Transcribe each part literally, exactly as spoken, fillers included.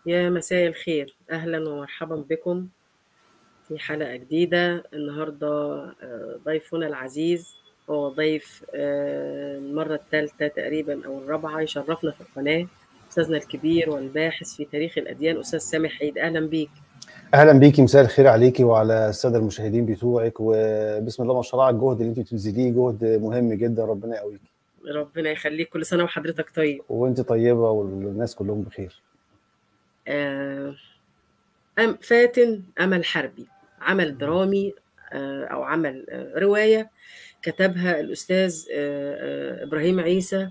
يا مساء الخير، أهلا ومرحبا بكم في حلقة جديدة. النهاردة آه، ضيفنا العزيز هو ضيف آه، المرة الثالثة تقريبا أو الرابعة يشرفنا في القناة، أستاذنا الكبير والباحث في تاريخ الأديان أستاذ سامح عيد. أهلا بيك. اهلا بيكي، مساء الخير عليكي وعلى الساده المشاهدين بتوعك، وبسم الله ما شاء الله على الجهد اللي انت بتبذليه، جهد مهم جدا. ربنا يقويكي. ربنا يخليك، كل سنة وحضرتك طيب. وانت طيبه والناس كلهم بخير. آه، أم فاتن أمل حربي، عمل درامي آه، أو عمل آه، رواية كتبها الأستاذ آه، آه، إبراهيم عيسى.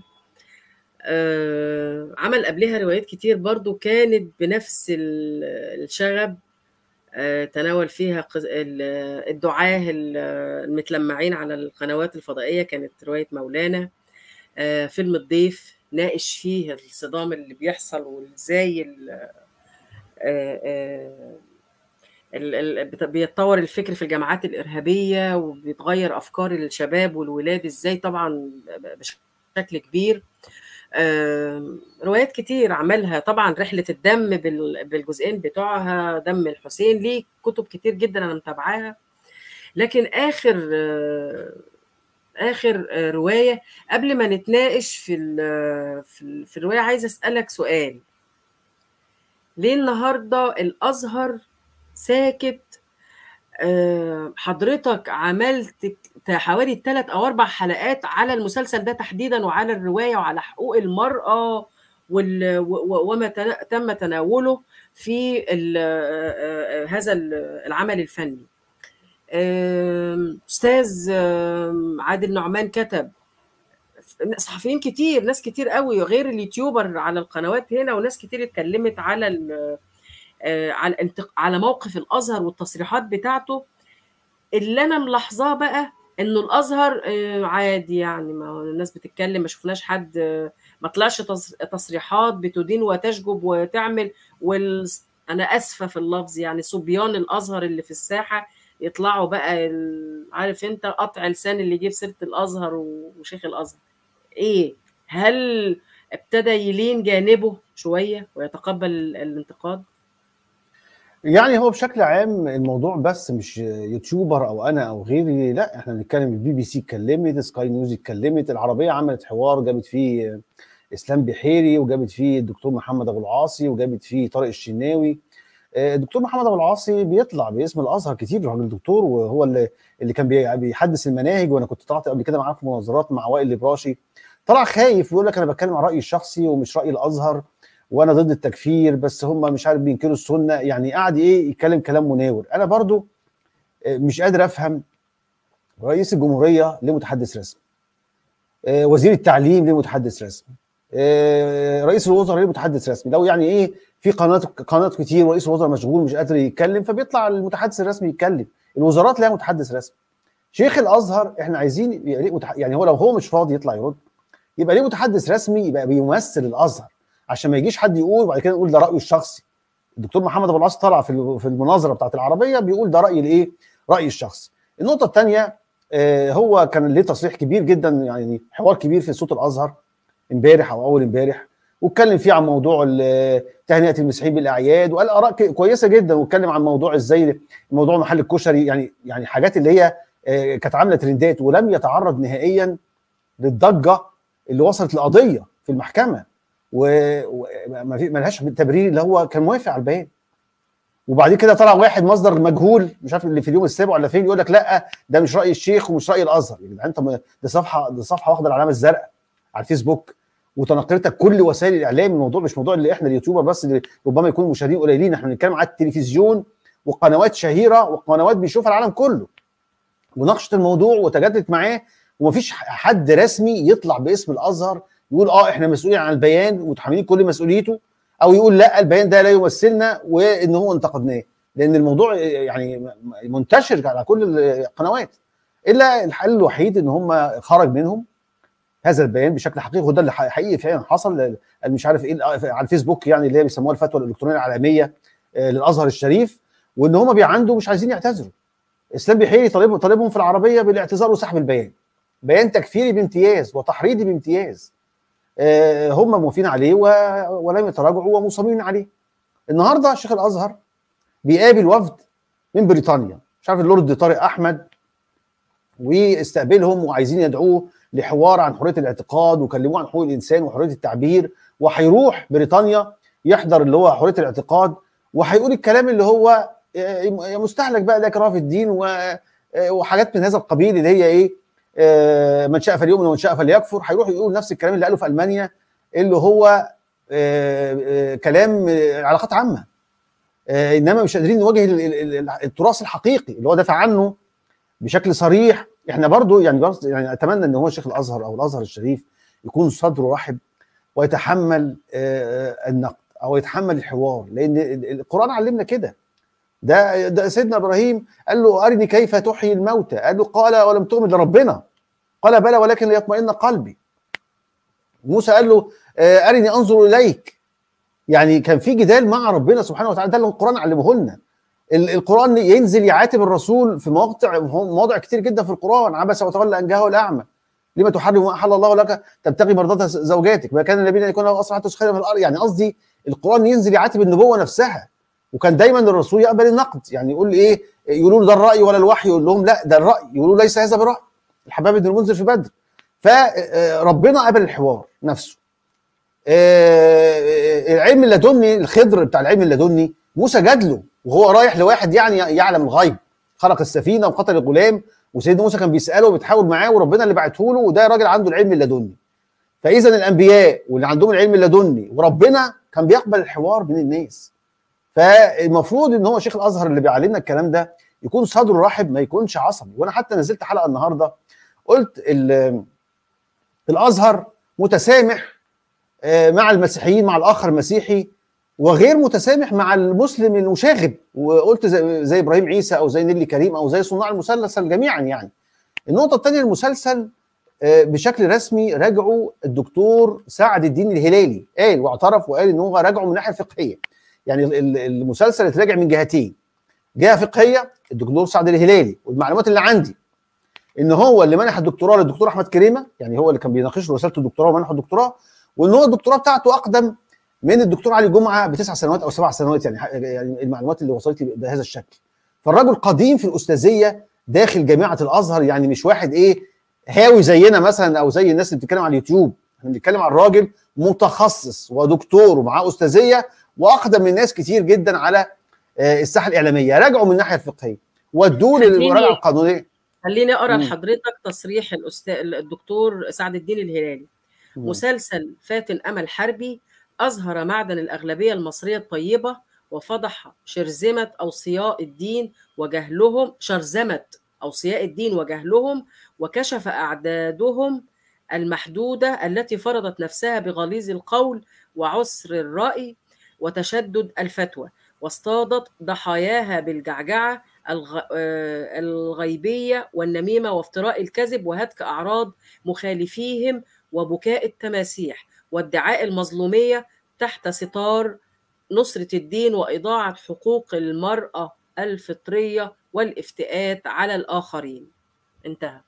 آه، عمل قبلها روايات كتير برضو كانت بنفس ال- الشغب. آه، تناول فيها قز- ال- الدعاة ال- المتلمعين على القنوات الفضائية، كانت رواية مولانا. آه، فيلم الضيف ناقش فيه الصدام اللي بيحصل وازاي ال- آه، آه، ال- ال- بت- بيتطور الفكر في الجماعات الإرهابية وبيتغير أفكار الشباب والولاد ازاي، طبعا بشكل كبير. آه، روايات كتير عملها، طبعا رحلة الدم بال- بالجزئين بتوعها، دم الحسين، ليه كتب كتير جدا أنا متابعاها. لكن آخر آه، آخر آه، رواية، قبل ما نتناقش في ال- في ال- في الرواية، عايزة أسألك سؤال. ليه النهاردة الأزهر ساكت؟ آه، حضرتك عملت حوالي ثلاث او اربع حلقات على المسلسل ده تحديدا، وعلى الروايه وعلى حقوق المراه وال... و- وما تنا- تم تناوله في ال... آه، آه، هذا ال- العمل الفني. آم، استاذ آم، عادل نعمان كتب، صحفيين كتير، ناس كتير قوي غير اليوتيوبر على القنوات هنا، وناس كتير اتكلمت على ال... آه، على انتق- على موقف الازهر والتصريحات بتاعته. اللي انا ملاحظاه بقى انه الازهر آه، عادي، يعني ما هو الناس بتتكلم، ما شفناش حد آه، ما طلعش تص- تصريحات بتدين وتشجب وتعمل وال... انا اسفه في اللفظ، يعني صبيان الازهر اللي في الساحه يطلعوا بقى ال... عارف انت، قطع لسان اللي يجيب سيره الازهر وشيخ الازهر. ايه، هل ابتدى يلين جانبه شويه ويتقبل ال- الانتقاد؟ يعني هو بشكل عام الموضوع بس مش يوتيوبر او انا او غيري، لا احنا بنتكلم. البي بي سي اتكلمت، سكاي نيوز اتكلمت، العربيه عملت حوار جابت فيه اسلام بحيري، وجابت فيه الدكتور محمد ابو العاصي، وجابت فيه طارق الشناوي. آه، الدكتور محمد ابو العاصي بيطلع باسم الازهر كتير، راجل دكتور، وهو اللي اللي كان بي- بيحدث المناهج، وانا كنت طلعت قبل كده معاه في مناظرات مع وائل الابراشي. طلع خايف ويقول لك انا بتكلم عن رايي الشخصي ومش راي الازهر، وانا ضد التكفير، بس هم مش عارف بينكروا السنه. يعني قاعد ايه يتكلم كلام مناور. انا برضو آه، مش قادر افهم رئيس الجمهوريه ليه متحدث رسمي، آه، وزير التعليم ليه متحدث رسمي، آه، رئيس الوزراء ليه متحدث رسمي. لو يعني ايه في قناه قناه كتير ورئيس الوزراء مشغول مش قادر يتكلم، فبيطلع المتحدث الرسمي يتكلم. الوزارات لها متحدث رسمي. شيخ الازهر احنا عايزين يبقى ليه متح... يعني هو لو هو مش فاضي يطلع يرد، يبقى ليه متحدث رسمي، يبقى بيمثل الازهر، عشان ما يجيش حد يقول وبعد كده يقول ده رايه الشخصي. الدكتور محمد ابو العاص طلع في في المناظره بتاعت العربيه بيقول ده رايي الايه؟ رايي الشخصي. النقطه الثانيه، آه هو كان ليه تصريح كبير جدا، يعني حوار كبير في صوت الازهر امبارح او اول امبارح، واتكلم فيه عن موضوع ال- تهنئه المسيحيين بالاعياد، وقال اراء ك- كويسه جدا، واتكلم عن موضوع ازاي موضوع محل الكشري، يعني يعني حاجات اللي هي آه، كانت عامله ترندات، ولم يتعرض نهائيا للضجه اللي وصلت القضيه في المحكمه، وما في ملهاش تبرير، اللي هو كان موافق على البيان. وبعد كده طلع واحد مصدر مجهول مش عارف اللي في اليوم السابع ولا فين، يقول لك لا ده مش راي الشيخ ومش راي الازهر. يا جدعان انت، دي صفحه دي صفحه واخده العلامه الزرقاء على الفيسبوك، وتناقلتك كل وسائل الاعلام. الموضوع مش موضوع اللي احنا اليوتيوبر بس اللي ربما يكون مشاهدين قليلين، احنا بنتكلم على التلفزيون وقنوات شهيره وقنوات بيشوفها العالم كله، وناقشت الموضوع وتجادلت معاه. ومفيش حد رسمي يطلع باسم الازهر يقول اه احنا مسؤولين عن البيان ومتحملين كل مسؤوليته، او يقول لا البيان ده لا يمثلنا وان هو انتقدناه، لان الموضوع يعني منتشر على كل القنوات. الا الحل الوحيد ان هم خرج منهم هذا البيان بشكل حقيقي، وده اللي حقيقي فعلا حصل. مش عارف ايه على الفيسبوك، يعني اللي هي بيسموها الفتوى الالكترونيه العالميه للازهر الشريف، وان هم بيعندوا مش عايزين يعتذروا. اسلام بحيري طالب طالبهم في العربيه بالاعتذار وسحب البيان. بيان تكفيري بامتياز وتحريضي بامتياز، آه هم موافقين عليه ولم يتراجعوا ومصممين عليه. النهارده شيخ الازهر بيقابل وفد من بريطانيا، مش عارف اللورد طارق احمد، واستقبلهم وعايزين يدعوه لحوار عن حريه الاعتقاد وكلموه عن حقوق الانسان وحريه التعبير، وهيروح بريطانيا يحضر اللي هو حريه الاعتقاد، وهيقول الكلام اللي هو مستهلك بقى، ده كراهه في الدين وحاجات من هذا القبيل اللي هي ايه، من شاء فليؤمن ومن شاء فليكفر. هيروح يقول نفس الكلام اللي قاله في المانيا اللي هو كلام علاقات عامه، انما مش قادرين نواجه التراث الحقيقي اللي هو دافع عنه بشكل صريح. احنا برضو يعني يعني اتمنى ان هو شيخ الازهر او الازهر الشريف يكون صدره رحب ويتحمل النقد او يتحمل الحوار، لان القران علمنا كده. ده, ده سيدنا ابراهيم قال له ارني كيف تحيي الموتى، قال له قال ولم تؤمن لربنا، قال بلى ولكن ليطمئن قلبي. موسى قال له ارني انظر اليك، يعني كان في جدال مع ربنا سبحانه وتعالى. ده اللي القران علمه لنا. القران ينزل يعاتب الرسول في مواقع مواضع كتير جدا في القران، عبس وتولى ان جاءه الاعمى، لما تحرم ما احل الله لك تبتغي مرضات زوجاتك، ما كان النبي ان يكون له اسرى حتى تسخر من الارض. يعني قصدي القران ينزل يعاتب النبوه نفسها، وكان دايما الرسول يقبل النقد. يعني يقول ايه، يقولوا له ده الراي ولا الوحي، يقول لهم لا ده الراي، يقولوا ليس هذا براي. الحباب بن المنذر في بدر. فربنا قبل الحوار نفسه. العلم اللدني، الخضر بتاع العلم اللدني، موسى جادله وهو رايح لواحد يعني يعلم الغيب، خلق السفينه وقتل الغلام، وسيدنا موسى كان بيساله وبيتحاول معاه، وربنا اللي بعته له، وده راجل عنده العلم اللدني. فاذا الانبياء واللي عندهم العلم اللدني وربنا كان بيقبل الحوار بين الناس. فالمفروض ان هو شيخ الازهر اللي بيعلمنا الكلام ده يكون صدره رحب، ما يكونش عصبي. وانا حتى نزلت حلقه النهارده قلت الازهر متسامح مع المسيحيين، مع الاخر المسيحي، وغير متسامح مع المسلم المشاغب. وقلت زي, زي ابراهيم عيسى او زي نيلي كريم او زي صناع المسلسل جميعا. يعني النقطه الثانيه، المسلسل بشكل رسمي راجعوا الدكتور سعد الدين الهلالي، قال واعترف وقال ان هو راجعه من الناحيه الفقهيه. يعني المسلسل اتراجع من جهتين، جهه فقهيه الدكتور سعد الهلالي، والمعلومات اللي عندي ان هو اللي منح الدكتوراه للدكتور احمد كريمه، يعني هو اللي كان بيناقش له رساله الدكتوراه ومنحه الدكتوراه، وان هو الدكتوراه بتاعته اقدم من الدكتور علي جمعه بتسع سنوات او سبع سنوات. يعني يعني المعلومات اللي وصلت لي بهذا الشكل. فالراجل قديم في الاستاذيه داخل جامعه الازهر، يعني مش واحد ايه هاوي زينا مثلا او زي الناس اللي بتتكلم على اليوتيوب. احنا بنتكلم عن راجل متخصص ودكتور ومعاه استاذيه واقدم من ناس كتير جدا على الساحه الاعلاميه. راجعوا من الناحيه الفقهيه ودوه للمراجعه القانونيه. خليني اقرا لحضرتك تصريح الاستاذ الدكتور سعد الدين الهلالي. مم. مسلسل فاتن امل حربي اظهر معدن الاغلبيه المصريه الطيبه وفضح شرذمه اوصياء الدين وجهلهم شرذمه اوصياء الدين وجهلهم، وكشف اعدادهم المحدوده التي فرضت نفسها بغليظ القول وعسر الراي وتشدد الفتوى، واصطادت ضحاياها بالجعجعه الغيبيه والنميمه وافتراء الكذب وهتك اعراض مخالفيهم وبكاء التماسيح وادعاء المظلوميه تحت ستار نصره الدين واضاعه حقوق المراه الفطريه والافتئات على الاخرين. انتهى.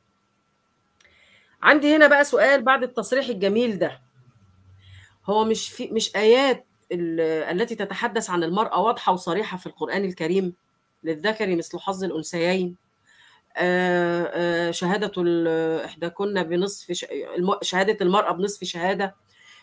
عندي هنا بقى سؤال بعد التصريح الجميل ده. هو مش في مش ايات التي تتحدث عن المراه واضحه وصريحه في القران الكريم؟ للذكر مثل حظ الانثيين، شهاده احداكن بنصف شهاده المراه بنصف شهاده،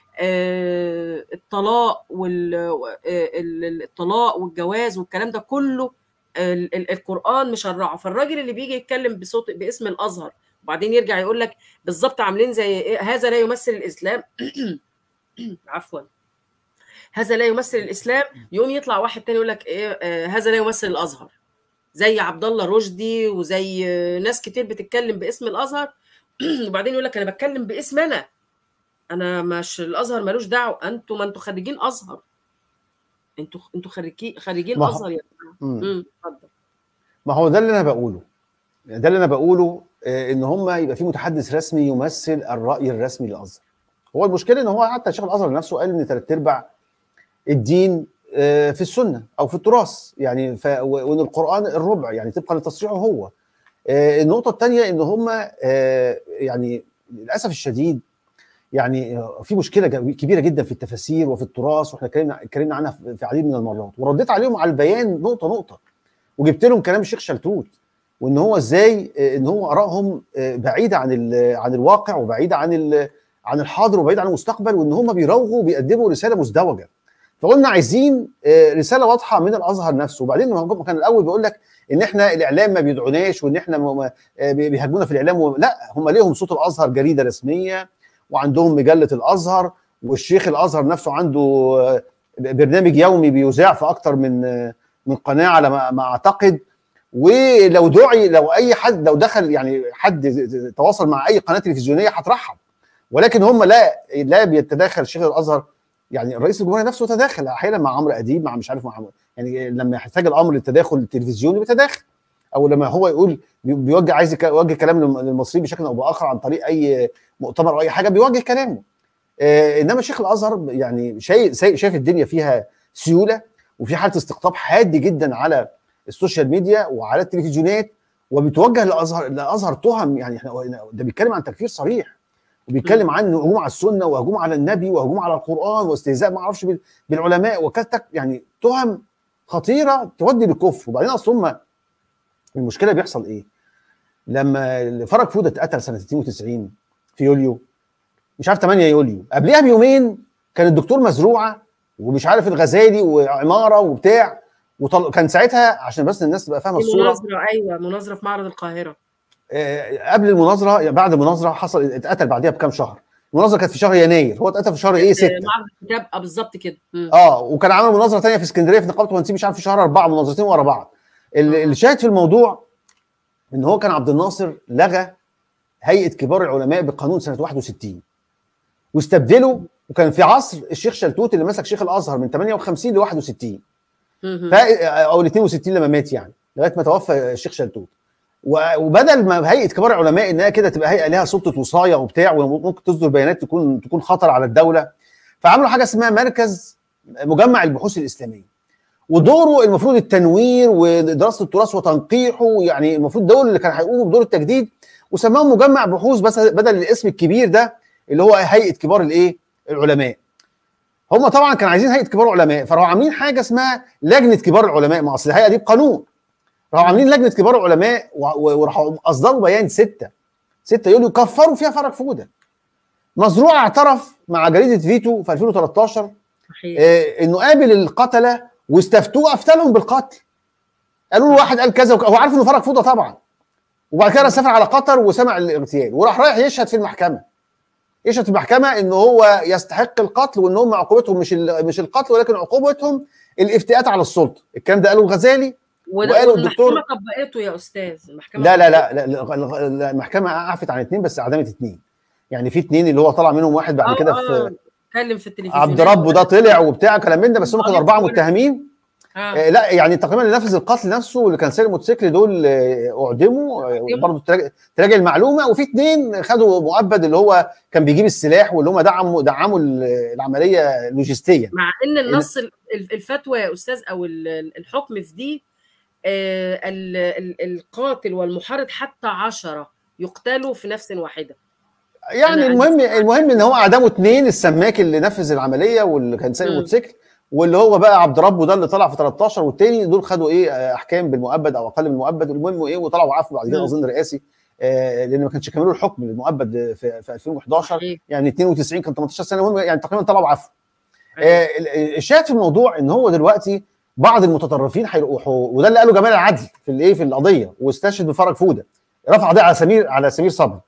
الطلاق والطلاق والجواز والكلام ده كله القرآن مشرعه. فالراجل اللي بيجي يتكلم بصوت باسم الازهر وبعدين يرجع يقول لك بالظبط عاملين زي هذا لا يمثل الاسلام عفوا هذا لا يمثل الاسلام، يقوم يطلع واحد تاني يقول لك ايه هذا لا يمثل الازهر، زي عبد الله رشدي وزي ناس كتير بتتكلم باسم الازهر وبعدين يقول لك انا بتكلم باسم انا انا مش الازهر ملوش دعوه. انتوا ما انتوا خريجين ازهر، انتوا انتوا خريجين خريجين ازهر يا جماعه. اتفضل. ما هو ده اللي انا بقوله ده اللي انا بقوله آه ان هم يبقى في متحدث رسمي يمثل الراي الرسمي للازهر. هو المشكله ان هو حتى شيخ الازهر نفسه قال ان ثلاث ارباع الدين آه في السنه او في التراث، يعني ف... وان القران الربع، يعني طبقا لتصريحه هو. آه النقطه الثانيه ان هم آه يعني للاسف الشديد يعني في مشكله كبيره جدا في التفاسير وفي التراث، واحنا اتكلمنا اتكلمنا عنها في عديد من المرات، ورديت عليهم على البيان نقطه نقطه، وجبت لهم كلام الشيخ شلتوت، وان هو ازاي ان هو ارائهم بعيده عن عن الواقع وبعيده عن عن الحاضر وبعيده عن المستقبل، وان هم بيراوغوا وبيقدموا رساله مزدوجه. فقلنا عايزين رساله واضحه من الازهر نفسه. وبعدين كان الاول بيقول لك ان احنا الاعلام ما بيدعوناش وان احنا بيهاجمونا في الاعلام و... لا، هم ليهم صوت الازهر جريده رسميه، وعندهم مجله الازهر، والشيخ الازهر نفسه عنده برنامج يومي بيذاع في اكتر من من قناه على ما اعتقد. ولو دعي، لو اي حد لو دخل يعني حد تواصل مع اي قناه تلفزيونيه هترحب، ولكن هم لا لا بيتداخل شيخ الازهر. يعني الرئيس الجمهوريه نفسه تداخل احيانا مع عمرو اديب، مع مش عارف مع يعني لما يحتاج الامر للتداخل التلفزيوني بيتداخل، او لما هو يقول بيوجه عايز يوجه كلام للمصريين بشكل او باخر عن طريق اي مؤتمر او اي حاجه بيوجه كلامه. آه انما شيخ الازهر يعني شايف شايف الدنيا فيها سيوله، وفي حاله استقطاب حاد جدا على السوشيال ميديا وعلى التلفزيونات، وبيتوجه للازهر الازهر تهم. يعني احنا ده بيتكلم عن تكفير صريح، وبيتكلم عن هجوم على السنه وهجوم على النبي وهجوم على القران واستهزاء ما اعرفش بالعلماء، وكتك يعني تهم خطيره تودي للكفر. وبعدين اصل هم المشكله بيحصل ايه؟ لما فرج فوده اتقتل سنه اتنين وتسعين في يوليو، مش عارف تمانية يوليو، قبلها بيومين كان الدكتور مزروعه ومش عارف الغزالي وعماره وبتاع، وطل... كان ساعتها عشان بس الناس تبقى فاهمه الصوره، مناظره ايوه مناظره في معرض القاهره. آه قبل المناظره بعد المناظره حصل اتقتل بعديها بكام شهر. المناظره كانت في شهر يناير، هو اتقتل في شهر ايه ستة معرض الكتاب اه بالظبط كده. اه وكان عامل مناظره ثانيه في اسكندريه في نقابه المهندسين مش عارف في شهر أربعة، مناظرتين ورا بعض. الشاهد في الموضوع ان هو كان عبد الناصر لغى هيئه كبار العلماء بقانون سنه واحد وستين واستبدله، وكان في عصر الشيخ شلتوت اللي مسك شيخ الازهر من تمانية وخمسين ل واحد وستين ف... او ل اتنين وستين لما مات، يعني لغايه ما توفى الشيخ شلتوت. وبدل ما هيئه كبار العلماء انها كده تبقى هيئه لها سلطه وصايه وبتاع وممكن تصدر بيانات تكون تكون خطر على الدوله، فعملوا حاجه اسمها مركز مجمع البحوث الاسلاميه، ودوره المفروض التنوير ودراسه التراث وتنقيحه، يعني المفروض دول اللي كانوا هيقوموا بدور التجديد، وسماهم مجمع بحوث بس بدل الاسم الكبير ده اللي هو هيئه كبار الايه العلماء. هم طبعا كانوا عايزين هيئه كبار العلماء، فراحوا عاملين حاجه اسمها لجنه كبار العلماء، ما اصل الهيئه دي بقانون، راحوا عاملين لجنه كبار العلماء وراحوا اصدروا بيان ستة ستة يوليو كفروا فيها فرج فوده. مزروع اعترف مع جريده فيتو في ألفين وتلتاشر آه انه قابل القتله واستفتوه افتلهم بالقتل. قالوا له واحد قال كذا، هو عارف انه فرج فوده طبعا، وبعد كده سافر على قطر وسمع الاغتيال وراح رايح يشهد في المحكمه. يشهد في المحكمه انه هو يستحق القتل، وان هم عقوبتهم مش مش القتل ولكن عقوبتهم الافتئات على السلطه. الكلام ده قاله الغزالي وقالوا الدكتور. المحكمه طبقته يا استاذ. المحكمه لا لا لا, لا المحكمه عفت عن اثنين بس اعدمت اثنين، يعني في اثنين اللي هو طلع منهم واحد بعد كده في اتكلم في التلفزيون عبد ربه ده طلع وبتاع كلام من ده، بس هم كانوا اربعه متهمين. آه. آه لا يعني تقريبا اللي نفذ القتل نفسه واللي كان سايق الموتوسيكل دول آه اعدموا آه برضه تراجع المعلومه، وفي اثنين خدوا مؤبد اللي هو كان بيجيب السلاح واللي هم دعموا دعموا العمليه لوجستيا. مع ان النص الفتوى يا استاذ او الحكم في دي آه القاتل والمحرض حتى عشرة يقتلوا في نفس واحده. يعني المهم المهم ان هو اعدموا اثنين، السماك اللي نفذ العمليه واللي كان سايق الموتوسيكل، واللي هو بقى عبد ربه ده اللي طلع في تلتاشر، والتاني دول خدوا ايه احكام بالمؤبد او اقل من المؤبد، والمهم ايه وطلعوا عفوا بعد كده اظن رئاسي آه لان ما كانش كملوا الحكم المؤبد في, في ألفين وحداشر يعني اتنين وتسعين كان تمنتاشر سنه، المهم يعني تقريبا طلعوا عفوا. آه الشاهد في الموضوع ان هو دلوقتي بعض المتطرفين هيروحوا، وده اللي قاله جمال العدل في الايه في القضيه، واستشهد بفرج فوده، رفع قضيه على سمير على سمير صبري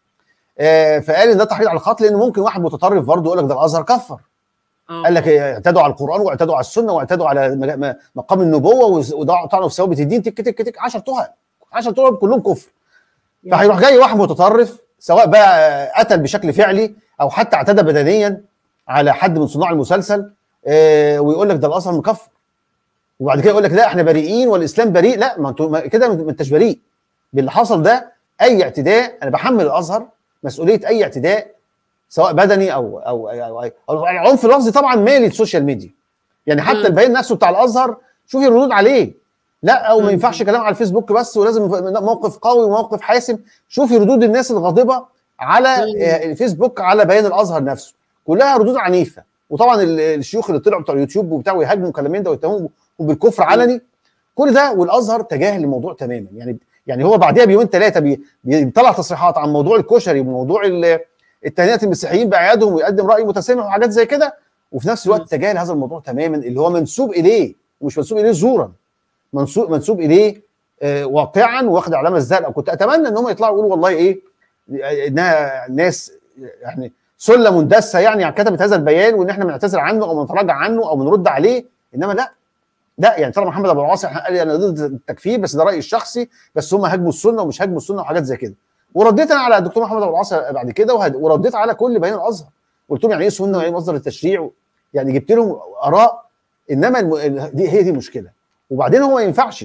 آه فقال ان ده تحريض على القتل، لان ممكن واحد متطرف برضه يقول لك ده الازهر كفر. قال لك اعتدوا على القران واعتدوا على السنه واعتدوا على مقام النبوه وطعنوا في ثوابت الدين، تك تك تك عشرة تهم عشرة تهم كلهم كفر. فهيروح جاي واحد متطرف سواء بقى قتل بشكل فعلي او حتى اعتدى بدنيا على حد من صناع المسلسل آه ويقول لك ده الازهر مكفر، وبعد كده يقول لك لا احنا بريئين والاسلام بريء. لا ما انتوا كده ما انتش بريء باللي حصل ده. اي اعتداء انا بحمل الازهر مسؤوليه اي اعتداء سواء بدني او او او, أو, أو العنف اللفظي طبعا مالي السوشيال ميديا، يعني حتى م. البيان نفسه بتاع الازهر شوفي الردود عليه، لا او ما ينفعش كلام على الفيسبوك بس ولازم موقف قوي وموقف حاسم. شوفي ردود الناس الغاضبه على الفيسبوك على بيان الازهر نفسه، كلها ردود عنيفه. وطبعا الشيوخ اللي طلعوا بتوع اليوتيوب وبتاع ويهاجموا كلامين ده ويتهموا بالكفر علني، كل ده والازهر تجاهل الموضوع تماما. يعني يعني هو بعدها بيومين ثلاثه بي بيطلع تصريحات عن موضوع الكشري وموضوع التهنئه المسيحيين باعيادهم ويقدم راي متسامح وحاجات زي كده، وفي نفس الوقت تجاهل هذا الموضوع تماما اللي هو منسوب اليه، ومش منسوب اليه زورا، منسوب منسوب اليه آه واقعا واخد علامه الزرقاء. كنت اتمنى ان هم يطلعوا يقولوا والله ايه انها ناس يعني سله مندسه يعني كتبت هذا البيان وان احنا بنعتذر عنه او بنتراجع عنه او بنرد عليه، انما لا لا يعني طلع محمد ابو العاصي قال لي انا ضد التكفير بس ده رايي الشخصي، بس هم هاجموا السنه ومش هاجموا السنه وحاجات زي كده. ورديت انا على الدكتور محمد ابو العاصي بعد كده، ورديت على كل بيان الازهر، قلت لهم يعني ايه سنه وايه مصدر التشريع، يعني جبت لهم اراء. انما دي هي دي المشكله. وبعدين هو ما ينفعش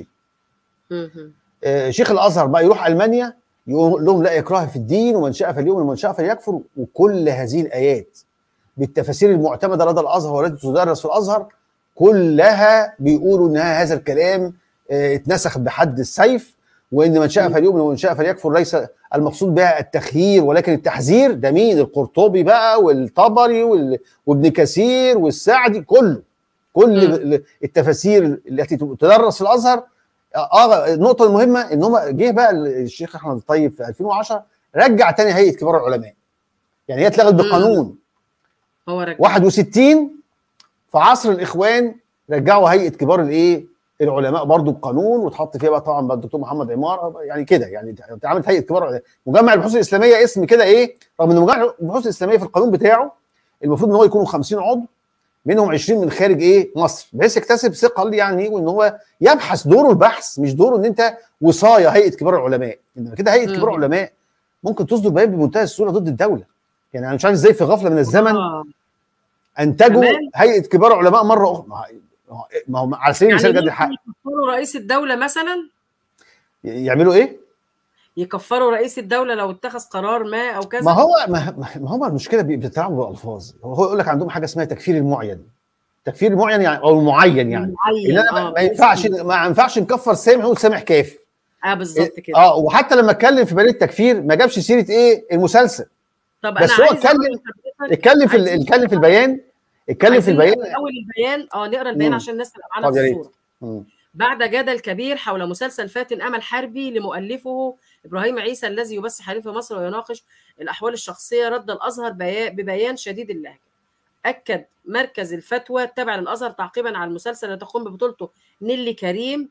آه شيخ الازهر بقى يروح المانيا يقول لهم لا اكراه في الدين ومن شاء فليؤمن ومن شاء فليكفر، وكل هذه الايات بالتفاسير المعتمده لدى الازهر والتي تدرس في الازهر كلها بيقولوا ان هذا الكلام اه اتنسخ بحد السيف، وان من شاء فليؤمن ومن شاء فليكفر ليس المقصود بها التخيير ولكن التحذير. ده مين؟ القرطبي بقى والطبري وابن كثير والسعدي، كله كل م. التفاسير التي تدرس في الازهر. اه النقطه المهمه ان هم جه بقى الشيخ احمد الطيب في ألفين وعشرة رجع تاني هيئه كبار العلماء، يعني هي اتلغت بقانون هو رجع واحد وستين في عصر الاخوان، رجعوا هيئه كبار الايه العلماء برضو بقانون، وتحط فيها بقى طبعا الدكتور محمد عمار يعني كده، يعني اتعملت هيئه كبار العلماء. مجمع البحوث الاسلاميه اسم كده ايه، رغم ان مجمع البحوث الاسلاميه في القانون بتاعه المفروض ان هو يكونوا خمسين عضو منهم عشرين من خارج ايه مصر، بحيث يكتسب ثقه يعني وان هو يبحث، دوره البحث مش دوره ان انت وصايه هيئه كبار العلماء. انما كده هيئه كبار العلماء ممكن تصدر بيان بمنتهى السهوله ضد الدوله. يعني انا مش عارف ازاي في غفله من الزمن آه. انتجوا هيئه كبار علماء مره اخرى. ما هو على سبيل المثال يعني جد الحق يكفروا رئيس الدوله مثلا، يعملوا ايه؟ يكفروا رئيس الدوله لو اتخذ قرار ما او كذا. ما هو ما هو المشكله بيتلعبوا بالالفاظ. هو يقول لك عندهم حاجه اسمها تكفير المعين، تكفير المعين يعني او المعين يعني المعين. ان انا آه ما ينفعش ما ينفعش نكفر سامح نقول سامح كافر. اه بالظبط كده. اه وحتى لما اتكلم في بيان التكفير ما جابش سيره ايه المسلسل. طب بس انا هو اتكلم اتكلم في اتكلم في البيان اتكلم في البيان اول البيان اه نقرا البيان عشان الناس تبقى معانا في الصوره. بعد جدل كبير حول مسلسل فاتن امل حربي لمؤلفه ابراهيم عيسى الذي يبث حديث مصر ويناقش الاحوال الشخصيه، رد الازهر ببيان شديد اللهجه. اكد مركز الفتوى التابع للازهر تعقيبا على المسلسل اللي تقوم ببطولته نيلي كريم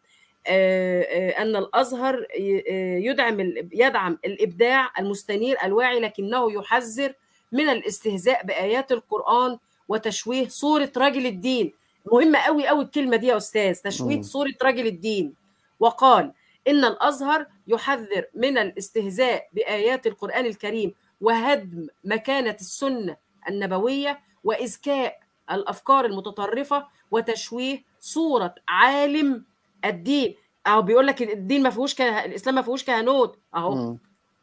ان الازهر يدعم يدعم الابداع المستنير الواعي، لكنه يحذر من الاستهزاء بايات القران وتشويه صوره رجل الدين. مهمه قوي قوي الكلمه دي يا استاذ، تشويه صوره رجل الدين. وقال ان الازهر يحذر من الاستهزاء بايات القران الكريم وهدم مكانه السنه النبويه وإذكاء الأفكار المتطرفة وتشويه صورة عالم الدين. أهو بيقول لك الدين ما فيهوش كه... الإسلام ما فيهوش كهنوت أهو.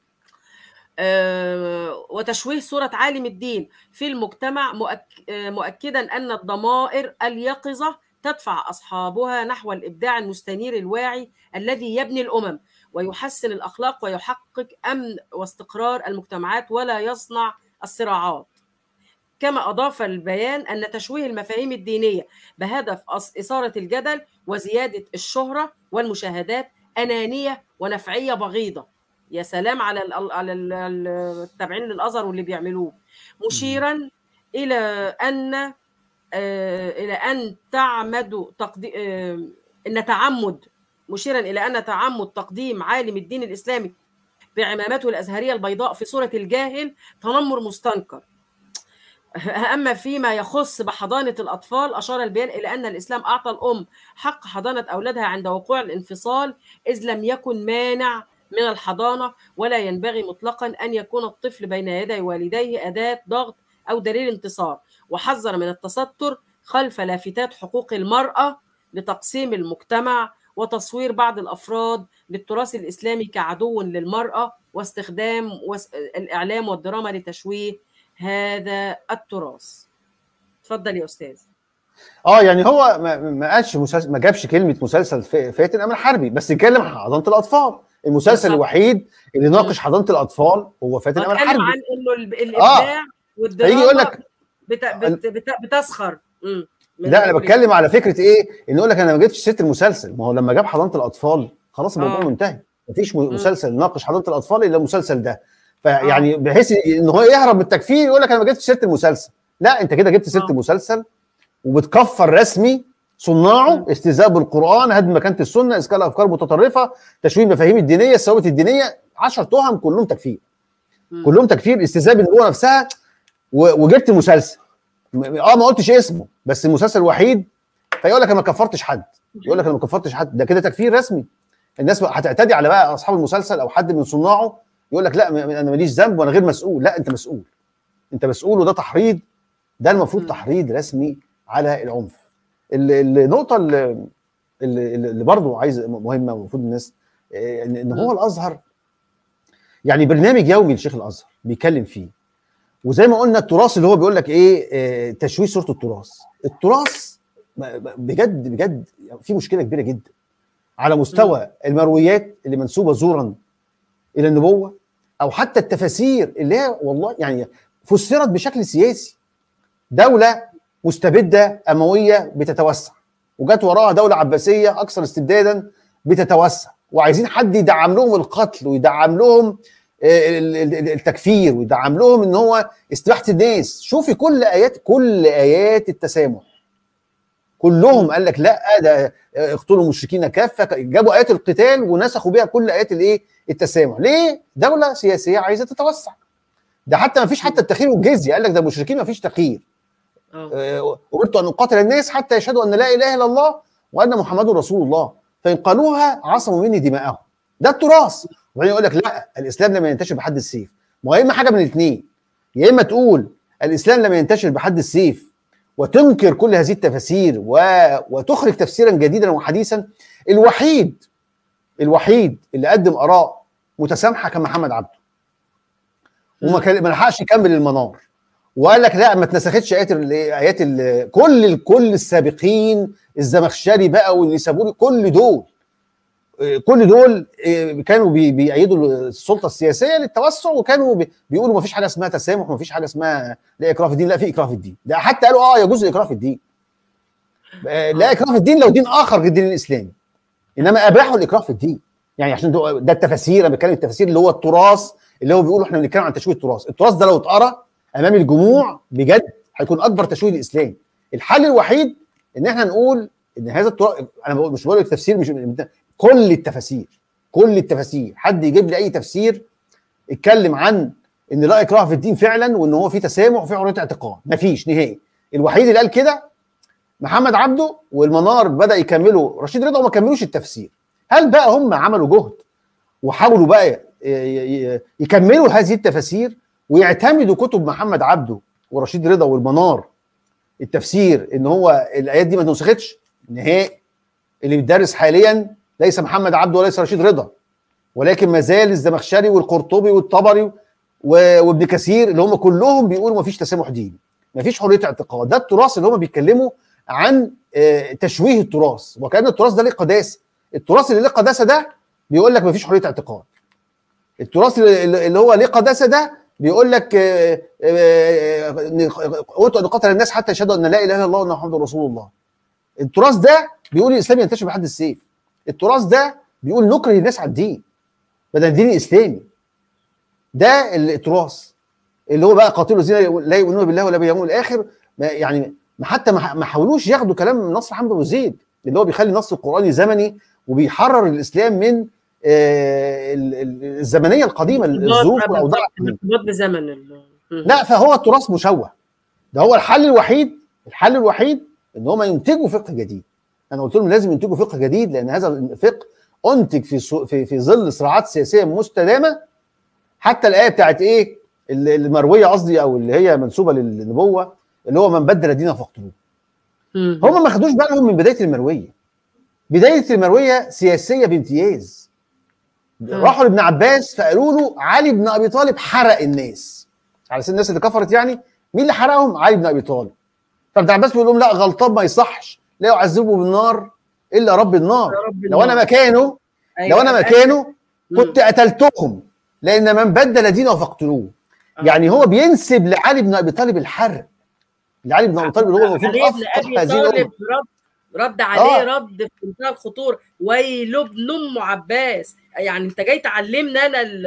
آه وتشويه صورة عالم الدين في المجتمع، مؤك... آه مؤكدا أن الضمائر اليقظة تدفع أصحابها نحو الإبداع المستنير الواعي الذي يبني الأمم ويحسن الأخلاق ويحقق أمن واستقرار المجتمعات ولا يصنع الصراعات. كما أضاف البيان أن تشويه المفاهيم الدينية بهدف إثارة الجدل وزيادة الشهرة والمشاهدات أنانية ونفعية بغيضة. يا سلام على على التابعين للأزهر واللي بيعملوه. مشيرا إلى أن إلى أن تعمد تقديم أن تعمد مشيرا إلى أن تعمد تقديم عالم الدين الإسلامي بعمامته الأزهرية البيضاء في صورة الجاهل تنمر مستنكر. أما فيما يخص بحضانة الأطفال، أشار البيان إلى أن الإسلام أعطى الأم حق حضانة أولادها عند وقوع الانفصال، إذ لم يكن مانع من الحضانة، ولا ينبغي مطلقا أن يكون الطفل بين يدي والديه أداة ضغط أو دليل انتصار. وحذر من التستر خلف لافتات حقوق المرأة لتقسيم المجتمع وتصوير بعض الأفراد للتراث الإسلامي كعدو للمرأة واستخدام الإعلام والدراما لتشويه هذا التراث. اتفضل يا استاذ. اه يعني هو ما قالش مسلسل، ما جابش كلمه مسلسل فاتن امل حربي، بس اتكلم عن حضانه الاطفال المسلسل الوحيد اللي ناقش حضانه الاطفال هو فاتن امل حربي. عن انه الابداع آه. والدراما يقول لك بت... بت... بت... بتسخر. لا انا بتكلم على فكره ايه، ان يقول لك انا ما جبتش ست المسلسل، ما هو لما جاب حضانه الاطفال خلاص الموضوع آه. منتهي، مفيش مسلسل ناقش حضانه الاطفال الا المسلسل ده. فيعني آه. بحيث ان هو يهرب من التكفير يقول لك انا ما جبتش ست المسلسل. لا انت كده جبت ست آه. مسلسل وبتكفر رسمي صناعه، استهزاء بالقران، هدم مكانه السنه، اسكال افكار متطرفه، تشويه مفاهيم الدينيه، الثوابت الدينيه، عشر تهم كلهم تكفير. م. كلهم تكفير، استهزاء بالنبوه نفسها، وجبت مسلسل اه ما قلتش اسمه بس المسلسل الوحيد، فيقول لك انا ما كفرتش حد، يقول لك انا ما كفرتش حد، ده كده تكفير رسمي. الناس هتعتدي على بقى اصحاب المسلسل او حد من صناعه، يقول لك لا انا ماليش ذنب وانا غير مسؤول. لا انت مسؤول، انت مسؤول، وده تحريض، ده المفروض م. تحريض رسمي على العنف. النقطه اللي, اللي برضه عايز مهمه المفروض الناس ان هو الازهر يعني برنامج يومي لشيخ الازهر بيتكلم فيه، وزي ما قلنا التراث اللي هو بيقول لك ايه، تشويه صوره التراث. التراث بجد بجد في مشكله كبيره جدا على مستوى المرويات اللي منسوبه زورا الى النبوه، او حتى التفاسير اللي هي والله يعني فسرت بشكل سياسي. دوله مستبده امويه بتتوسع، وجت وراها دوله عباسيه اكثر استبدادا بتتوسع، وعايزين حد يدعم لهم القتل ويدعم لهم التكفير ويدعم لهم ان هو استباحه الناس. شوفي كل ايات كل ايات التسامح كلهم قال لك لا ده اقتلوا المشركين كافه، جابوا ايات القتال ونسخوا بيها كل ايات الايه التسامح. ليه؟ دوله سياسيه عايزه تتوسع. ده حتى ما فيش حتى التخيير والجزيه، قال لك ده المشركين ما فيش تخيير. امرت ان اقاتل الناس حتى يشهدوا ان لا اله الا الله وان محمد رسول الله فان قالوها عصموا مني دماءهم. ده التراث. وبعدين يقول لك لا الاسلام لم ينتشر بحد السيف. ما هو يا اما حاجه من الاثنين، يا اما تقول الاسلام لم ينتشر بحد السيف وتنكر كل هذه التفاسير و... وتخرج تفسيرا جديدا وحديثا. الوحيد الوحيد اللي قدم اراء متسامحه كان محمد عبده، وما كان ما لحقش يكمل المنار، وقال لك لا ما اتنسختش ايات ال... ايات ال... كل كل السابقين، الزمخشري بقى والنسابوري، كل دول كل دول كانوا بيأيدوا السلطه السياسيه للتوسع، وكانوا بيقولوا ما فيش حاجه اسمها تسامح وما فيش حاجه اسمها لا اكراه في الدين. لا في اكراه في الدين، ده حتى قالوا اه يجوز الاكراه في الدين. لا اكراه في الدين لو دين اخر غير الدين الاسلامي، انما اباحوا الاكراه في الدين. يعني عشان ده التفاسير، انا بتكلم التفاسير اللي هو التراث، اللي هو بيقولوا احنا بنتكلم عن تشويه التراث. التراث ده لو اتقرا امام الجموع بجد هيكون اكبر تشويه للاسلام. الحل الوحيد ان احنا نقول ان هذا التراث، انا مش بقول لك تفسير، مش كل التفاسير كل التفاسير حد يجيب لي اي تفسير اتكلم عن ان لا اكراه في الدين فعلا، وان هو في تسامح وفي حريه اعتقاد. مفيش نهائي. الوحيد اللي قال كده محمد عبده، والمنار بدا يكملوا رشيد رضا وما كملوش التفسير. هل بقى هم عملوا جهد وحاولوا بقى يكملوا هذه التفاسير ويعتمدوا كتب محمد عبده ورشيد رضا والمنار التفسير ان هو الايات دي ما نسختش نهائي؟ اللي بيدرس حاليا ليس محمد عبده وليس رشيد رضا، ولكن ما زال الزمخشري والقرطبي والطبري وابن كثير اللي هم كلهم بيقولوا ما فيش تسامح ديني، ما فيش حريه اعتقاد. ده التراث اللي هم بيتكلموا عن تشويه التراث، وكأن التراث ده ليه قداسه. التراث اللي ليه قداسه ده بيقول لك ما فيش حريه اعتقاد. التراث اللي هو ليه قداسه ده بيقول لك قلت ان قتل الناس حتى يشهدوا ان لا اله الا الله وان محمد رسول الله. التراث ده بيقول الاسلام ينتشر بحد السيف. التراث ده بيقول نكره الناس على الدين بدل الدين الاسلامي. ده التراث اللي هو بقى قاتلوا الذين لا يؤمنون بالله ولا باليوم الاخر. يعني حتى ما حاولوش ياخدوا كلام نصر حمد ابو زيد اللي هو بيخلي النص القراني زمني وبيحرر الاسلام من الزمنيه القديمه، الظروف والاوضاع الارتباط بزمن. لا فهو التراث مشوه. ده هو الحل الوحيد الحل الوحيد ان هم ينتجوا فقه جديد. انا قلت لهم لازم ينتجوا فقه جديد، لان هذا الفقه انتج في في في ظل صراعات سياسيه مستدامه. حتى الايه بتاعت ايه المرويه قصدي، او اللي هي منسوبه للنبوه، اللي هو من بدل دينه فاقتلوه. هم ما خدوش بالهم من بدايه المرويه. بدايه المرويه سياسيه بامتياز. راحوا لابن عباس فقالوا له علي بن ابي طالب حرق الناس، على سن الناس اللي كفرت يعني. مين اللي حرقهم؟ علي بن ابي طالب. فابن عباس بيقول لهم لا غلطان ما يصحش، لا يعذبه بالنار الا رب النار. رب لو انا مكانه أيوة. لو انا مكانه كنت قتلتهم، لان من بدل دينه فاقتلوه. يعني هو بينسب لعلي بن ابي طالب الحرق، لعلي بن ابي طالب اللي هو المفروض افقه هذه الامه. رد رد عليه آه. رد في منتهى الخطوره، ويل ابن ام عباس. يعني انت جاي تعلمنا انا ال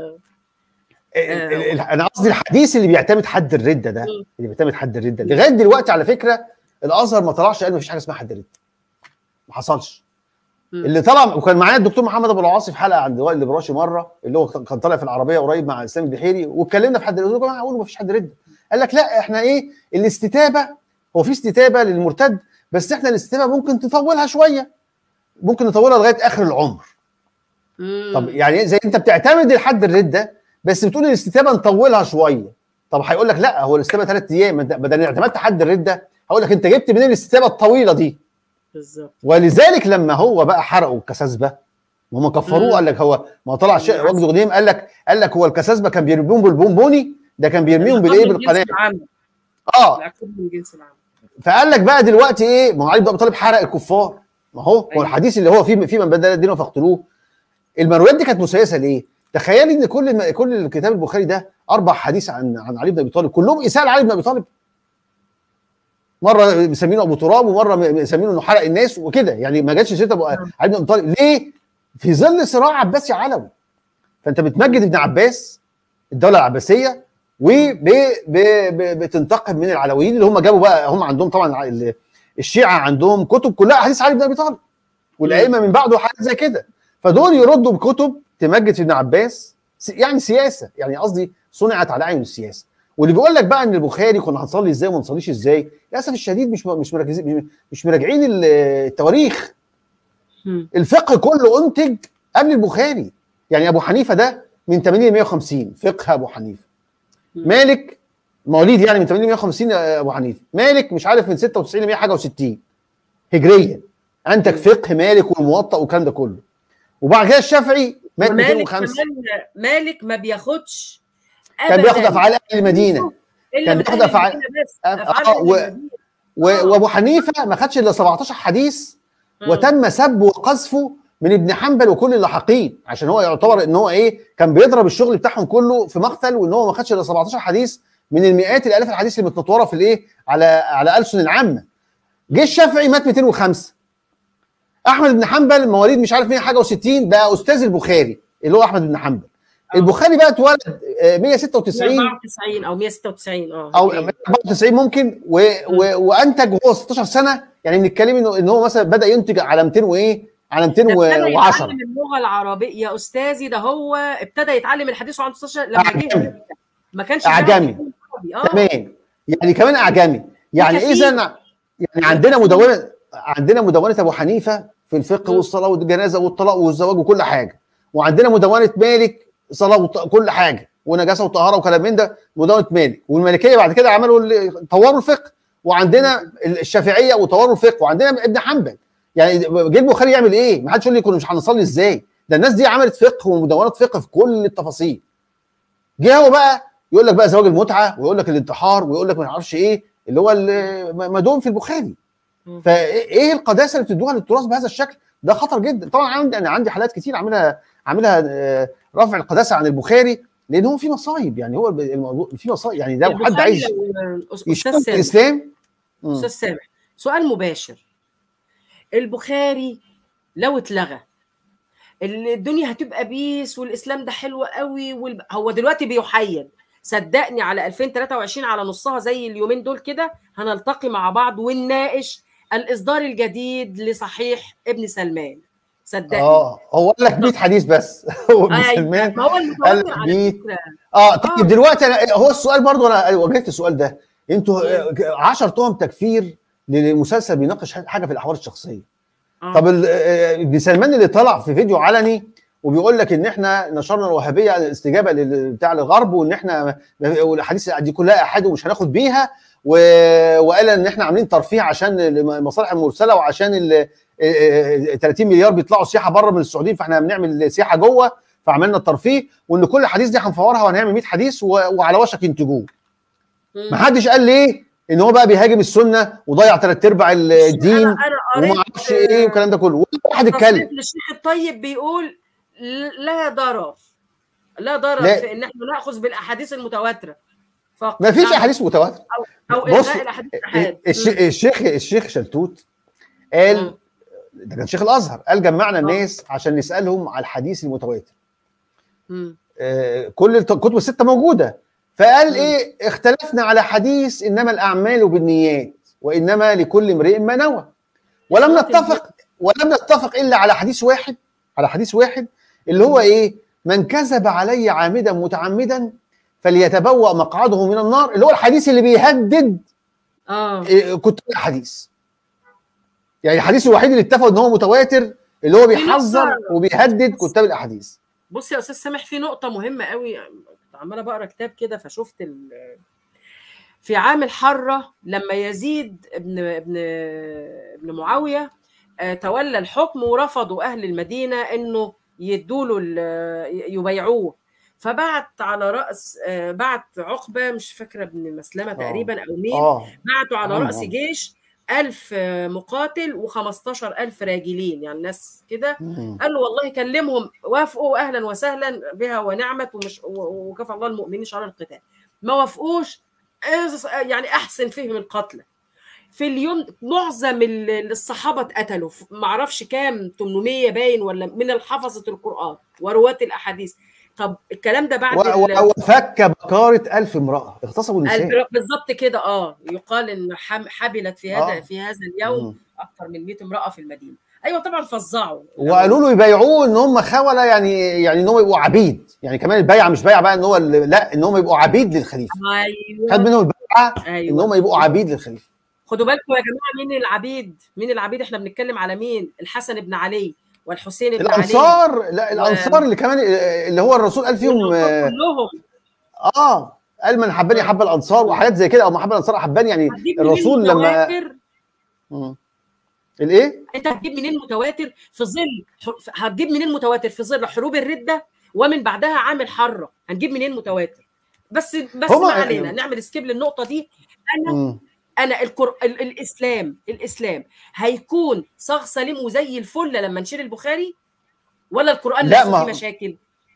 آه. انا قصدي الحديث اللي بيعتمد حد الرده ده، اللي بيعتمد حد الرده لغايه دلوقتي على فكره الازهر ما طلعش قال ما فيش حاجه اسمها حد الرده، ما حصلش. م. اللي طلع وكان معايا الدكتور محمد ابو العاصي في حلقه عند وائل البراشي مره، اللي هو كان طالع في العربيه قريب مع اسلام البحيري، واتكلمنا في حد الرده. يا جماعه قولوا ما فيش حد رده. قال لك لا احنا ايه الاستتابه، هو في استتابه للمرتد، بس احنا الاستتابه ممكن تطولها شويه، ممكن نطولها لغايه اخر العمر. مم. طب يعني زي انت بتعتمد الحد الرده بس بتقول الاستتابه نطولها شويه. طب هيقول لك لا هو الاستتابه ثلاث ايام، بدل اعتمدت حد الرده هقول لك انت جبت منين الاستتابه الطويله دي؟ بالظبط. ولذلك لما هو بقى حرقوا الكساسبه وهم كفروه، قال لك هو ما طلع شيء وجد غنيم، قال لك قال لك هو الكساسبه كان بيرميهم بالبونبوني، ده كان بيرميهم بالايه؟ بالقناه. اه من جنس العمل. فقال لك بقى دلوقتي ايه؟ ما هو علي بن ابي طالب حرق الكفار، ما هو أيوة. هو الحديث اللي هو فيه في من بدل دينه فاقتلوه، المرويات دي كانت مسيسه ليه؟ تخيلي ان كل كل الكتاب البخاري ده اربع حديث عن عن علي بن ابي طالب كلهم اساءه لعلي بن ابي طالب. مره مسمينه ابو تراب ومره مسمينه انه حرق الناس وكده، يعني ما جاتش سيره علي بن ابي طالب ليه؟ في ظل صراع عباسي علوي. فانت بتمجد ابن عباس الدوله العباسيه وبتنتقم من العلويين اللي هم جابوا بقى، هم عندهم طبعا الشيعه عندهم كتب كلها احاديث علي بن ابي طالب، والائمه من بعده حاجات زي كده، فدول يردوا بكتب تمجد في ابن عباس، يعني سياسه، يعني قصدي صنعت على اعين السياسه. واللي بيقول لك بقى ان البخاري كنا هنصلي ازاي وما نصليش ازاي، للاسف الشديد مش مش مركزين، مش مراجعين التواريخ. الفقه كله انتج قبل البخاري. يعني ابو حنيفه ده من ثمانين ل مئة وخمسين فقه ابو حنيفه. مالك مواليد يعني من ثمانين ل مئة وخمسين ابو حنيفه. مالك مش عارف من ستة وتسعين ل مئة حاجه و60 هجريا، انتج فقه مالك والموطأ والكلام ده كله. وبعد كده الشافعي مات مئتين وخمسة. مالك ما بياخدش ابدا، كان بياخد افعال اهل المدينه، كان بياخد افعال اه وابو حنيفه ما خدش الا سبعتاشر حديث، وتم سبه وقذفه من ابن حنبل وكل اللاحقين، عشان هو يعتبر ان هو ايه كان بيضرب الشغل بتاعهم كله في مقتل، وان هو ما خدش الا سبعتاشر حديث من المئات الالاف الحديث اللي متنطوره في الايه على على ألسن العامه. جه الشافعي مات مئتين وخمسة. احمد بن حنبل مواليد مش عارف مئة حاجه و60 بقى استاذ البخاري اللي هو احمد بن حنبل. البخاري بقى اتولد مئة وستة وتسعين أربعة وتسعين او مئة وستة وتسعين اه او أربعة وتسعين ممكن، و... و... وانتج وهو ستاشر سنه. يعني بنتكلم انه ان هو مثلا بدا ينتج على مئتين وايه على مئتين وعشرة. يتعلم اللغه العربيه يا استاذي، ده هو ابتدى يتعلم الحديث وعنده ستاشر لما جه ما كانش اعجمي. آه. تمام، يعني كمان اعجمي. يعني اذا يعني عندنا مدونه عندنا مدونه ابو حنيفه في الفقه والصلاه والجنازه والطلاق والزواج وكل حاجه، وعندنا مدونه مالك صلاه وكل حاجه ونجاسه وطهاره وكلام من ده مدونه مالك، والمالكيه بعد كده عملوا طوروا الفقه، وعندنا الشافعيه وطوروا الفقه، وعندنا ابن حنبل. يعني جه البخاري يعمل ايه؟ ما حدش يقول لي كنا مش هنصلي ازاي، ده الناس دي عملت فقه ومدونات فقه في كل التفاصيل. جه هو بقى يقول لك بقى زواج المتعه، ويقول لك الانتحار، ويقول لك ما اعرفش ايه اللي هو مدون في البخاري. فايه القداسه اللي بتدوها للتراث بهذا الشكل؟ ده خطر جدا. طبعا عندي انا عندي حالات كتير عاملها عاملها رفع القداسه عن البخاري، لان هو في مصايب. يعني هو الموضوع في مصايب، يعني ده حد عايز يشوف الاسلام. استاذ سامح، سؤال مباشر، البخاري لو اتلغى الدنيا هتبقى بيس والاسلام ده حلو قوي والب... هو دلوقتي بيحيد، صدقني على ألفين وثلاثة وعشرين على نصها زي اليومين دول كده هنلتقي مع بعض ونناقش الاصدار الجديد لصحيح ابن سلمان. صدقني. اه هو قال لك مئة حديث بس هو ابن أيوة. سلمان ما هو قال لك مئة. اه طيب آه. دلوقتي أنا هو السؤال برضو انا واجهت السؤال ده، انتوا عشر تهم تكفير للمسلسل بيناقش حاجه في الاحوال الشخصيه. آه. طب ابن سلمان اللي طلع في فيديو علني وبيقول لك ان احنا نشرنا الوهابيه الاستجابه بتاع الغرب، وان احنا الاحاديث دي كلها احاد ومش هناخد بيها، و... وقال ان احنا عاملين ترفيه عشان المصالح المرسله وعشان ال ثلاثين مليار بيطلعوا سياحه بره من السعوديين، فاحنا بنعمل سياحه جوه فعملنا الترفيه، وان كل حديث دي هنفورها وهنعمل مئة حديث و... وعلى وشك ينتجوه. ما حدش قال ليه ان هو بقى بيهاجم السنه وضيع ثلاث ارباع الدين وما اعرفش ايه والكلام ده كله، واحد اتكلم. الشيخ الطيب بيقول لا ضرر، لا ضرر لا. في ان احنا ناخذ بالاحاديث المتواتره فقط. ما فيش نعم. احاديث متواتره. او او بص، الغاء الاحاديث الاحاد. الش- الشيخ الشيخ شلتوت قال، ده كان شيخ الازهر، قال جمعنا الناس عشان نسالهم على الحديث المتواتر. مم. آه، كل الكتب السته موجوده، فقال مم. ايه؟ اختلفنا على حديث انما الاعمال بالنيات وانما لكل امرئ ما نوى، ولم صلاة نتفق ولم نتفق الا على حديث واحد، على حديث واحد اللي هو ايه؟ من كذب علي عامدا متعمدا فليتبوأ مقعده من النار، اللي هو الحديث اللي بيهدد اه إيه، كتب الحديث. يعني الحديث الوحيد اللي اتفقوا ان هو متواتر اللي هو في بيحذر نقطة، وبيهدد كتاب الاحاديث. بص يا استاذ سامح، في نقطة مهمة قوي، كنت عمالة بقرا كتاب كده فشفت ال... في عام الحرة لما يزيد ابن ابن ابن معاوية آه، تولى الحكم ورفضوا اهل المدينة انه يدوا له يبايعوه، فبعت على راس آه، بعت عقبة، مش فاكرة ابن مسلمة تقريبا او مين، اه بعتوا على عم راس عم. جيش ألف مقاتل وخمستاشر ألف راجلين، يعني ناس كده. مم. قال له والله كلمهم وافقوا اهلا وسهلا بها ونعمت، ومش وكفى الله المؤمنين شر القتال. ما وافقوش يعني احسن فيهم القتلى. في اليوم معظم الصحابه اتقتلوا، ما اعرفش كام، ثمانمية باين ولا من حفظه القران ورواة الاحاديث. طب الكلام ده بعد وفك بكاره ألف امراه اغتصبوا النساء بالظبط كده. اه يقال ان حبلت في هذا آه. في هذا اليوم مم. اكثر من مئة امراه في المدينه. ايوه طبعا فظعوا، وقالوا له يبايعوه ان هم خونه، يعني يعني ان هم يبقوا عبيد، يعني كمان البيعه مش بيعه بقى ان هو لا، ان هم يبقوا عبيد للخليفه. ايوه خد منهم البيعه أيوة. ان هم يبقوا عبيد للخليفه. خدوا بالكم يا جماعه، مين العبيد؟ مين العبيد؟ احنا بنتكلم على مين؟ الحسن بن علي والحسين بن الانصار علي. لا الانصار و... اللي كمان اللي هو الرسول قال فيهم كلهم اه قال من حبني حب الانصار وحاجات زي كده، او من حب الانصار احبني، يعني الرسول لما مم. الايه؟ انت هتجيب منين متواتر في ظل هتجيب منين متواتر في ظل حروب الرده ومن بعدها عام الحره؟ هنجيب منين متواتر؟ بس بس ما علينا، يعني... نعمل سكيب للنقطه دي. انا مم. انا الكر... الاسلام الاسلام هيكون صاغ سليم وزي الفل لما نشيل البخاري، ولا القران نفسه ما... فيه مشاكل؟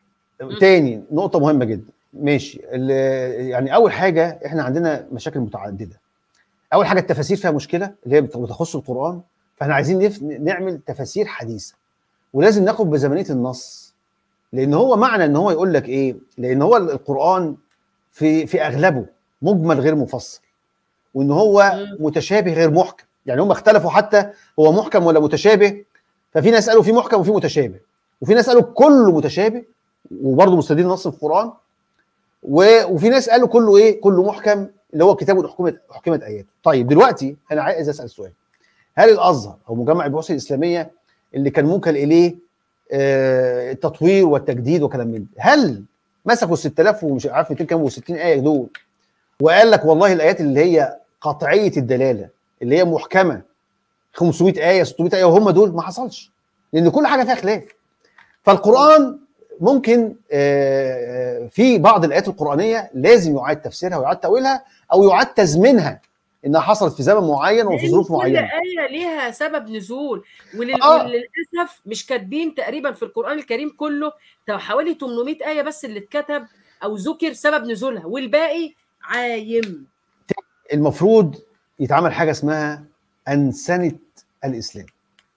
تاني نقطه مهمه جدا، ماشي. يعني اول حاجه احنا عندنا مشاكل متعدده. اول حاجه التفاسير فيها مشكله اللي هي بتخص القران، فاحنا عايزين نف... نعمل تفاسير حديثه، ولازم ناخد بزمنيه النص، لان هو معنى ان هو يقول لك ايه، لان هو القران في في اغلبه مجمل غير مفصل، وان هو متشابه غير محكم. يعني هم اختلفوا حتى هو محكم ولا متشابه، ففي ناس قالوا في محكم وفي متشابه، وفي ناس قالوا كله متشابه وبرضه مستدين نص القران، وفي ناس قالوا كله ايه، كله محكم اللي هو كتاب حكمت حكمت اياته. طيب دلوقتي انا عايز اسال سؤال، هل الازهر او مجمع البحوث الاسلاميه اللي كان موكل اليه آه التطوير والتجديد وكلام من ده، هل مسكوا ستة آلاف ومش عارف مئتين كام وستين ايه دول وقال لك والله الايات اللي هي قطعيه الدلاله اللي هي محكمه خمسمئة ايه ستمئة ايه وهم دول؟ ما حصلش، لان كل حاجه فيها خلاف. فالقران ممكن في بعض الايات القرانيه لازم يعاد تفسيرها ويعاد تاويلها او يعاد تزمينها انها حصلت في زمن معين وفي ظروف معينه. كل ايه ليها سبب نزول، ولل... آه. وللاسف مش كاتبين تقريبا في القران الكريم كله حوالي ثمانمئة ايه بس اللي اتكتب او ذكر سبب نزولها، والباقي عايم. المفروض يتعمل حاجه اسمها انسنه الاسلام.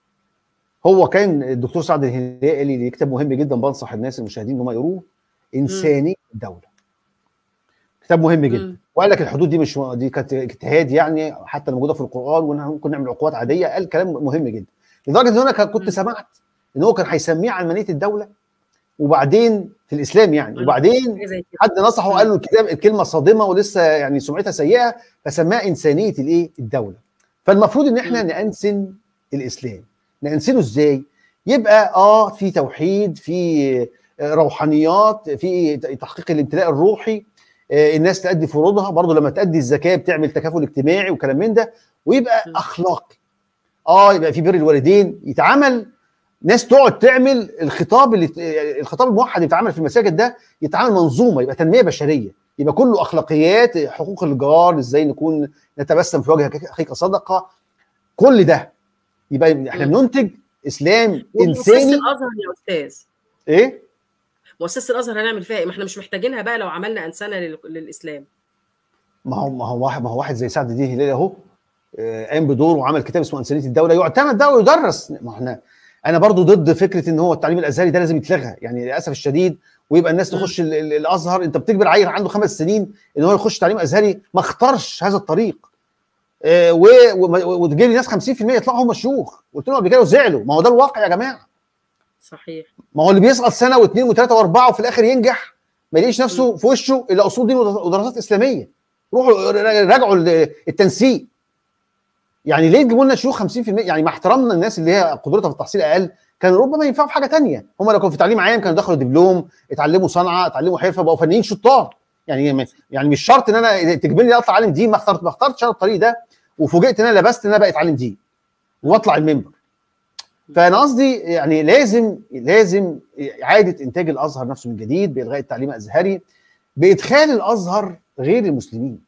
هو كان الدكتور سعد الهلالي اللي يكتب مهم جدا، بنصح الناس المشاهدين ان هم يقروه، انسانيه الدوله. كتاب مهم جدا، وقال لك الحدود دي مش دي كانت اجتهاد يعني حتى موجوده في القران، وان ممكن نعمل عقوبات عاديه. قال كلام مهم جدا لدرجه ان انا كنت سمعت ان هو كان هيسميه علمانيه الدوله، وبعدين في الاسلام يعني، وبعدين حد نصحه وقال له الكتاب الكلمه صادمه ولسه يعني سمعتها سيئه، فسماها انسانيه الايه الدوله. فالمفروض ان احنا نأنسن الاسلام. نأنسنه ازاي؟ يبقى اه في توحيد، في روحانيات، في تحقيق الامتلاء الروحي، الناس تأدي فروضها، برضه لما تأدي الزكاة بتعمل تكافل اجتماعي وكلام من ده، ويبقى أخلاقي. اه يبقى في بر الوالدين، يتعمل ناس تقعد تعمل الخطاب اللي الخطاب الموحد اللي بيتعمل في المساجد ده، يتعمل منظومة، يبقى تنمية بشرية، يبقى كله أخلاقيات، حقوق الجار، ازاي نكون نتبسم في وجه اخيك صدقة، كل ده يبقى احنا بننتج اسلام انساني. الازهر يا استاذ ايه مؤسسه الازهر هنعمل فيها ايه؟ ما احنا مش محتاجينها بقى لو عملنا انسنه لل- للاسلام. ما هو ما هو واحد ما هو واحد زي سعد الدين هلالي اهو، آه، قام بدور وعمل كتاب اسمه انسانيه الدوله، يعتمد ده ويدرس. ما احنا انا برضو ضد فكره ان هو التعليم الازهري ده لازم يتلغى يعني للاسف الشديد، ويبقى الناس مم. تخش ال- ال- الازهر. انت بتجبر عيل عنده خمس سنين ان هو يخش تعليم ازهري، ما اختارش هذا الطريق. آه، و- و- وتجيب لي ناس خمسين في المية يطلعوا هم شيوخ، قلت لهم قبل كده وزعلوا. ما هو ده الواقع يا جماعه. صحيح. ما هو اللي بيسقط سنه واثنين وثلاثه واربعه وفي الاخر ينجح، ما يلاقيش مم. نفسه في وشه الا اصول دين ودراسات اسلاميه. روحوا راجعوا التنسيق. يعني ليه تجيبوا لنا شيوخ خمسين في المية؟ يعني مع احترامنا الناس اللي هي قدرتها في التحصيل اقل، كان ربما ينفعوا في حاجه ثانيه. هم لو كانوا في تعليم عام كانوا دخلوا دبلوم، اتعلموا صنعه، اتعلموا حرفه، بقوا فنيين شطار. يعني يعني مش شرط ان انا تجبرني اطلع عالم دين. ما اخترت ما اخترتش انا الطريق ده، وفوجئت ان انا لبست ان انا بقيت عالم دين واطلع المنبر. فانا قصدي يعني لازم لازم اعاده انتاج الازهر نفسه من جديد، بالغاء التعليم الازهري، بادخال الازهر غير المسلمين.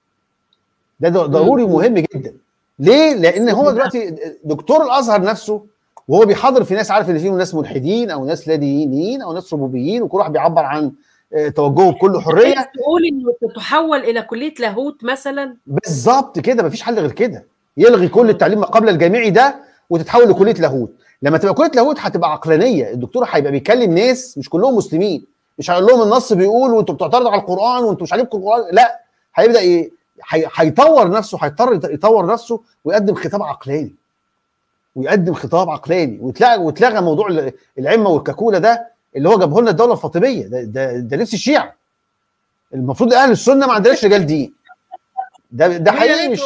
ده ضروري ومهم جدا. ليه؟ لان هو دلوقتي دكتور الازهر نفسه وهو بيحاضر في ناس عارف ان فيهم ناس ملحدين او ناس لا دينيين او ناس ربوبيين، وكل واحد بيعبر عن توجهه بكل حريه. عايز تقول انه تحول الى كليه لاهوت مثلا؟ بالظبط كده، مفيش حل غير كده. يلغي كل التعليم ما قبل الجامعي ده وتتحول لكليه لاهوت. لما تبقى كليه لاهوت هتبقى عقلانيه، الدكتور هيبقى بيكلم ناس مش كلهم مسلمين، مش هيقول لهم النص بيقول وانتوا بتعترضوا على القران وانتوا مش عاجبكم القران، لا، هيبدا ايه، هيطور نفسه، هيضطر يطور نفسه ويقدم خطاب عقلاني، ويقدم خطاب عقلاني ويتلغى ويتلغى موضوع العمه والكاكوله ده اللي هو جابه لنا الدوله الفاطميه. ده ده, ده لبس الشيعه. المفروض اهل السنه ما عندناش رجال دين. ده ده حقيقي مش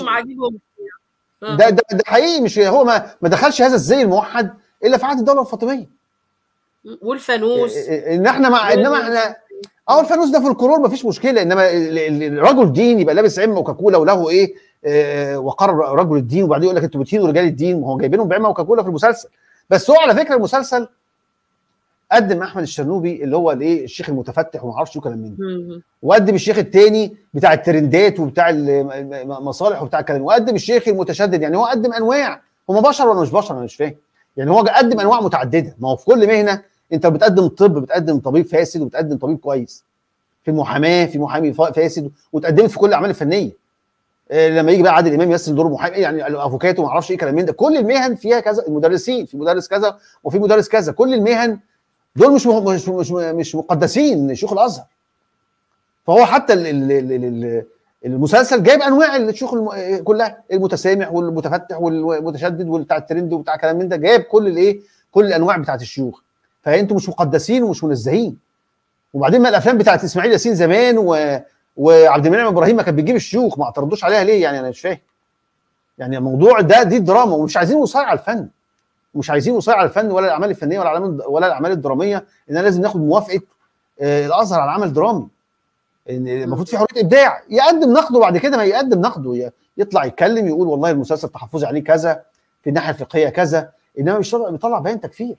ده ده ده حقيقي مش هو ما ما دخلش هذا الزي الموحد الا في عهد الدوله الفاطميه. والفانوس ان احنا مع انما احنا اه الفانوس ده في الكرور مفيش مشكله، انما الرجل دين يبقى لابس عمه وكاكوله وله ايه آه وقار رجل الدين، وبعدين يقول لك انتوا بتهينوا رجال الدين. ما هو جايبينهم بعمه وكاكوله في المسلسل. بس هو على فكره المسلسل قدم احمد الشرنوبي اللي هو الايه الشيخ المتفتح وما اعرفش كلام من ده، وقدم الشيخ الثاني بتاع الترندات وبتاع المصالح وبتاع الكلام، وقدم الشيخ المتشدد. يعني هو قدم انواع. هم بشر ولا مش بشر؟ انا مش فاهم. يعني هو قدم انواع متعدده. ما هو في كل مهنه انت بتقدم طب، بتقدم طبيب فاسد وبتقدم طبيب كويس. في المحاماه في محامي فاسد، وتقدمت في كل الاعمال الفنيه. إيه لما يجي بقى عادل امام يمثل دور محامي يعني الافوكاتو ما اعرفش ايه كلام من ده. كل المهن فيها كذا، المدرسين في مدرس كذا وفي مدرس كذا، كل المهن دول مش مش مش مش مقدسين شيوخ الازهر. فهو حتى ال ال ال المسلسل جايب انواع الشيوخ كلها، المتسامح والمتفتح والمتشدد والبتاع الترند وبتاع كلام من ده، جايب كل الايه كل الانواع بتاعت الشيوخ. فانتوا مش مقدسين ومش منزهين. وبعدين ما الافلام بتاعت اسماعيل ياسين زمان و... وعبد المنعم ابراهيم ما كانت بتجيب الشيوخ، ما اعترضوش عليها ليه؟ يعني انا مش فاهم. يعني الموضوع ده دي دراما، ومش عايزين وصاية على الفن، مش عايزين وصاية على الفن ولا الاعمال الفنيه ولا الاعمال ولا الاعمال الدراميه ان لازم ناخد موافقه آه الازهر على عمل درامي. المفروض في حريه ابداع. يقدم نقده بعد كده، ما يقدم نقده يطلع يتكلم يقول والله المسلسل تحفظي عليه كذا، في الناحيه الفقهيه كذا، انما مش بيطلع بيان تكفير.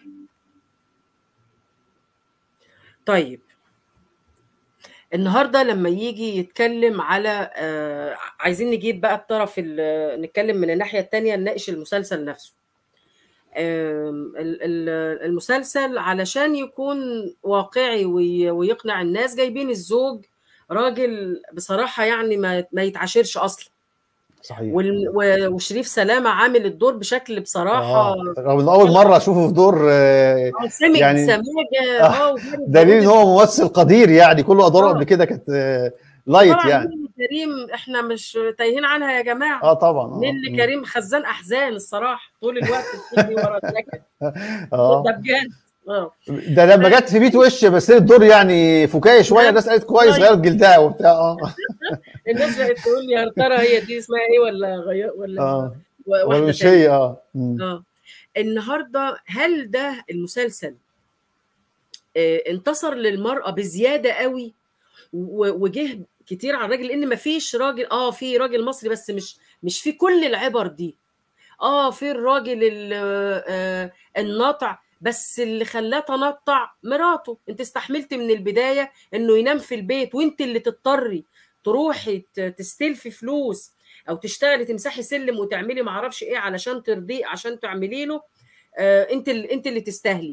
طيب النهارده لما يجي يتكلم على آه عايزين نجيب بقى الطرف نتكلم من الناحيه الثانيه، نناقش المسلسل نفسه. آه المسلسل علشان يكون واقعي ويقنع الناس جايبين الزوج راجل بصراحه يعني ما ما يتعاشرش اصلا. صحيح. وشريف سلامه عامل الدور بشكل بصراحه رغم ان اول مره اشوفه في دور آه سمج يعني سماجه اه دليل ان هو ممثل قدير. يعني كل ادواره قبل كده كانت آه لايت يعني. كريم احنا مش تايهين عنها يا جماعه. اه طبعا. اه نيللي كريم خزان احزان الصراحه طول الوقت بتجري ورا النكد. اه ده بجد. اه ده لما جت في بيت وش بس الدور يعني فكاهي شويه، الناس قالت كويس غيرت جلدها وبتاع. اه الناس بقت تقول لي يا ترى هي دي اسمها ايه ولا غير ولا اه واحده مش هي. اه اه النهارده هل ده المسلسل اه انتصر للمراه بزياده قوي وجه كتير على الراجل؟ لان مفيش راجل اه في راجل مصري بس مش مش في كل العبر دي. اه في الراجل آه الناطع، بس اللي خلاه تنطع مراته. انت استحملت من البدايه انه ينام في البيت وانت اللي تضطري تروحي تستلفي فلوس او تشتغلي تمسحي سلم وتعملي معرفش ايه علشان ترضيه عشان تعملي له. آه انت اللي انت اللي تستاهلي.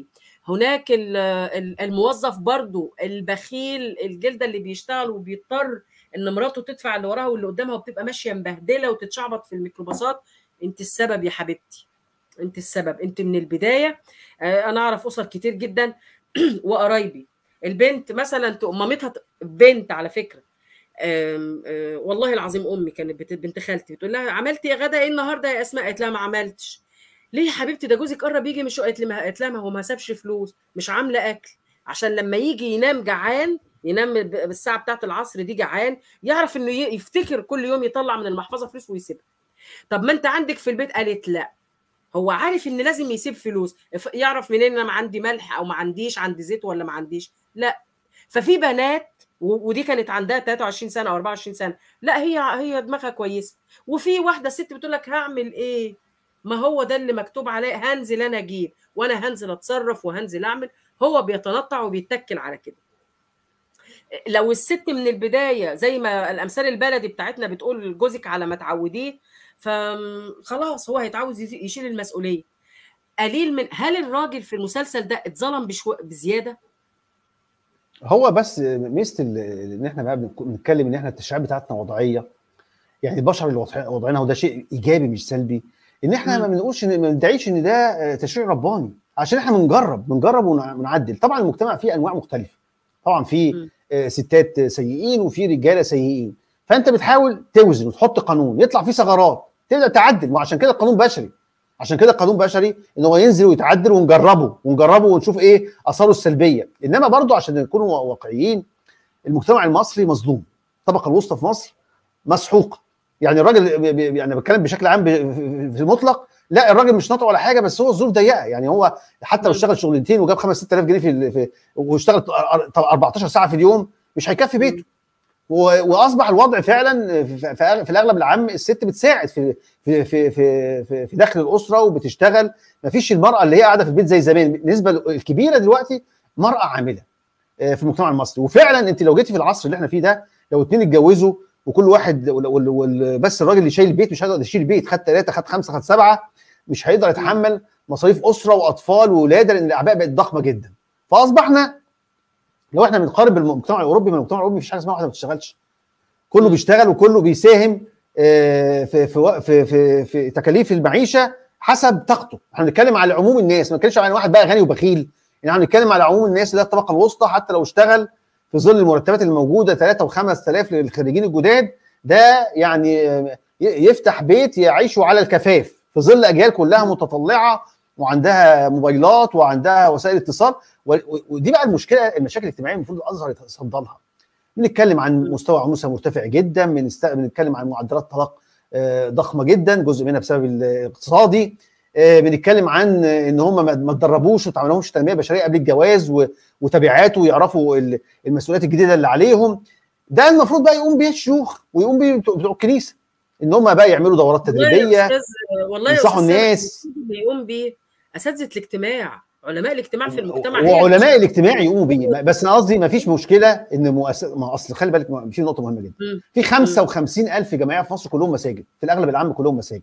هناك الموظف برضو البخيل الجلده اللي بيشتغل وبيضطر ان مراته تدفع اللي وراها واللي قدامها وبتبقى ماشيه مبهدله وتتشعبط في الميكروباصات. انت السبب يا حبيبتي، انت السبب، انت من البدايه. انا اعرف اسر كتير جدا وقرايبي البنت مثلا مامتها بنت على فكره، آم آم والله العظيم امي كانت بنت خالتي بتقول لها عملتي يا غدا ايه النهارده يا اسماء؟ قالت لها ما عملتش. ليه يا حبيبتي؟ ده جوزك قرب يجي من الشقه. قالت لي ما قالت لها ما هو ما سابش فلوس، مش عامله اكل عشان لما يجي ينام جعان، ينام بالساعه بتاعه العصر دي جعان، يعرف انه يفتكر كل يوم يطلع من المحفظه فلوس ويسيبها. طب ما انت عندك في البيت. قالت لا، هو عارف ان لازم يسيب فلوس، يعرف منين انا ما عندي ملح او ما عنديش، عندي زيت ولا ما عنديش؟ لا. ففي بنات ودي كانت عندها ثلاثة وعشرين سنه او أربعة وعشرين سنه، لا هي هي دماغها كويسه. وفي واحده ست بتقول لك هعمل ايه؟ ما هو ده اللي مكتوب عليه، هنزل انا اجيب وانا هنزل اتصرف وهنزل اعمل. هو بيتنطع وبيتكل على كده. لو الست من البدايه زي ما الامثال البلدي بتاعتنا بتقول جوزك على ما تعوديه، فخلاص هو هيتعود يشيل المسؤوليه. قليل من هل الراجل في المسلسل ده اتظلم بشو... بزياده؟ هو بس ميزه ان احنا بقى بنتكلم ان احنا التشريعات بتاعتنا وضعيه، يعني البشر اللي وضعينها، وده شيء ايجابي مش سلبي. ان احنا ما بنقولش ما بندعيش ان ده تشريع رباني، عشان احنا بنجرب بنجرب ونعدل. طبعا المجتمع فيه انواع مختلفه، طبعا في ستات سيئين وفي رجاله سيئين، فانت بتحاول توزن وتحط قانون يطلع فيه ثغرات تبدا تعدل. وعشان كده القانون بشري، عشان كده القانون بشري ان هو ينزل ويتعدل ونجربه ونجربه ونشوف ايه اثاره السلبيه. انما برضو عشان نكون واقعيين، المجتمع المصري مظلوم، الطبقه الوسطى في مصر مسحوقه. يعني الراجل يعني بتكلم بشكل عام في المطلق، لا الراجل مش ناطق ولا حاجه، بس هو الظروف ضيقه. يعني هو حتى لو اشتغل شغلتين وجاب خمسة ستة آلاف جنيه في, في واشتغل أربعتاشر ساعه في اليوم مش هيكفي بيته. واصبح الوضع فعلا في الاغلب العام الست بتساعد في في في في, في دخل الاسره وبتشتغل. ما فيش المراه اللي هي قاعده في البيت زي زمان. النسبه الكبيره دلوقتي مراه عامله في المجتمع المصري. وفعلا انت لو جيتي في العصر اللي احنا فيه ده، لو اتنين اتجوزوا وكل واحد بس الراجل اللي شايل البيت مش هيقدر يشيل البيت، خد ثلاثه خد خمسه خد سبعه، مش هيقدر يتحمل مصاريف اسره واطفال وولاده، لان الاعباء بقت ضخمه جدا. فاصبحنا لو احنا بنقارن بالمجتمع الاوروبي، من المجتمع الاوروبي مفيش حاجه اسمها واحده ما بتشتغلش، كله بيشتغل وكله بيساهم في في في في, في تكاليف المعيشه حسب طاقته. احنا بنتكلم على عموم الناس، ما بنتكلمش على واحد بقى غني وبخيل، يعني احنا بنتكلم على عموم الناس اللي هي الطبقه الوسطى. حتى لو اشتغل في ظل المرتبات اللي موجوده ثلاثة وخمس آلاف للخريجين الجداد، ده يعني يفتح بيت يعيشوا على الكفاف في ظل اجيال كلها متطلعه وعندها موبايلات وعندها وسائل اتصال. ودي بقى المشكله، المشاكل الاجتماعيه المفروض الازهر يتصدى لها. بنتكلم عن مستوى عنوسه مرتفع جدا، بنتكلم عن معدلات طلاق ضخمه جدا، جزء منها بسبب الاقتصادي. بنتكلم عن ان هم ما اتدربوش وما عملوش تنميه بشريه قبل الجواز وتبعاته ويعرفوا المسؤوليات الجديده اللي عليهم. ده المفروض بقى يقوم بيه الشيوخ ويقوم بيه بتوع الكنيسه، ان هم بقى يعملوا دورات تدريبيه، والله يا ينصحوا الناس. يقوم بيه اساتذه الاجتماع، علماء الاجتماع في المجتمع، وعلماء الاجتماع يقوموا بيه. بس انا قصدي ما فيش مشكله ان مؤسسه، ما اصل خلي بالك في نقطه مهمه جدا، في خمسة وخمسين ألف جمعيه في مصر كلهم مساجد، في الاغلب العام كلهم مساجد.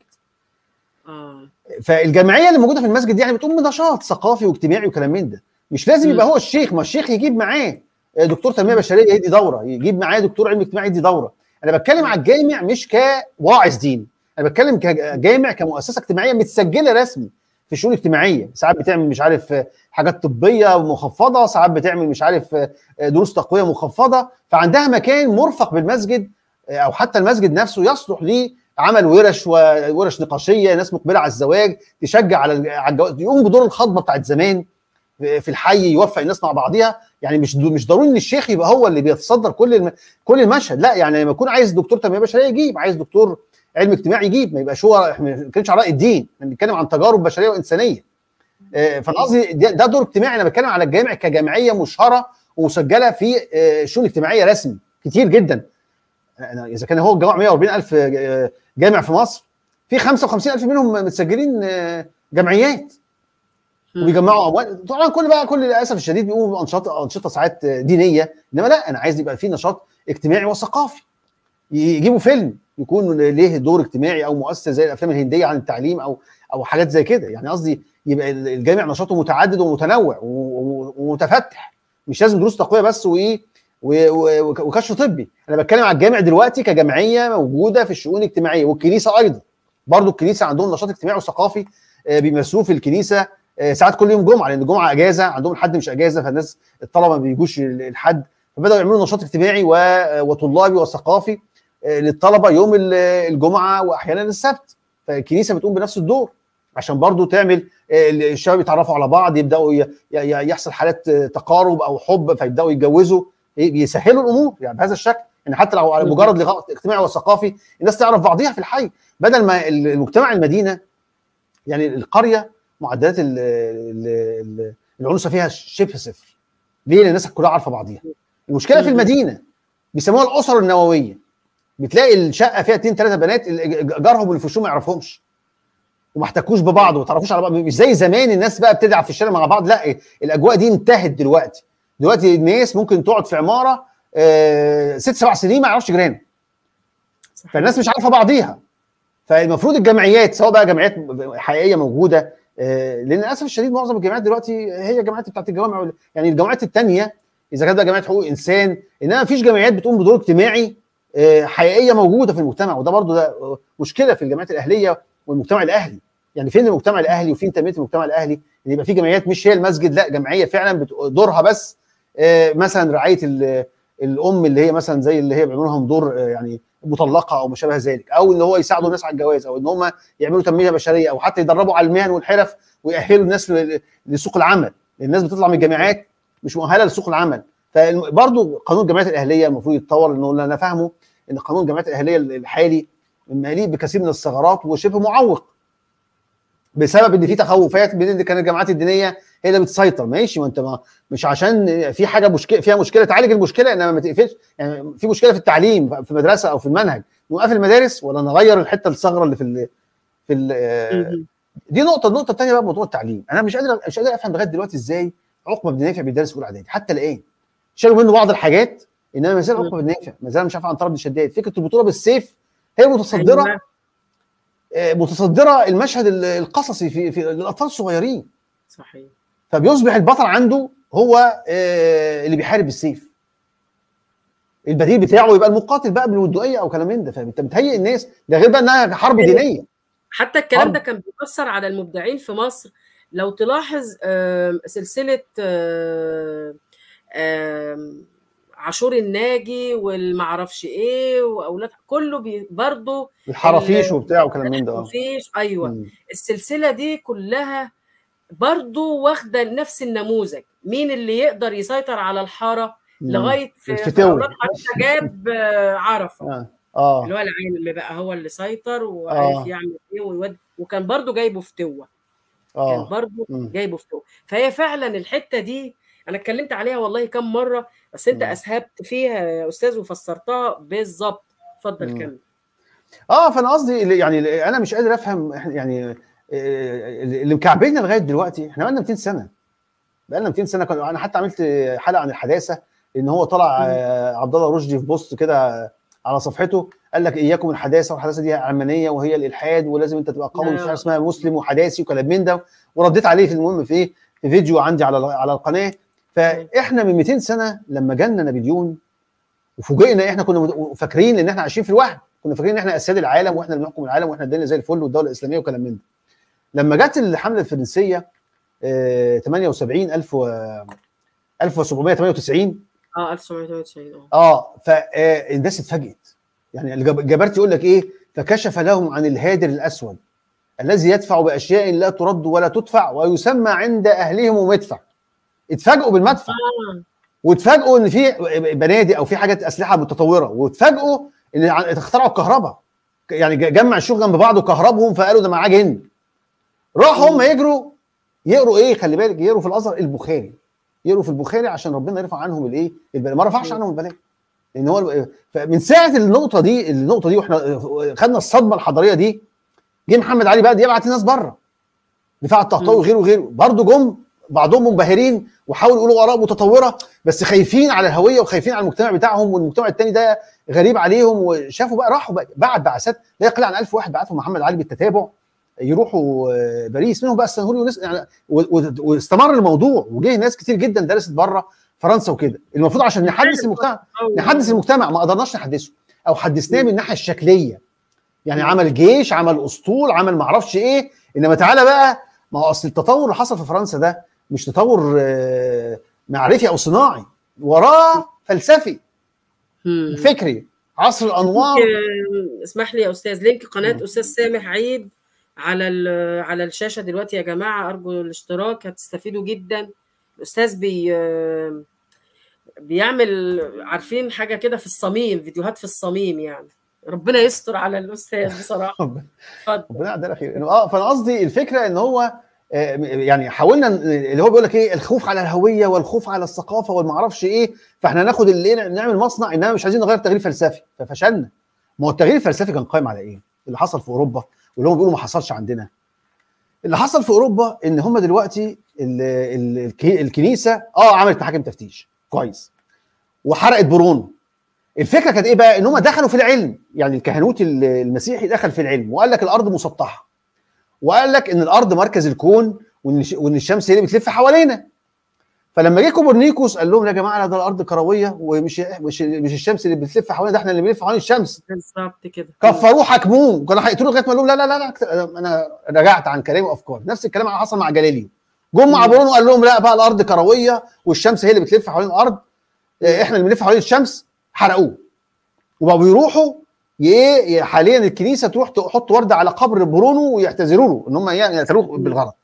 اه فالجمعيه اللي موجوده في المسجد دي يعني بتقوم بنشاط ثقافي واجتماعي وكلام من ده. مش لازم يبقى هو الشيخ، ما الشيخ يجيب معاه دكتور تنميه بشريه يدي دوره، يجيب معاه دكتور علم اجتماعي يدي دوره. انا بتكلم على الجامع مش كواعظ دين، انا بتكلم كجامع كمؤسسه اجتماعيه متسجله رسمي في الشؤون الاجتماعيه. ساعات بتعمل مش عارف حاجات طبيه مخفضه، ساعات بتعمل مش عارف دروس تقويه مخفضه، فعندها مكان مرفق بالمسجد، او حتى المسجد نفسه يصلح لعمل ورش وورش نقاشيه، ناس مقبله على الزواج تشجع على الجواز، يقوم بدور الخطبه بتاعت زمان في الحي، يوفق الناس مع بعضيها. يعني مش مش ضروري ان الشيخ يبقى هو اللي بيتصدر كل الم... كل المشهد، لا. يعني لما يكون عايز دكتور تنميه بشريه يجيب، عايز دكتور علم اجتماعي يجيب، ما يبقاش هو، احنا ما بنتكلمش على راي الدين، احنا بنتكلم عن تجارب بشريه وانسانيه. آه فانا قصدي ده دور اجتماعي. انا بتكلم على الجامع كجمعيه مشهره ومسجله في آه شؤون اجتماعيه رسمي كتير جدا. أنا اذا كان هو الجامع مئة وأربعين ألف جامع في مصر، في خمسة وخمسين ألف منهم متسجلين آه جمعيات وبيجمعوا اموال. طبعا كل بقى كل للاسف الشديد بيقوموا بانشطه انشطه ساعات دينيه، انما لا، انا عايز يبقى في نشاط اجتماعي وثقافي. يجيبوا فيلم يكون ليه دور اجتماعي، او مؤسسه زي الافلام الهنديه عن التعليم، او او حاجات زي كده. يعني قصدي يبقى الجامع نشاطه متعدد ومتنوع ومتفتح، مش لازم دروس تقويه بس وايه وكشف طبي. انا بتكلم على الجامع دلوقتي كجمعيه موجوده في الشؤون الاجتماعيه، والكنيسه ايضا برضو الكنيسه عندهم نشاط اجتماعي وثقافي بيمارسوه في الكنيسه ساعات كل يوم جمعه، لان الجمعه اجازه عندهم، الحد مش اجازه، فالناس الطلبه ما بيجوش الحد، فبداوا يعملوا نشاط اجتماعي وطلابي وثقافي للطلبه يوم الجمعه واحيانا السبت. فالكنيسه بتقوم بنفس الدور عشان برضو تعمل الشباب يتعرفوا على بعض، يبداوا يحصل حالات تقارب او حب فيبداوا يتجوزوا، بيسهلوا الامور يعني بهذا الشكل. يعني حتى لو على مجرد لقاء اجتماعي وثقافي الناس تعرف بعضيها في الحي، بدل ما المجتمع المدينه يعني القريه معدلات العنصر فيها شبه صفر. ليه؟ لان الناس كلها عارفه بعضيها. المشكله في المدينه بيسموها الاسر النوويه، بتلاقي الشقه فيها اتنين ثلاثه بنات جارهم اللي في وشهم ما يعرفهمش وما احتكوش ببعض وما تعرفوش على بعض، مش زي زمان الناس بقى بتلعب في الشارع مع بعض. لا، الاجواء دي انتهت دلوقتي. دلوقتي الناس ممكن تقعد في عماره آه ست سبع سنين ما يعرفش جيرانه، فالناس مش عارفه بعضيها. فالمفروض الجمعيات سواء بقى جمعيات حقيقيه موجوده، آه لان للاسف الشديد معظم الجمعيات دلوقتي هي الجمعيات بتاعت الجوامع، يعني الجمعيات الثانيه اذا كانت بقى جمعيات حقوق انسان، انما مفيش جمعيات بتقوم بدور اجتماعي آه حقيقيه موجوده في المجتمع. وده برضو ده مشكله في الجمعيات الاهليه والمجتمع الاهلي. يعني فين المجتمع الاهلي وفين تنميه المجتمع الاهلي؟ ان يبقى في جمعيات مش هي المسجد، لا جمعيه فعلا دورها بس آه مثلا رعايه الام اللي هي مثلا زي اللي هي بيعملوا لهم دور آه يعني مطلقه او ما شابه ذلك، او ان هو يساعدوا الناس على الجواز، او ان هم يعملوا تنميه بشريه، او حتى يدربوا على المهن والحرف ويأهلوا الناس لسوق العمل. الناس بتطلع من الجامعات مش مؤهله لسوق العمل. فبرضه قانون الجمعيات الاهليه المفروض يتطور، انه انا فاهمه ان قانون الجمعيات الاهليه الحالي مليء بكثير من الثغرات وشبه معوق بسبب ان في تخوفات بين ان كانت الجامعات الدينيه هي اللي بتسيطر. ماشي، وانت ما مش عشان في حاجه مشكله فيها مشكله تعالج المشكله، انما ما تقفلش. يعني في مشكله في التعليم في مدرسه او في المنهج نوقف المدارس ولا نغير الحته الثغره اللي في ال في ال دي نقطه. النقطه الثانيه بقى موضوع التعليم. انا مش قادر مش قادر افهم لغايه دلوقتي ازاي عقبه بن نافع بيدرس في اولى اعدادي حتى الان. شالوا منه بعض الحاجات انما ما زال عقبه بن نافع، ما زال مش عارف عن طرد الشداد. فكره البطوله بالسيف هي متصدره أيوة. متصدره المشهد القصصي في في للاطفال الصغيرين. صحيح. فبيصبح البطل عنده هو اللي بيحارب بالسيف، البديل بتاعه يبقى المقاتل بقى بالودوئيه او كلام من ده. فانت بتهيئ الناس، ده غير بقى انها حرب دينيه. حتى الكلام ده كان بيأثر على المبدعين في مصر. لو تلاحظ سلسله عاشور الناجي والمعرفش ايه واولاد كله برضه الحرافيش وبتاع وكلام من ده. الحرافيش ايوه. مم. السلسله دي كلها برضه واخده نفس النموذج، مين اللي يقدر يسيطر على الحاره لغايه في اولاد حتى جاب عرفه اه, آه. اللي هو العين اللي بقى هو اللي سيطر وعارف آه. يعمل ايه ويود، وكان برضه جايبه فتوه. آه. كان برضه جايبه فتوه. فهي فعلا الحته دي انا اتكلمت عليها والله كم مره، بس انت اسهبت فيها يا استاذ وفسرتها بالظبط. اتفضل كمل. اه فانا قصدي يعني انا مش قادر افهم يعني اللي مكعبلنا لغايه دلوقتي. احنا بقالنا مئتين سنه، بقالنا مئتين سنه. انا حتى عملت حلقه عن الحداثه، ان هو طلع عبد الله رشدي في بوست كده على صفحته قال لك اياكم الحداثه، والحداثه دي علمانيه وهي الالحاد ولازم انت تبقى قوي، في حاجه اسمها مسلم وحداثي وكلام من ده، ورديت عليه في المهم في ايه في فيديو عندي على على القناه. فاحنا من مئتين سنه لما جالنا نابليون وفوجئنا، احنا كنا فاكرين ان احنا عايشين في الوهم، كنا فاكرين ان احنا اسياد العالم واحنا اللي بنحكم العالم واحنا الدنيا زي الفل والدوله الاسلاميه وكلام من ده. لما جت الحمله الفرنسيه آه ثمانية وسبعين ألف وسبعمائة وثمانية وتسعين اه ألف وسبعمائة وثمانية وتسعين اه اه فالناس اتفاجئت. يعني الجبرتي يقول لك ايه، فكشف لهم عن الهادر الاسود الذي يدفع باشياء لا ترد ولا تدفع ويسمى عند اهلهم مدفع. اتفاجئوا بالمدفع آه. واتفاجئوا ان في بنادق او في حاجات اسلحه متطوره، واتفاجئوا ان اخترعوا الكهرباء. يعني جمع الشيوخ جنب بعض وكهربهم فقالوا ده معاه جن. راحوا هم يجروا يقروا ايه، خلي بالك، يقروا في الازهر البخاري، يقروا في البخاري عشان ربنا يرفع عنهم الايه البلاء. ما رفعش عنهم البلاء، لان هو من ساعه النقطه دي النقطه دي واحنا خدنا الصدمه الحضاريه دي، جه محمد علي بقى يبعت الناس بره، دفاع الطهطاوي وغيره وغيره برضه جم بعضهم منبهرين وحاولوا يقولوا اراء متطوره، بس خايفين على الهويه وخايفين على المجتمع بتاعهم، والمجتمع الثاني ده غريب عليهم. وشافوا بقى راحوا بقى بعت بعثات لا يقل عن ألف واحد بعتهم محمد علي بالتتابع يروحوا باريس، منهم بقى ستانهولي وناس يعني، واستمر الموضوع وجه ناس كتير جدا درست بره فرنسا وكده. المفروض عشان نحدث المجتمع نحدث المجتمع ما قدرناش نحدثه، او حدثناه من الناحيه الشكليه، يعني عمل جيش، عمل اسطول، عمل ما اعرفش ايه. انما تعالى بقى، ما هو اصل التطور اللي حصل في فرنسا ده مش تطور معرفي او صناعي، وراه فلسفي وفكري، عصر الانوار. اسمح لي يا استاذ، لينك قناه استاذ سامح عيد على على الشاشه دلوقتي يا جماعه، ارجو الاشتراك، هتستفيدوا جدا. الاستاذ بي بيعمل عارفين حاجه كده في الصميم، فيديوهات في الصميم يعني. ربنا يستر على الاستاذ بصراحه. ربنا يعدل خير. اه فانا قصدي الفكره ان هو يعني حاولنا اللي هو بيقول لك ايه، الخوف على الهويه والخوف على الثقافه والما اعرفش ايه، فاحنا ناخد اللي نعمل مصنع، انما مش عايزين نغير تغيير فلسفي، ففشلنا. ما هو التغيير الفلسفي كان قائم على ايه؟ اللي حصل في اوروبا واللي هم بيقولوا ما حصلش عندنا. اللي حصل في اوروبا ان هم دلوقتي ال ال الكنيسه اه عملت محاكم تفتيش كويس وحرقت برونو. الفكره كانت ايه بقى؟ ان هم دخلوا في العلم، يعني الكهنوت المسيحي دخل في العلم وقال لك الارض مسطحه، وقال لك ان الارض مركز الكون، وان الشمس هي اللي بتلف حوالينا. فلما جه كوبرنيكوس قال لهم يا جماعه ده الارض كرويه، ومش مش مش الشمس اللي بتلف حوالينا، ده احنا اللي بنلف حوالين الشمس. بالظبط كده. كفروه حكموه، كانوا هيقتلوه لغايه ما قال لهم لا لا لا لا انا رجعت عن كلامي وافكاري. نفس الكلام اللي حصل مع جاليليو. جم مع برونو قال لهم لا بقى الارض كرويه والشمس هي اللي بتلف حوالين الارض، احنا اللي بنلف حوالين الشمس. حرقوه. وبقوا بيروحوا ايه حاليا الكنيسه تروح تحط ورده على قبر برونو ويعتذروا له ان هم يعني يعتذروا بالغلط.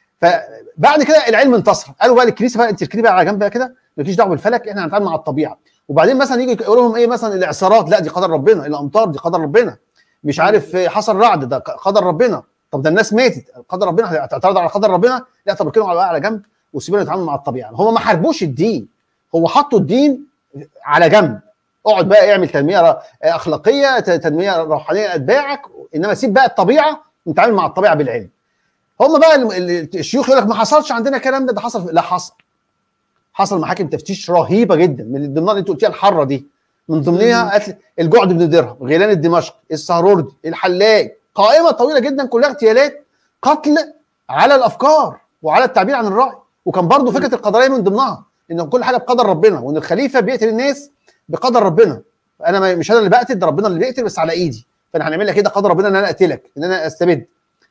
فبعد كده العلم انتصر، قالوا بقى للكنيسه بقى انت اركني بقى على جنب بقى كده، مالكيش دعوه بالفلك، احنا هنتعامل مع الطبيعه. وبعدين مثلا يجي يقولوا لهم ايه مثلا الاعصارات، لا دي قدر ربنا، الامطار دي قدر ربنا، مش عارف حصل رعد ده قدر ربنا، طب ده الناس ماتت قدر ربنا، هتعترض على قدر ربنا؟ لا طب اركنوا على جنب وسيبونا نتعامل مع الطبيعه. هم ما حاربوش الدين، هو حطوا الدين على جنب، اقعد بقى اعمل تنميه اخلاقيه، تنميه روحانيه لاتباعك، انما سيب بقى الطبيعه نتعامل مع الطبيعه بالعلم. هم بقى الشيوخ يقول لك ما حصلش عندنا الكلام ده، ده حصل. لا حصل. حصل محاكم تفتيش رهيبه جدا، من ضمنها اللي انت قلتيها الحره دي، من ضمنها قتل الجعد بن درهم، غيلان الدمشقي، السهروردي، الحلاج، قائمه طويله جدا كلها اغتيالات، قتل على الافكار وعلى التعبير عن الراي. وكان برضه فكره القدريه من ضمنها، ان كل حاجه بقدر ربنا، وان الخليفه بيقتل الناس بقدر ربنا. انا مش انا اللي بقتل، ده ربنا اللي بيقتل بس على ايدي، فانا هنعمل لك كده قدر ربنا ان انا اقتلك، ان انا استبد.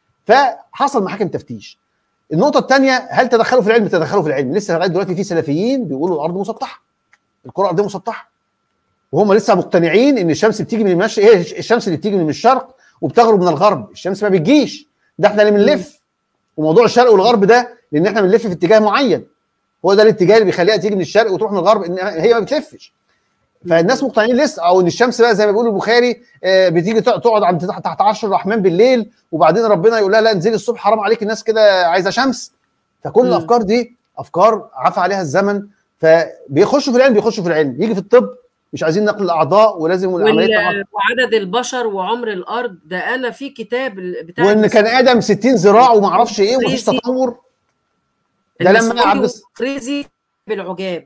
فحصل محاكم تفتيش. النقطه الثانيه، هل تدخلوا في العلم؟ تدخلوا في العلم. لسه لغايه دلوقتي في سلفيين بيقولوا الارض مسطحه، الكره الارضيه مسطحه، وهم لسه مقتنعين ان الشمس بتيجي من المشرق، هي الشمس اللي بتيجي من الشرق وبتغرب من الغرب، الشمس ما بتجيش، ده احنا اللي بنلف. وموضوع الشرق والغرب ده لان احنا بنلف في اتجاه معين، هو ده الاتجاه اللي بيخليها تيجي من الشرق وتروح من الغرب، ان هي ما بتلفش. فالناس مقتنعين لسه، او ان الشمس بقى زي ما بيقول البخاري بتيجي تقعد عند تحت عرش الرحمن بالليل، وبعدين ربنا يقول لها لا انزلي الصبح حرام عليك، الناس كده عايزه شمس. فكل الافكار دي افكار عفى عليها الزمن، فبيخشوا في العلم بيخشوا في العلم يجي في الطب مش عايزين نقل الاعضاء ولازم العمليه وعدد البشر وعمر الارض. ده انا في كتاب بتاع وان كان ادم ستين ذراع وما اعرفش ايه ومفيش تطور. ده لما عبد فريزي بالعجاب،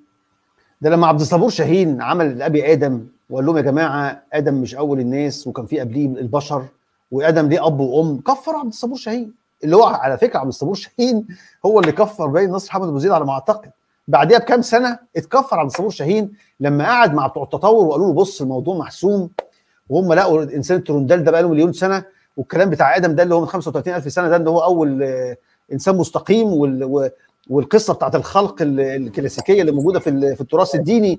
ده لما عبد الصبور شاهين عمل لابي ادم وقال لهم يا جماعه ادم مش اول الناس، وكان في قبليه البشر، وادم ليه اب وام. كفر عبد الصبور شاهين، اللي هو على فكره عبد الصبور شاهين هو اللي كفر باين نصر حامد ابو زيد على ما اعتقد. بعديها بكام سنه اتكفر عبد الصبور شاهين لما قعد مع بتوع التطور وقالوا له بص الموضوع محسوم، وهم لقوا الانسان التروندال ده بقى له مليون سنه، والكلام بتاع ادم ده اللي هو من خمسة وثلاثين ألف سنه ده ان هو اول انسان مستقيم، وال والقصه بتاعت الخلق الكلاسيكيه اللي موجوده في في التراث الديني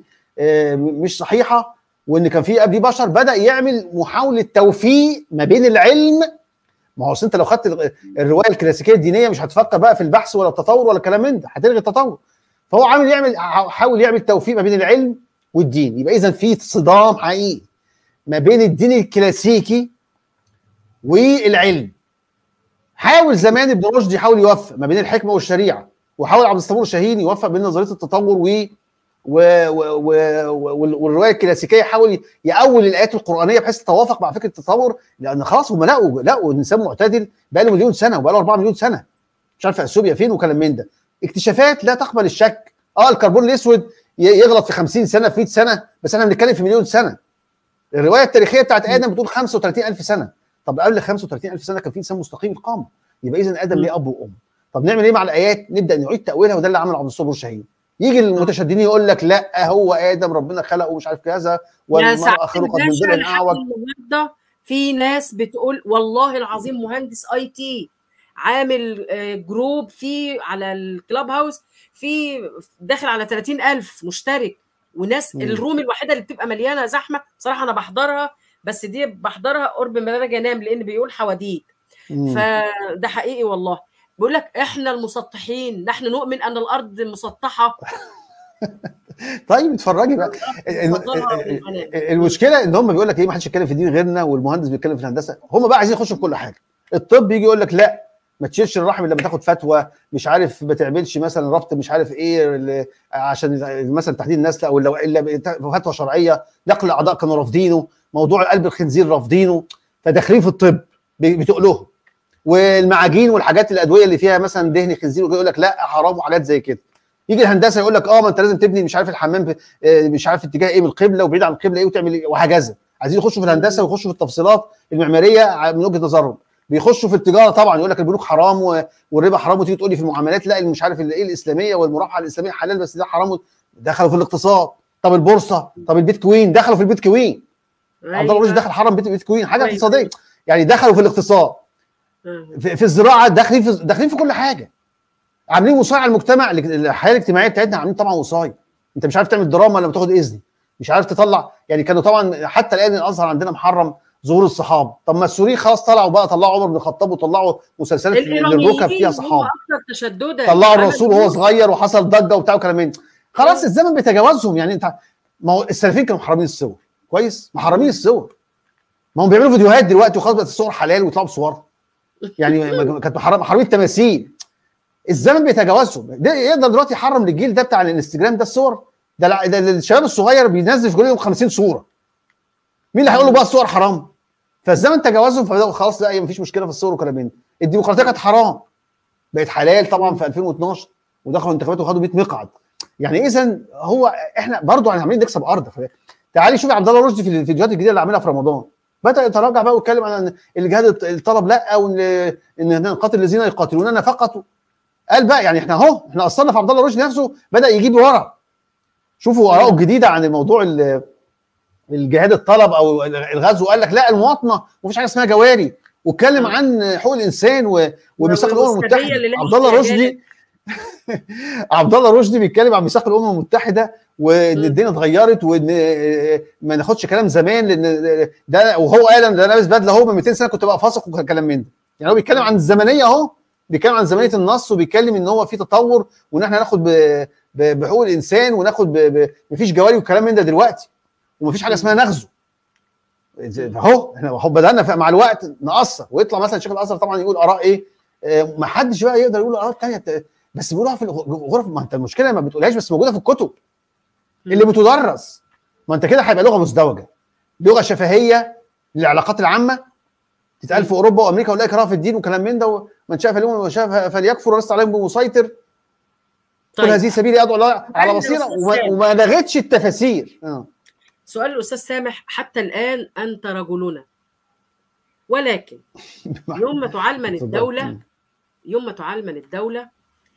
مش صحيحه، وان كان في قبليه بشر. بدا يعمل محاوله توفيق ما بين العلم. ما هو اصل انت لو خدت الروايه الكلاسيكيه الدينيه مش هتفكر بقى في البحث ولا التطور ولا الكلام من ده، هتلغي التطور. فهو عامل يعمل حاول يعمل توفيق ما بين العلم والدين. يبقى اذا في صدام حقيقي ما بين الدين الكلاسيكي والعلم. حاول زمان ابن رشد يحاول يوفق ما بين الحكمه والشريعه، وحاول عبد الصبور شاهين يوفق بين نظريه التطور و و... و... و... والروايه الكلاسيكيه، يحاول يأول الايات القرانيه بحيث تتوافق مع فكره التطور، لان خلاص هم لقوا لقوا الانسان معتدل بقى له مليون سنه وبقى له أربعة مليون سنه، مش عارف اثيوبيا فين وكلام من ده. اكتشافات لا تقبل الشك. اه الكربون الاسود يغلط في خمسين سنه في مئة سنه، بس احنا بنتكلم في مليون سنه. الروايه التاريخيه بتاعت ادم بتقول خمسة وثلاثين ألف سنه، طب قبل خمسة وثلاثين ألف سنه كان في انسان مستقيم القامه، يبقى اذا ادم ليه اب وام. طب نعمل ايه مع الايات؟ نبدا نعيد تاويلها، وده اللي عمله عبد الصبور الشهيد. يجي المتشددين يقول لك لا هو ادم ربنا خلقه ومش عارف كذا، والمراه خلقت من ضلع اعوج. النهارده في ناس بتقول والله العظيم مهندس اي تي عامل جروب في على الكلاب هاوس في داخل على ثلاثين ألف مشترك، وناس الروم الوحيده اللي بتبقى مليانه زحمه صراحه انا بحضرها، بس دي بحضرها قرب ما باجي انام لان بيقول حواديت. فده حقيقي والله. بيقول لك احنا المسطحين نحن نؤمن ان الارض مسطحه. طيب اتفرجي بقى. المشكله ان هم بيقول لك ايه، ما حدش يتكلم في الدين غيرنا، والمهندس بيتكلم في الهندسه. هم بقى عايزين يخشوا في كل حاجه. الطب يجي يقول لك لا ما تشيلش الرحم الا لما تاخد فتوى، مش عارف ما تعملش مثلا ربط مش عارف ايه عشان مثلا تحديد النسل، او الا فتوى شرعيه. نقل الاعضاء كانوا رافضينه، موضوع قلب الخنزير رافضينه، فداخلين في الطب بتقولهم. والمعاجين والحاجات الادويه اللي فيها مثلا دهن خنزير يقول لك لا حرام وحاجات زي كده. يجي الهندسه يقول لك اه ما انت لازم تبني مش عارف الحمام مش عارف اتجاه ايه من القبله، وبعيد عن القبله ايه، وتعمل ايه وهكذا. عايزين يخشوا في الهندسه ويخشوا في التفصيلات المعماريه من وجهه نظرهم. بيخشوا في التجاره طبعا، يقول لك البنوك حرام والربا حرام، وتيجي تقول لي في المعاملات لا مش عارف ايه الاسلاميه والمرابحه الاسلاميه حلال بس ده حرام. دخلوا في الاقتصاد. طب البورصه، طب البيتكوين، دخلوا في البيتكوين. عبد الله رشدي دخل حرم بيتكوين، حاجه اقتصاديه يعني. دخلوا في الاقتصاد، في, في الزراعه، داخلين في داخلين في كل حاجه. عاملين وصايه على المجتمع، الحياه الاجتماعيه بتاعتنا عاملين طبعا وصايه. انت مش عارف تعمل دراما لما تاخد اذن، مش عارف تطلع يعني. كانوا طبعا حتى الان الازهر عندنا محرم ظهور الصحابه. طب ما السوريين خلاص طلعوا بقى، طلعوا عمر بن الخطاب وطلعوا مسلسلات للركب فيها صحابه، طلعوا الرسول وهو صغير وحصل ضجه وبتاع وكلام من خلاص. الزمن بيتجاوزهم يعني. انت ما هو السلفيين كانوا محرمين الصور كويس، محرمين الصور. ما هم بيعملوا فيديوهات دلوقتي وخلاص بقت الصور حلال ويطلعوا بصورها يعني. كانت محرمين التماثيل. الزمن بيتجاوزهم. ده يقدر دلوقتي يحرم للجيل ده بتاع الانستجرام ده الصور؟ ده, ده الشباب الصغير بينزل في كل يوم خمسين صوره. مين اللي هيقول له بقى الصور حرام؟ فالزمن تجاوزهم، فخلاص لا مفيش مشكله في الصور وكلام من. الديمقراطيه كانت حرام بقت حلال طبعا في ألفين واثناشر، ودخلوا انتخابات وخدوا مية مقعد يعني. اذا هو احنا برضو عاملين نكسب ارض. تعالي شوفي عبد الله رشدي في الفيديوهات الجديده اللي عاملها في رمضان، بدا يتراجع بقى ويتكلم عن الجهاد الطلب لا، وان ان نقاتل الذين يقاتلوننا فقط. قال بقى يعني احنا اهو احنا اصلنا في عبد الله رشدي نفسه بدا يجيب ورا. شوفوا اراءه الجديده عن الموضوع الجهاد الطلب او الغزو. قال لك لا المواطنه ومفيش حاجه اسمها جواري، واتكلم عن حقوق الانسان وميثاق الامم المتحده. عبد الله رشدي عبد الله رشدي بيتكلم عن ميثاق الامم المتحده، وان الدنيا اتغيرت، وان ما ناخدش كلام زمان لان ده، وهو قال انا ده لابس بدله اهو من مئتين سنه كنت بقى فاسق وكلام من ده. يعني هو بيتكلم عن الزمنيه اهو، بيتكلم عن زمنيه النص، وبيتكلم ان هو في تطور، وان احنا ناخد بحقوق الانسان وناخد مفيش جواري وكلام من ده دلوقتي، ومفيش حاجه اسمها نغزو. اهو احنا بدانا مع الوقت نقصر، ويطلع مثلا شيخ الازهر طبعا يقول اراء ايه، ما حدش بقى يقدر يقول اراء ثانيه بس بيقولوها في الغرف. ما انت المشكله ما بتقولهاش بس موجوده في الكتب اللي بتدرس. ما انت كده هيبقى لغه مزدوجه، لغه شفهيه للعلاقات العامه تتقال في اوروبا وامريكا، ولا اكراه في الدين وكلام من ده، من شاء فليؤمن ومن شاء فليكفر ولست عليهم بمسيطر. طيب. كل هذه سبيلي ادعو الله على بصيره، وما لغتش التفاسير. اه سؤال الاستاذ سامح، حتى الان انت رجلنا، ولكن يوم ما تعلمن الدوله يوم ما تعلمن الدوله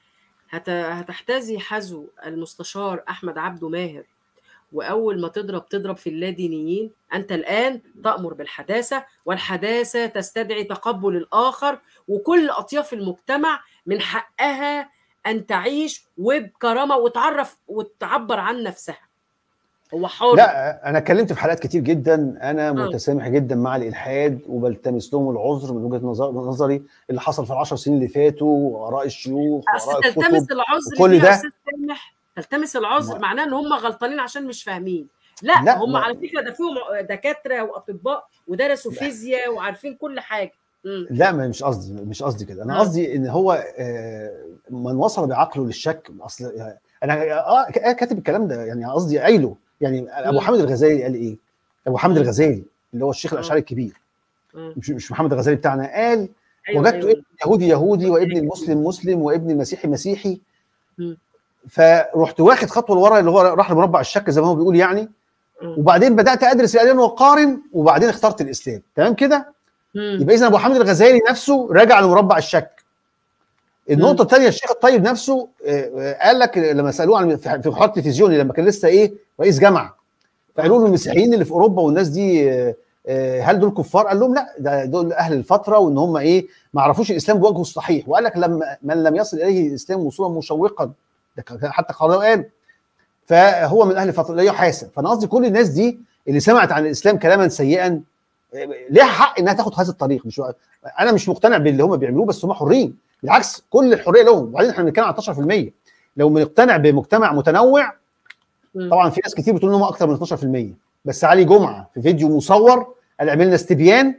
هتحتذي حذو المستشار احمد عبده ماهر، واول ما تضرب تضرب في اللادينيين. انت الان تأمر بالحداثه، والحداثه تستدعي تقبل الاخر، وكل اطياف المجتمع من حقها ان تعيش وبكرامه وتعرف وتعبر عن نفسها. هو حر. لا انا اتكلمت في حلقات كتير جدا، انا متسامح جدا مع الالحاد وبلتمس لهم العذر من وجهه نظري اللي حصل في العشر سنين اللي فاتوا، واراء الشيوخ واراء الكتب. تلتمس العذر كل ده تلتمس العذر معناه ان هم غلطانين عشان مش فاهمين. لا, لا هم ما. على فكره ده فيهم دكاتره واطباء ودرسوا فيزياء وعارفين كل حاجه. مم. لا مش قصدي مش قصدي كده. انا قصدي ان هو من وصل بعقله للشك. اصل انا اه كاتب الكلام ده يعني، قصدي قايله يعني. ابو حامد الغزالي قال ايه؟ ابو حامد الغزالي اللي هو الشيخ الاشعري الكبير، مش مش محمد الغزالي بتاعنا. قال أيوة وجدت أيوة. ابن يهودي يهودي وابن المسلم مسلم وابن المسيحي مسيحي. م. فرحت واخد خطوه لورا، اللي هو راح لمربع الشك زي ما هو بيقول يعني. م. وبعدين بدات ادرس الاديان واقارن، وبعدين اخترت الاسلام. تمام كده؟ مم. يبقى اذا ابو حامد الغزالي نفسه راجع لمربع الشك. النقطه الثانيه، الشيخ الطيب نفسه قال لك لما سالوه عن في حوار تلفزيوني لما كان لسه ايه رئيس جامعه، فقالوا له المسيحيين اللي في اوروبا والناس دي هل دول كفار؟ قال لهم لا، ده دول اهل الفتره وان هم ايه ما عرفوش الاسلام بوجهه الصحيح. وقال لك لما من لم يصل اليه الاسلام وصولا مشوقا، ده حتى قالوا قال فهو من اهل الفتره لا يحاسب. فانا قصدي كل الناس دي اللي سمعت عن الاسلام كلاما سيئا ليها حق انها تاخد هذا الطريق. مش انا مش مقتنع باللي هم بيعملوه، بس هم حرين، بالعكس كل الحريه لهم. وبعدين احنا بنتكلم على اثناشر في المية، لو بنقتنع بمجتمع متنوع طبعا في ناس كتير بتقول ان هم اكتر من اثناشر في المية، بس علي جمعه في فيديو مصور قال عملنا استبيان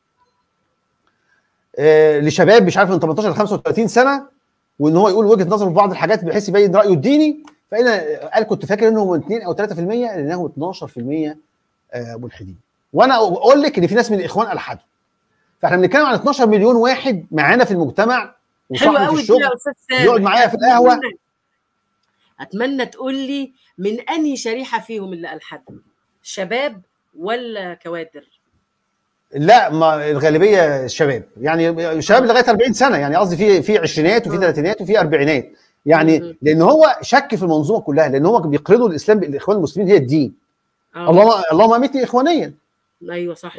آه لشباب مش عارف من ثمانية عشر ل خمسة وثلاثين سنه، وان هو يقول وجهه نظره في بعض الحاجات بحيث يبين رايه الديني. فانا قال كنت فاكر انهم اثنين او ثلاثة في المية لانهم اثناشر في المية آه ملحدين. وانا اقول لك ان في ناس من الاخوان الحدوا. فاحنا بنتكلم عن اتناشر مليون واحد معانا في المجتمع، وصاحبي في الشغل يقعد معايا في القهوه. اتمنى تقول لي من انهي شريحه فيهم اللي الحدوا، شباب ولا كوادر؟ لا، ما الغالبيه شباب، يعني شباب لغايه أربعين سنه، يعني قصدي في في عشرينات وفي ثلاثينات وفي اربعينات، يعني لان هو شك في المنظومه كلها، لان هو بيقرضوا الاسلام بالاخوان المسلمين هي الدين. اللهم اللهم امتني اخوانيا. ايوه صح.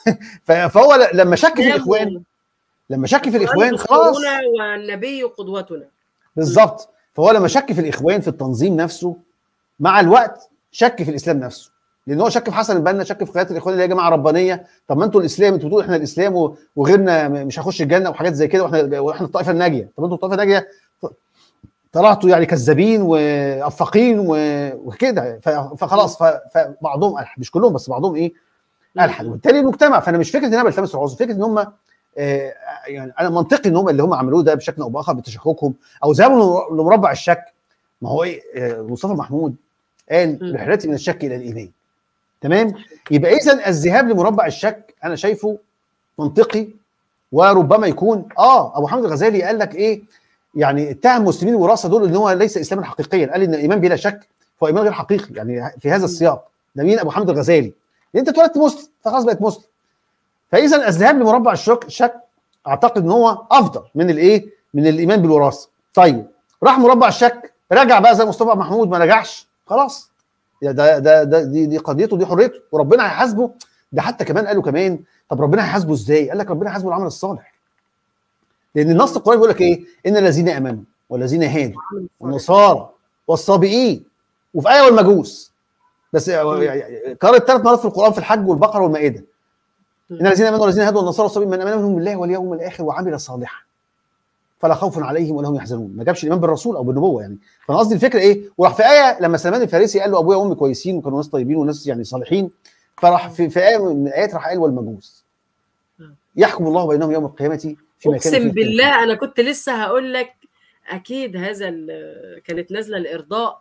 فهو لما شك في الاخوان لما شك في الاخوان خلاص، والنبي قدوتنا بالظبط. فهو لما شك في الاخوان في التنظيم نفسه، مع الوقت شك في الاسلام نفسه، لان هو شك في حسن البنا، شك في قياده الاخوان اللي هي جماعه ربانيه. طب ما انتوا الاسلام، انتوا بتقولوا احنا الاسلام وغيرنا مش هيخش الجنه وحاجات زي كده، واحنا واحنا الطائفه الناجيه. طب انتوا الطائفه الناجيه طلعتوا يعني كذابين وافاقين وكده. فخلاص فبعضهم الحد، مش كلهم بس بعضهم ايه الحد. وبالتالي المجتمع، فانا مش فكره ان انا بلتمس العذر، فكره ان هم آه يعني انا منطقي ان هم اللي هم عملوه ده بشكل او باخر بتشككهم او ذهابوا لمربع الشك. ما هو ايه آه مصطفى محمود قال رحلتي من الشك الى الايمان. تمام. يبقى اذا الذهاب لمربع الشك انا شايفه منطقي، وربما يكون اه ابو حامد الغزالي قال لك ايه يعني اتهم المسلمين الوراثه دول ان هو ليس اسلاما حقيقيا، قال ان الايمان بلا شك هو ايمان غير حقيقي، يعني في هذا السياق. ده مين؟ ابو حامد الغزالي. انت اتولدت مسلم فخلاص بقيت مسلم. فاذا الذهاب لمربع الشك شك اعتقد ان هو افضل من الايه؟ من الايمان بالوراثه. طيب راح مربع الشك، رجع بقى زي مصطفى محمود ما رجعش خلاص، ده ده ده دي, دي قضيته، دي حريته، وربنا هيحاسبه. ده حتى كمان قالوا كمان طب ربنا هيحاسبه ازاي؟ قال لك ربنا هيحاسبه العمل الصالح، لان النص القرآني بيقول لك ايه؟ ان الذين امنوا والذين هادوا والنصارى والصابئين، وفي ايه والمجوس، بس قرأت ثلاث مرات في القرآن في الحج والبقره والمائده. ان الذين امنوا والذين هادوا والنصارى والصابئين من امن منهم بالله واليوم الاخر وعمل صالحا فلا خوف عليهم ولا هم يحزنون. ما جابش الايمان بالرسول او بالنبوه يعني. فانا قصدي الفكره ايه؟ وراح في ايه لما سلمان الفارسي قال له ابويا وامي كويسين وكانوا ناس طيبين وناس يعني صالحين، فراح في, في ايه من الايات راح قال والمجوس يحكم الله بينهم يوم القيامه فيما كانوا فيه. اقسم بالله انا كنت لسه هقول لك اكيد هذا كانت نازله لارضاء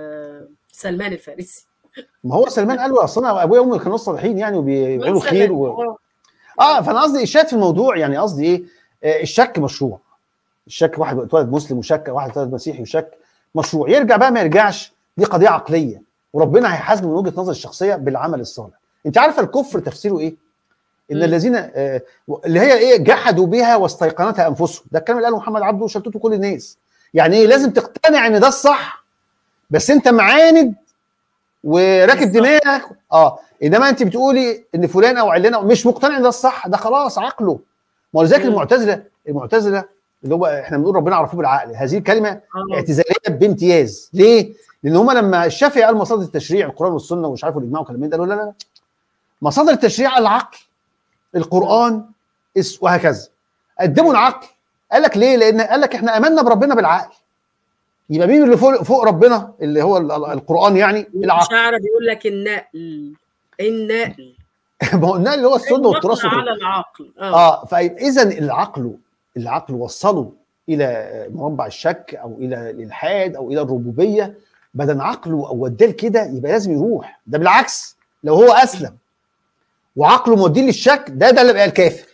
سلمان الفارسي. ما هو سلمان قال له اصل انا ابويا وامي كانوا صالحين يعني وبيعملوا خير و... اه فانا قصدي الشات في الموضوع، يعني قصدي ايه؟ آه الشك مشروع. الشك واحد اتولد مسلم وشك، واحد اتولد مسيحي وشك، مشروع. يرجع بقى ما يرجعش دي قضيه عقليه، وربنا هيحاسبه من وجهه نظر الشخصيه بالعمل الصالح. انت عارفه الكفر تفسيره ايه؟ ان م. الذين آه اللي هي ايه؟ جحدوا بها واستيقنتها انفسهم. ده الكلام اللي قاله محمد عبده وشتته كل الناس. يعني ايه؟ لازم تقتنع ان ده الصح، بس انت معاند وراكب دماغك. اه انما انت بتقولي ان فلان او علان مش مقتنع ان ده الصح، ده خلاص عقله. ما هو لذلك المعتزله المعتزله اللي هو احنا بنقول ربنا عرفوه بالعقل، هذه الكلمه آه. اعتزاليه بامتياز. ليه؟ لان هم لما الشافعي قال مصادر التشريع القران والسنه ومش عارف الاجماع وكلام من ده، قالوا لا لا مصادر التشريع العقل، القران وهكذا. قدموا العقل. قال لك ليه؟ لان قال لك احنا امنا بربنا بالعقل. يبقى مين اللي فوق فوق ربنا؟ اللي هو القرآن يعني العقل. الشاعر بيقول لك النقل النقل ما هو النقل اللي هو السنه والتراث على العقل. اه, آه فاذا العقل العقل وصله الى مربع الشك او الى الالحاد او الى الربوبيه، بدل عقله او وداه كده يبقى لازم يروح. ده بالعكس لو هو اسلم وعقله موديه للشك، ده ده اللي بقى الكافر.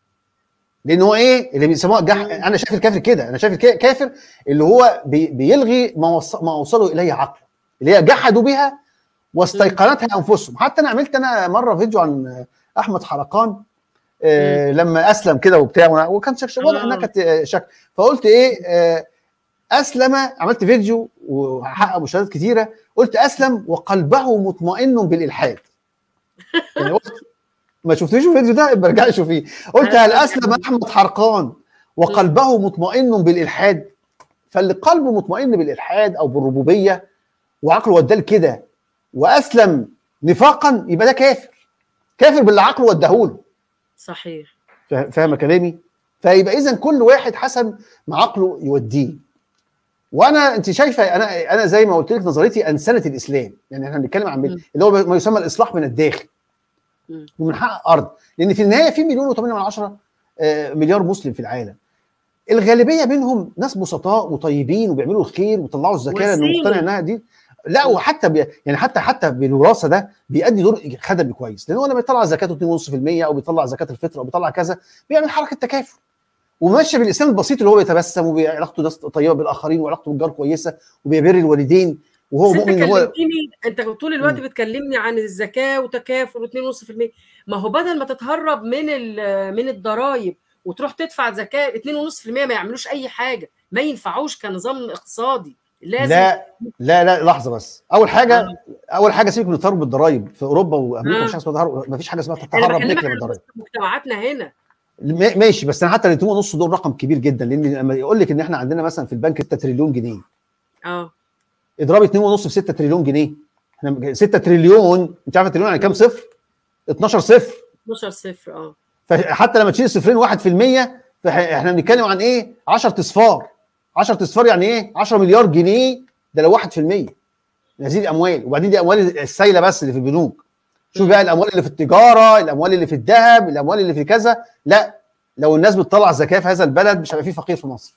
لان هو ايه اللي بيسموه جح... انا شايف الكافر كده، انا شايف الكافر اللي هو بي... بيلغي ما, وص... ما وصلوا اليه عقله، اللي هي جحدوا بها واستيقنتها انفسهم. حتى انا عملت انا مره فيديو عن احمد حرقان آه لما اسلم كده وبتاع، وكان شك واضح انها كانت شك. فقلت ايه، آه اسلم، عملت فيديو وحقق مشاهدات كتيره، قلت اسلم وقلبه مطمئن بالالحاد. يعني قلت ما شفتيش الفيديو ده يبقى ارجعي شوفيه. قلت هل اسلم احمد حرقان وقلبه مطمئن بالالحاد؟ فاللي قلبه مطمئن بالالحاد او بالربوبيه وعقله وداه كده واسلم نفاقا، يبقى ده كافر، كافر باللي عقله وداهوله. صحيح. فاهمه كلامي؟ فيبقى اذا كل واحد حسب ما عقله يوديه. وانا انت شايفه، انا انا زي ما قلت لك نظريتي انسنه الاسلام، يعني احنا بنتكلم عن م. اللي هو ما يسمى الاصلاح من الداخل م. ومن حق ارض، لان في النهايه في مليون وثمانية من عشرة مليار مسلم في العالم. الغالبيه منهم ناس بسطاء وطيبين وبيعملوا الخير وطلعوا الزكاه لانه مقتنع انها دي. لا وحتى بي يعني حتى حتى بالوراثه ده بيأدي دور خدمي كويس، لان هو لما بيطلع زكاته اتنين ونص في المية او بيطلع زكاه الفطر او بيطلع كذا، بيعمل حركه تكافل وماشي بالاسلام البسيط اللي هو بيتبسم وعلاقته ناس طيبه بالاخرين وعلاقته بالجار كويسه وبيبر الوالدين وهو مؤمن. هو انت طول الوقت بتكلمني عن الزكاه وتكافل واتنين ونص في المية، ما هو بدل ما تتهرب من من الضرايب وتروح تدفع زكاه اتنين ونص في المية ما يعملوش اي حاجه، ما ينفعوش كنظام اقتصادي. لازم لا لا لا لحظه بس، اول حاجه آه. اول حاجه سيبك من التهرب بالضرايب في اوروبا وامريكا. آه. مفيش حاجه اسمها تهرب، مفيش حاجه اسمها تهرب نكله بالضرايب. مجتمعاتنا هنا ماشي، بس انا حتى ال اتنين ونص دول رقم كبير جدا، لان لما يقول لك ان احنا عندنا مثلا في البنك ستة تريليون جنيه، اه اضربي اتنين ونص في ستة تريليون جنيه، احنا ستة تريليون، انت عارفه تريليون يعني كام صفر؟ اتناشر صفر. اتناشر صفر اه. فحتى لما تشيل صفرين واحد في المية فاحنا بنتكلم عن ايه؟ عشرة اصفار. عشرة اصفار يعني ايه؟ عشرة مليار جنيه، ده لو واحد في المية من هذه الاموال. وبعدين دي اموال السايله بس اللي في البنوك. شوف بقى الاموال اللي في التجاره، الاموال اللي في الذهب، الاموال اللي في كذا. لا، لو الناس بتطلع زكاه في هذا البلد مش هيبقى فيه فقير في مصر.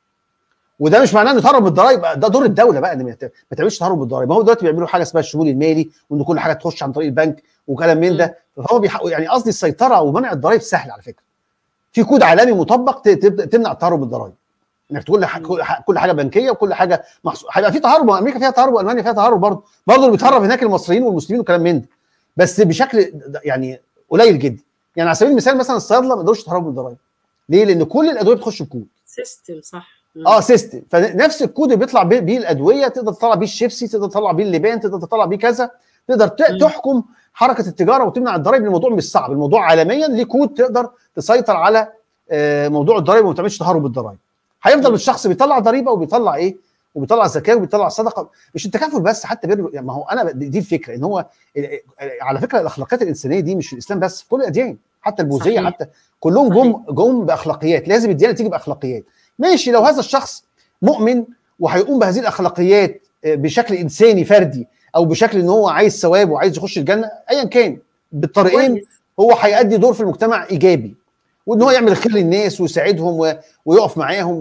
وده مش معناه انه تهرب بالضرايب، ده دور الدوله بقى ان ما تعملش تهرب بالضرايب. ما هو دلوقتي بيعملوا حاجه اسمها الشمول المالي، وان كل حاجه تخش عن طريق البنك وكلام من ده. فهو بيحقق يعني قصدي السيطره ومنع الضرايب سهل على فكره. في كود عالمي مطبق تمنع التهرب بالضرايب، انك تقول كل حاجه بنكيه وكل حاجه محسوب. هيبقى في تهرب، امريكا فيها تهرب والمانيا فيها تهرب برضه، برضه اللي بيتهرب هناك المصريين والمسلمين وكلام من ده، بس بشكل يعني قليل جدا. يعني على سبيل المثال مثلا الصيادله ما يقدروش يتهربوا بالضرايب. ليه؟ لان كل الادويه بتخش بكود سيستم. صح. اه سيستم. فنفس الكود اللي بيطلع بيه الادويه تقدر تطلع بيه الشيبسي، تقدر تطلع بيه اللبان، تقدر تطلع بيه كذا، تقدر تحكم حركه التجاره وتمنع الضرايب. الموضوع مش صعب، الموضوع عالميا ليه كود تقدر تسيطر على موضوع الضرايب وما تعملش تهرب بالضرايب. هيفضل الشخص بيطلع ضريبه وبيطلع ايه؟ وبيطلع زكاه وبيطلع صدقه. مش التكافل بس، حتى بر يعني. ما هو انا دي الفكره، ان هو على فكره الاخلاقيات الانسانيه دي مش في الاسلام بس، في كل الاديان، حتى البوذيه حتى كلهم جم جم باخلاقيات. لازم الديانه تيجي باخلاقيات. ماشي، لو هذا الشخص مؤمن وهيقوم بهذه الاخلاقيات بشكل انساني فردي او بشكل ان هو عايز ثواب وعايز يخش الجنه، ايا كان بالطريقين هو هيؤدي دور في المجتمع ايجابي، وان هو يعمل الخير للناس ويساعدهم ويقف معاهم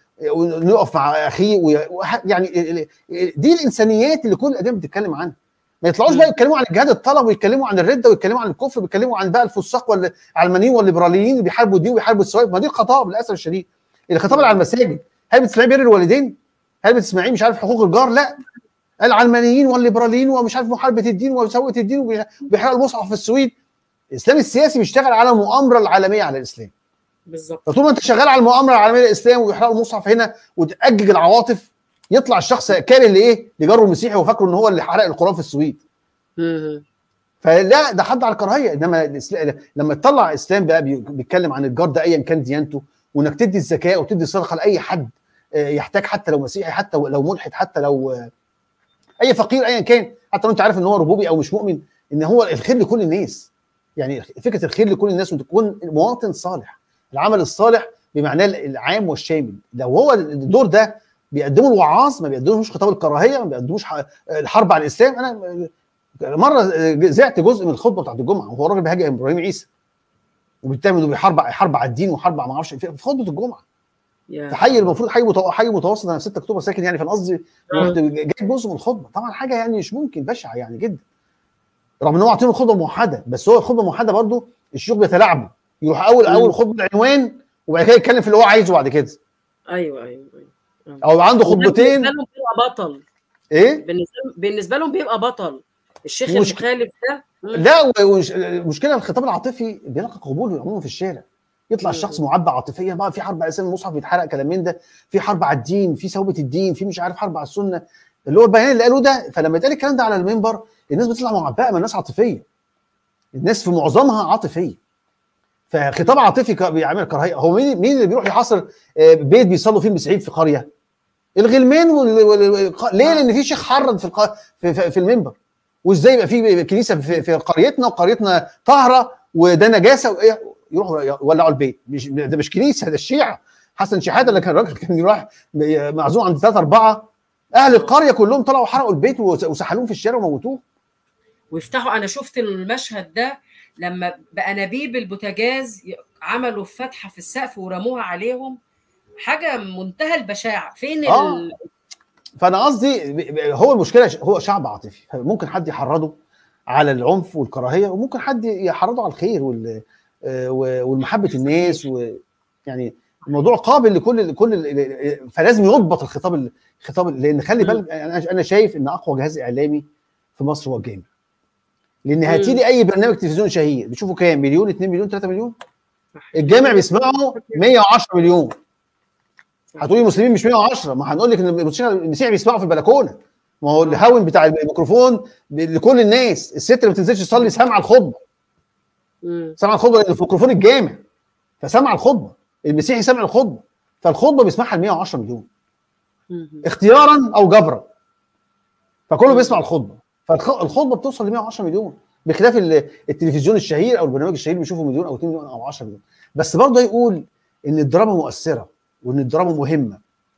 ويقف مع اخيه. يعني دي الانسانيات اللي كل الاديان بتتكلم عنها. ما يطلعوش بقى يتكلموا عن الجهاد الطلب ويتكلموا عن الرده ويتكلموا عن الكفر ويتكلموا عن بقى الفساق والعلمانيين والليبراليين اللي بيحاربوا الدين وبيحاربوا الثواب. ما دي الخطاب للاسف الشديد. الخطاب اللي على المساجد، هل بتسمعيه بر الوالدين؟ هل بتسمعيه مش عارف حقوق الجار؟ لا، العلمانيين والليبراليين ومش عارف محاربه الدين وسوءة الدين وبيحرقوا المصحف في السويد. الاسلام السياسي بيشتغل على المؤامره العالميه على الاسلام. بالظبط. فطول ما انت شغال على المؤامره العالميه للاسلام وبيحرقوا المصحف هنا وتأجج العواطف، يطلع الشخص كاره لايه؟ لجاره المسيحي وفاكره ان هو اللي حرق القران في السويد. فلا، ده حد على الكراهيه. انما لما تطلع اسلام بقى بيتكلم عن الجار ده ايا كان ديانته، وانك تدي الزكاه وتدي الصدقه لاي حد يحتاج، حتى لو مسيحي، حتى لو ملحد، حتى لو اي فقير ايا كان، حتى لو انت عارف ان هو ربوبي او مش مؤمن، ان هو الخير لكل الناس. يعني فكره الخير لكل الناس وتكون مواطن صالح. العمل الصالح بمعناه العام والشامل. لو هو الدور ده بيقدموا الوعاظ، ما بيقدموش خطاب الكراهيه، ما بيقدموش الحرب على الاسلام. انا مره زعت جزء من الخطبه بتاعت الجمعه وهو راجل بيهاجم ابراهيم عيسى وبالتالي بيحارب حرب على الدين وحرب ما اعرفش في خطبه الجمعه. في حي المفروض حي حي متوسط، انا في ستة اكتوبر ساكن يعني، فانا قصدي رحت جايب جزء من الخطبه. طبعا حاجه يعني مش ممكن، بشعه يعني جدا، رغم ان هو عاطينه خطبه موحده. بس هو الخطبه موحده برضه الشيوخ بيتلاعبوا، يروح اول اول خطبه العنوان وبعد كده يتكلم في اللي هو عايزه بعد كده. ايوه ايوه ايوه. او عنده خطبتين بيبقى بطل. ايه؟ بالنسبه بالنسبه لهم بيبقى بطل الشيخ المخالف ده، لا المشكله الخطاب العاطفي بيلقى قبول عموما في الشارع، يطلع الشخص معبى عاطفيا بقى، في حرب على لسان المصحف بيتحرق كلام من ده، في حرب على الدين، في ثوبه الدين، في مش عارف حرب على السنه، اللي هو البيان اللي قالوه ده. فلما يتقال الكلام ده على المنبر الناس بتطلع معبأه، من الناس عاطفيه، الناس في معظمها عاطفيه، فخطاب عاطفي بيعمل كراهيه. هو مين مين اللي بيروح يحاصر بيت بيصلوا فيه المسيحيين في قريه؟ الغلمان وال... وال... ليه؟ لان في شيخ حرض في الق... في, في المنبر. وازاي يبقى في كنيسه في, في قريتنا وقريتنا طاهره وده نجاسه وايه، يروحوا يولعوا البيت؟ مش ده مش كنيسه، ده الشيعه. حسن شحاته اللي كان راجل كان يروح معزوم عند ثلاثه اربعه، اهل القريه كلهم طلعوا حرقوا البيت وسحلوه في الشارع وموتوه. ويفتحوا، انا شفت المشهد ده لما بانابيب البوتاجاز عملوا فتحه في السقف ورموها عليهم، حاجه منتهى البشاعه. فين آه. ال... فانا قصدي هو المشكله هو شعب عاطفي، ممكن حد يحرضه على العنف والكراهيه، وممكن حد يحرضه على الخير وال والمحبه الناس، ويعني الموضوع قابل لكل لكل فلازم يضبط الخطاب الخطاب لان خلي بالك انا شايف ان اقوى جهاز اعلامي في مصر هو الجامع. لان هاتي لي اي برنامج تلفزيوني شهير بتشوفوا كام؟ مليون، اتنين مليون، تلاتة مليون. الجامع بيسمعه مية وعشرة مليون. هتقولي المسلمين مش مية وعشرة، ما هنقول لك ان المسيحي بيسمعوا في البلكونه، ما هو الهاون بتاع الميكروفون لكل الناس. الست اللي ما بتنزلش تصلي سامعه الخطبه، سامعه الخطبه لان في ميكروفون الجامع، فسامعه الخطبه. المسيحي سامع الخطبه، فالخطبه بيسمعها ال مية وعشرة مليون اختيارا او جبرا، فكله بيسمع الخطبه، فالخطبه بتوصل ل مية وعشرة مليون، بخلاف التلفزيون الشهير او البرنامج الشهير بيشوفه مليون او اتنين مليون او عشرة مليون. بس برضه يقول ان الدراما مؤثره وان الدراما مهمه،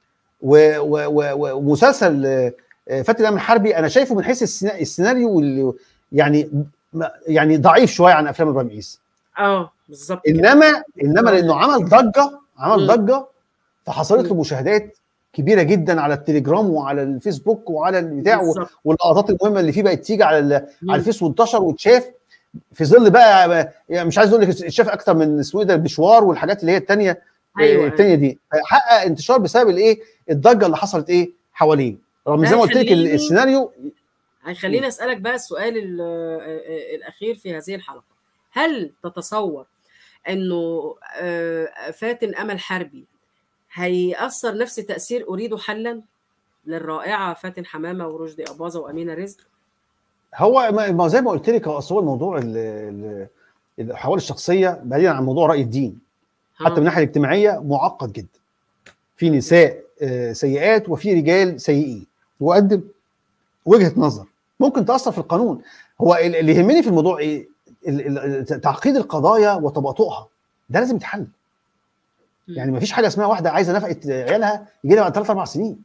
ومسلسل فاتن الامن الحربي انا شايفه من حيث السيناريو يعني يعني ضعيف شويه عن افلام ابراهيم عيسى. اه بالظبط. انما انما لانه عمل ضجه عمل ضجه فحصلت له مشاهدات كبيره جدا على التليجرام وعلى الفيسبوك وعلى البتاع، واللقطات المهمه اللي فيه بقت تيجي على على الفيس وانتشر واتشاف في ظل بقى، يعني مش عايز اقول لك اتشاف اكتر من اسمه ايه ده المشوار والحاجات اللي هي الثانيه. أيوة الثانيه دي حقق انتشار بسبب الايه؟ الضجه اللي حصلت ايه حواليه، رغم زي ما قلت لك السيناريو. هيخليني اسالك بقى السؤال الاخير في هذه الحلقه، هل تتصور انه فاتن امل حربي هيأثر نفس تأثير أريد حلا للرائعة فاتن حمامة ورشدي أباظة وأمينة رزق؟ هو ما زي ما قلت لك، هو اصل الموضوع الاحوال الشخصيه بعيدا عن موضوع رأي الدين حتى من الناحيه الاجتماعيه معقد جدا. في نساء سيئات وفي رجال سيئين، وقدم وجهه نظر ممكن تأثر في القانون. هو اللي يهمني في الموضوع ايه؟ تعقيد القضايا وتباطؤها، ده لازم يتحل. يعني ما فيش حاجه اسمها واحده عايزه نفقه عيالها يجي لها بعد ثلاث اربع سنين،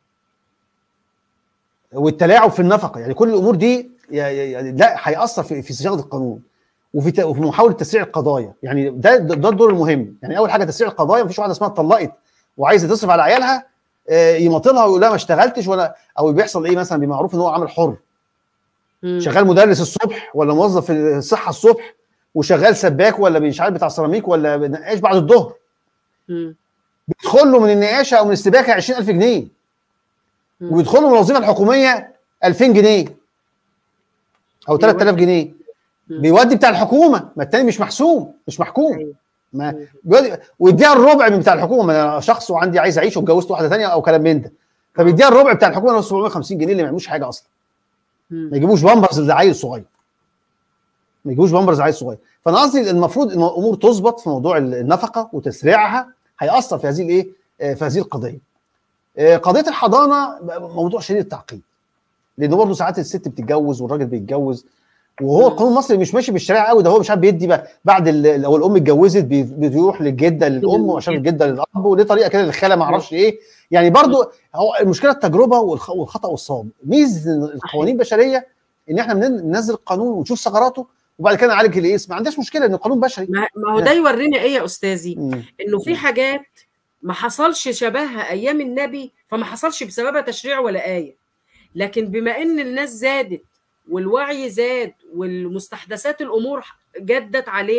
والتلاعب في النفقه، يعني كل الامور دي يعني لا هيأثر في في صياغه القانون وفي وفي محاوله تسريع القضايا. يعني ده ده الدور المهم. يعني اول حاجه تسريع القضايا، ما فيش واحده اسمها اتطلقت وعايزه تصرف على عيالها يماطلها ويقول لها ما اشتغلتش ولا، او بيحصل ايه مثلا بمعروف ان هو عامل حر شغال مدرس الصبح ولا موظف في الصحه الصبح، وشغال سباك ولا مش عارف بتاع سيراميك ولا نقاش بعد الظهر، بيدخل له من النقاشه او من السباكه عشرين ألف جنيه، وبيدخل له من الوظيفه الحكوميه ألفين جنيه او ثلاثة آلاف جنيه، بيودي بتاع الحكومه، ما التاني مش محسوم مش محكوم، ما بيودي ويديها الربع من بتاع الحكومه. ما انا شخص وعندي عايز اعيش واتجوزت واحده ثانيه او كلام من ده، فبيديها الربع بتاع الحكومه اللي هو سبعمية وخمسين جنيه اللي ما يعملوش حاجه اصلا، ما يجيبوش بامبرز لعيل صغير، ما يجيبوش بامبرز لعيل صغير. فانا قصدي المفروض ان الامور تظبط في موضوع النفقه وتسريعها، هيأثر في هذه الايه؟ في هذه القضيه. قضيه الحضانه موضوع شديد التعقيد، لان برضه ساعات الست بتتجوز والراجل بيتجوز، وهو القانون المصري مش ماشي بالشريعه قوي، ده هو مش عارف بيدي بعد لو الام اتجوزت بيروح للجده للام وعشان الجده للاب، وليه طريقه كده للخاله ما اعرفش ايه. يعني برضه هو المشكله التجربه والخطا والصواب. ميزه القوانين البشريه ان احنا بننزل القانون ونشوف ثغراته وبعد كده نعالج الايه، ما عندناش مشكله ان القانون بشري. ما هو ده يورينا ايه يا استاذي؟ انه في حاجات ما حصلش شبهها ايام النبي، فما حصلش بسببها تشريع ولا ايه. لكن بما ان الناس زادت والوعي زاد والمستحدثات الامور جدت علينا،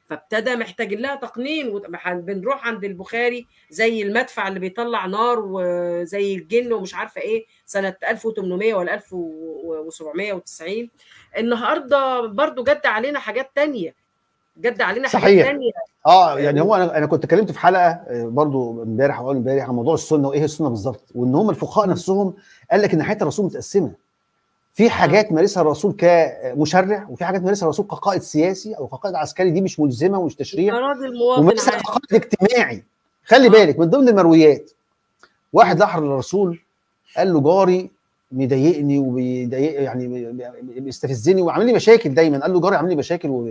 فابتدى محتاجين لها تقنين. بنروح عند البخاري زي المدفع اللي بيطلع نار وزي الجن ومش عارفه ايه سنه ألف وثمانمائة ولا ألف وسبعمائة وتسعين. النهارده برضو جد علينا حاجات تانية، جد علينا صحيح. حاجات تانية. اه يعني هو انا انا كنت اتكلمت في حلقه برضو امبارح او اول امبارح عن موضوع السنه وايه السنه بالظبط، وان هم الفقهاء نفسهم قال لك ان حياه الرسول متقسمه، في حاجات مارسها الرسول كمشرع وفي حاجات مارسها الرسول كقائد سياسي او كقائد عسكري، دي مش ملزمه ومش تشريع، ومارسها كقائد اجتماعي. خلي بالك من ضمن المرويات واحد لحر للرسول قال له جاري مضايقني وبيضايق يعني بيستفزني وعامل لي مشاكل دايما، قال له جاري عامل لي مشاكل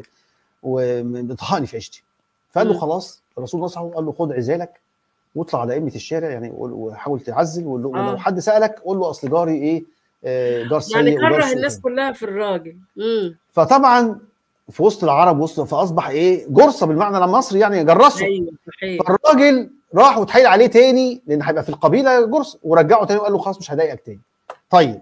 وبيطهقني في عيشتي. فقال له خلاص، الرسول نصحه قال له خد عزالك واطلع على ائمه الشارع يعني وحاول تعزل، ولو آه. حد سالك قول له اصل جاري ايه آه جار سيء يعني كره الناس كلها في الراجل. مم. فطبعا في وسط العرب وسط فاصبح ايه جرصه بالمعنى المصري يعني جرسه. ايوه صحيح. فالراجل راح واتحايل عليه تاني لان هيبقى في القبيله جرس، ورجعه تاني وقال له خلاص مش هضايقك تاني. طيب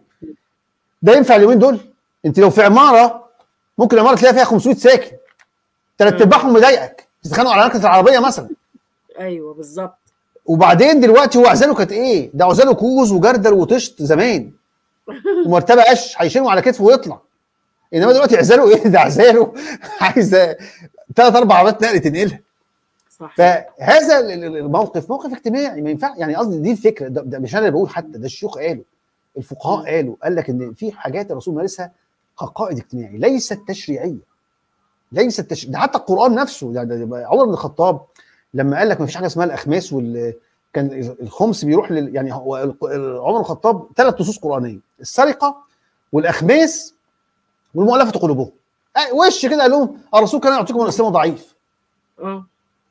ده ينفع اليومين دول؟ انت لو في عماره ممكن العماره تلاقي فيها خمسمائة ساكن ثلاث ارباعهم مضايقك، تتخانقوا على ركنه العربيه مثلا. ايوه بالظبط. وبعدين دلوقتي هو عزاله كانت ايه؟ ده عزاله كوز وجردل وطشت زمان ومرتبه قش هيشيلوا على كتفه ويطلع. انما دلوقتي عزاله ايه؟ ده عزاله عايز ثلاث اربع عربيات نقل تنقلها. صح. فهذا الموقف موقف اجتماعي ما ينفع يعني، قصدي دي الفكره، ده, ده مش انا اللي بقول، حتى ده الشيوخ قالوا، الفقهاء قالوا، قال لك ان في حاجات الرسول مارسها كقائد اجتماعي ليست تشريعيه. ليست تش... ده حتى القران نفسه يعني عمر بن الخطاب لما قال لك ما فيش حاجه اسمها الاخماس وال كان الخمس بيروح لل... يعني هو عمر بن الخطاب ثلاث نصوص قرانيه، السرقه والاخماس والمؤلفه قلوبهم. وش كده قال لهم الرسول كان يعطيكم الاسلام ضعيف. اه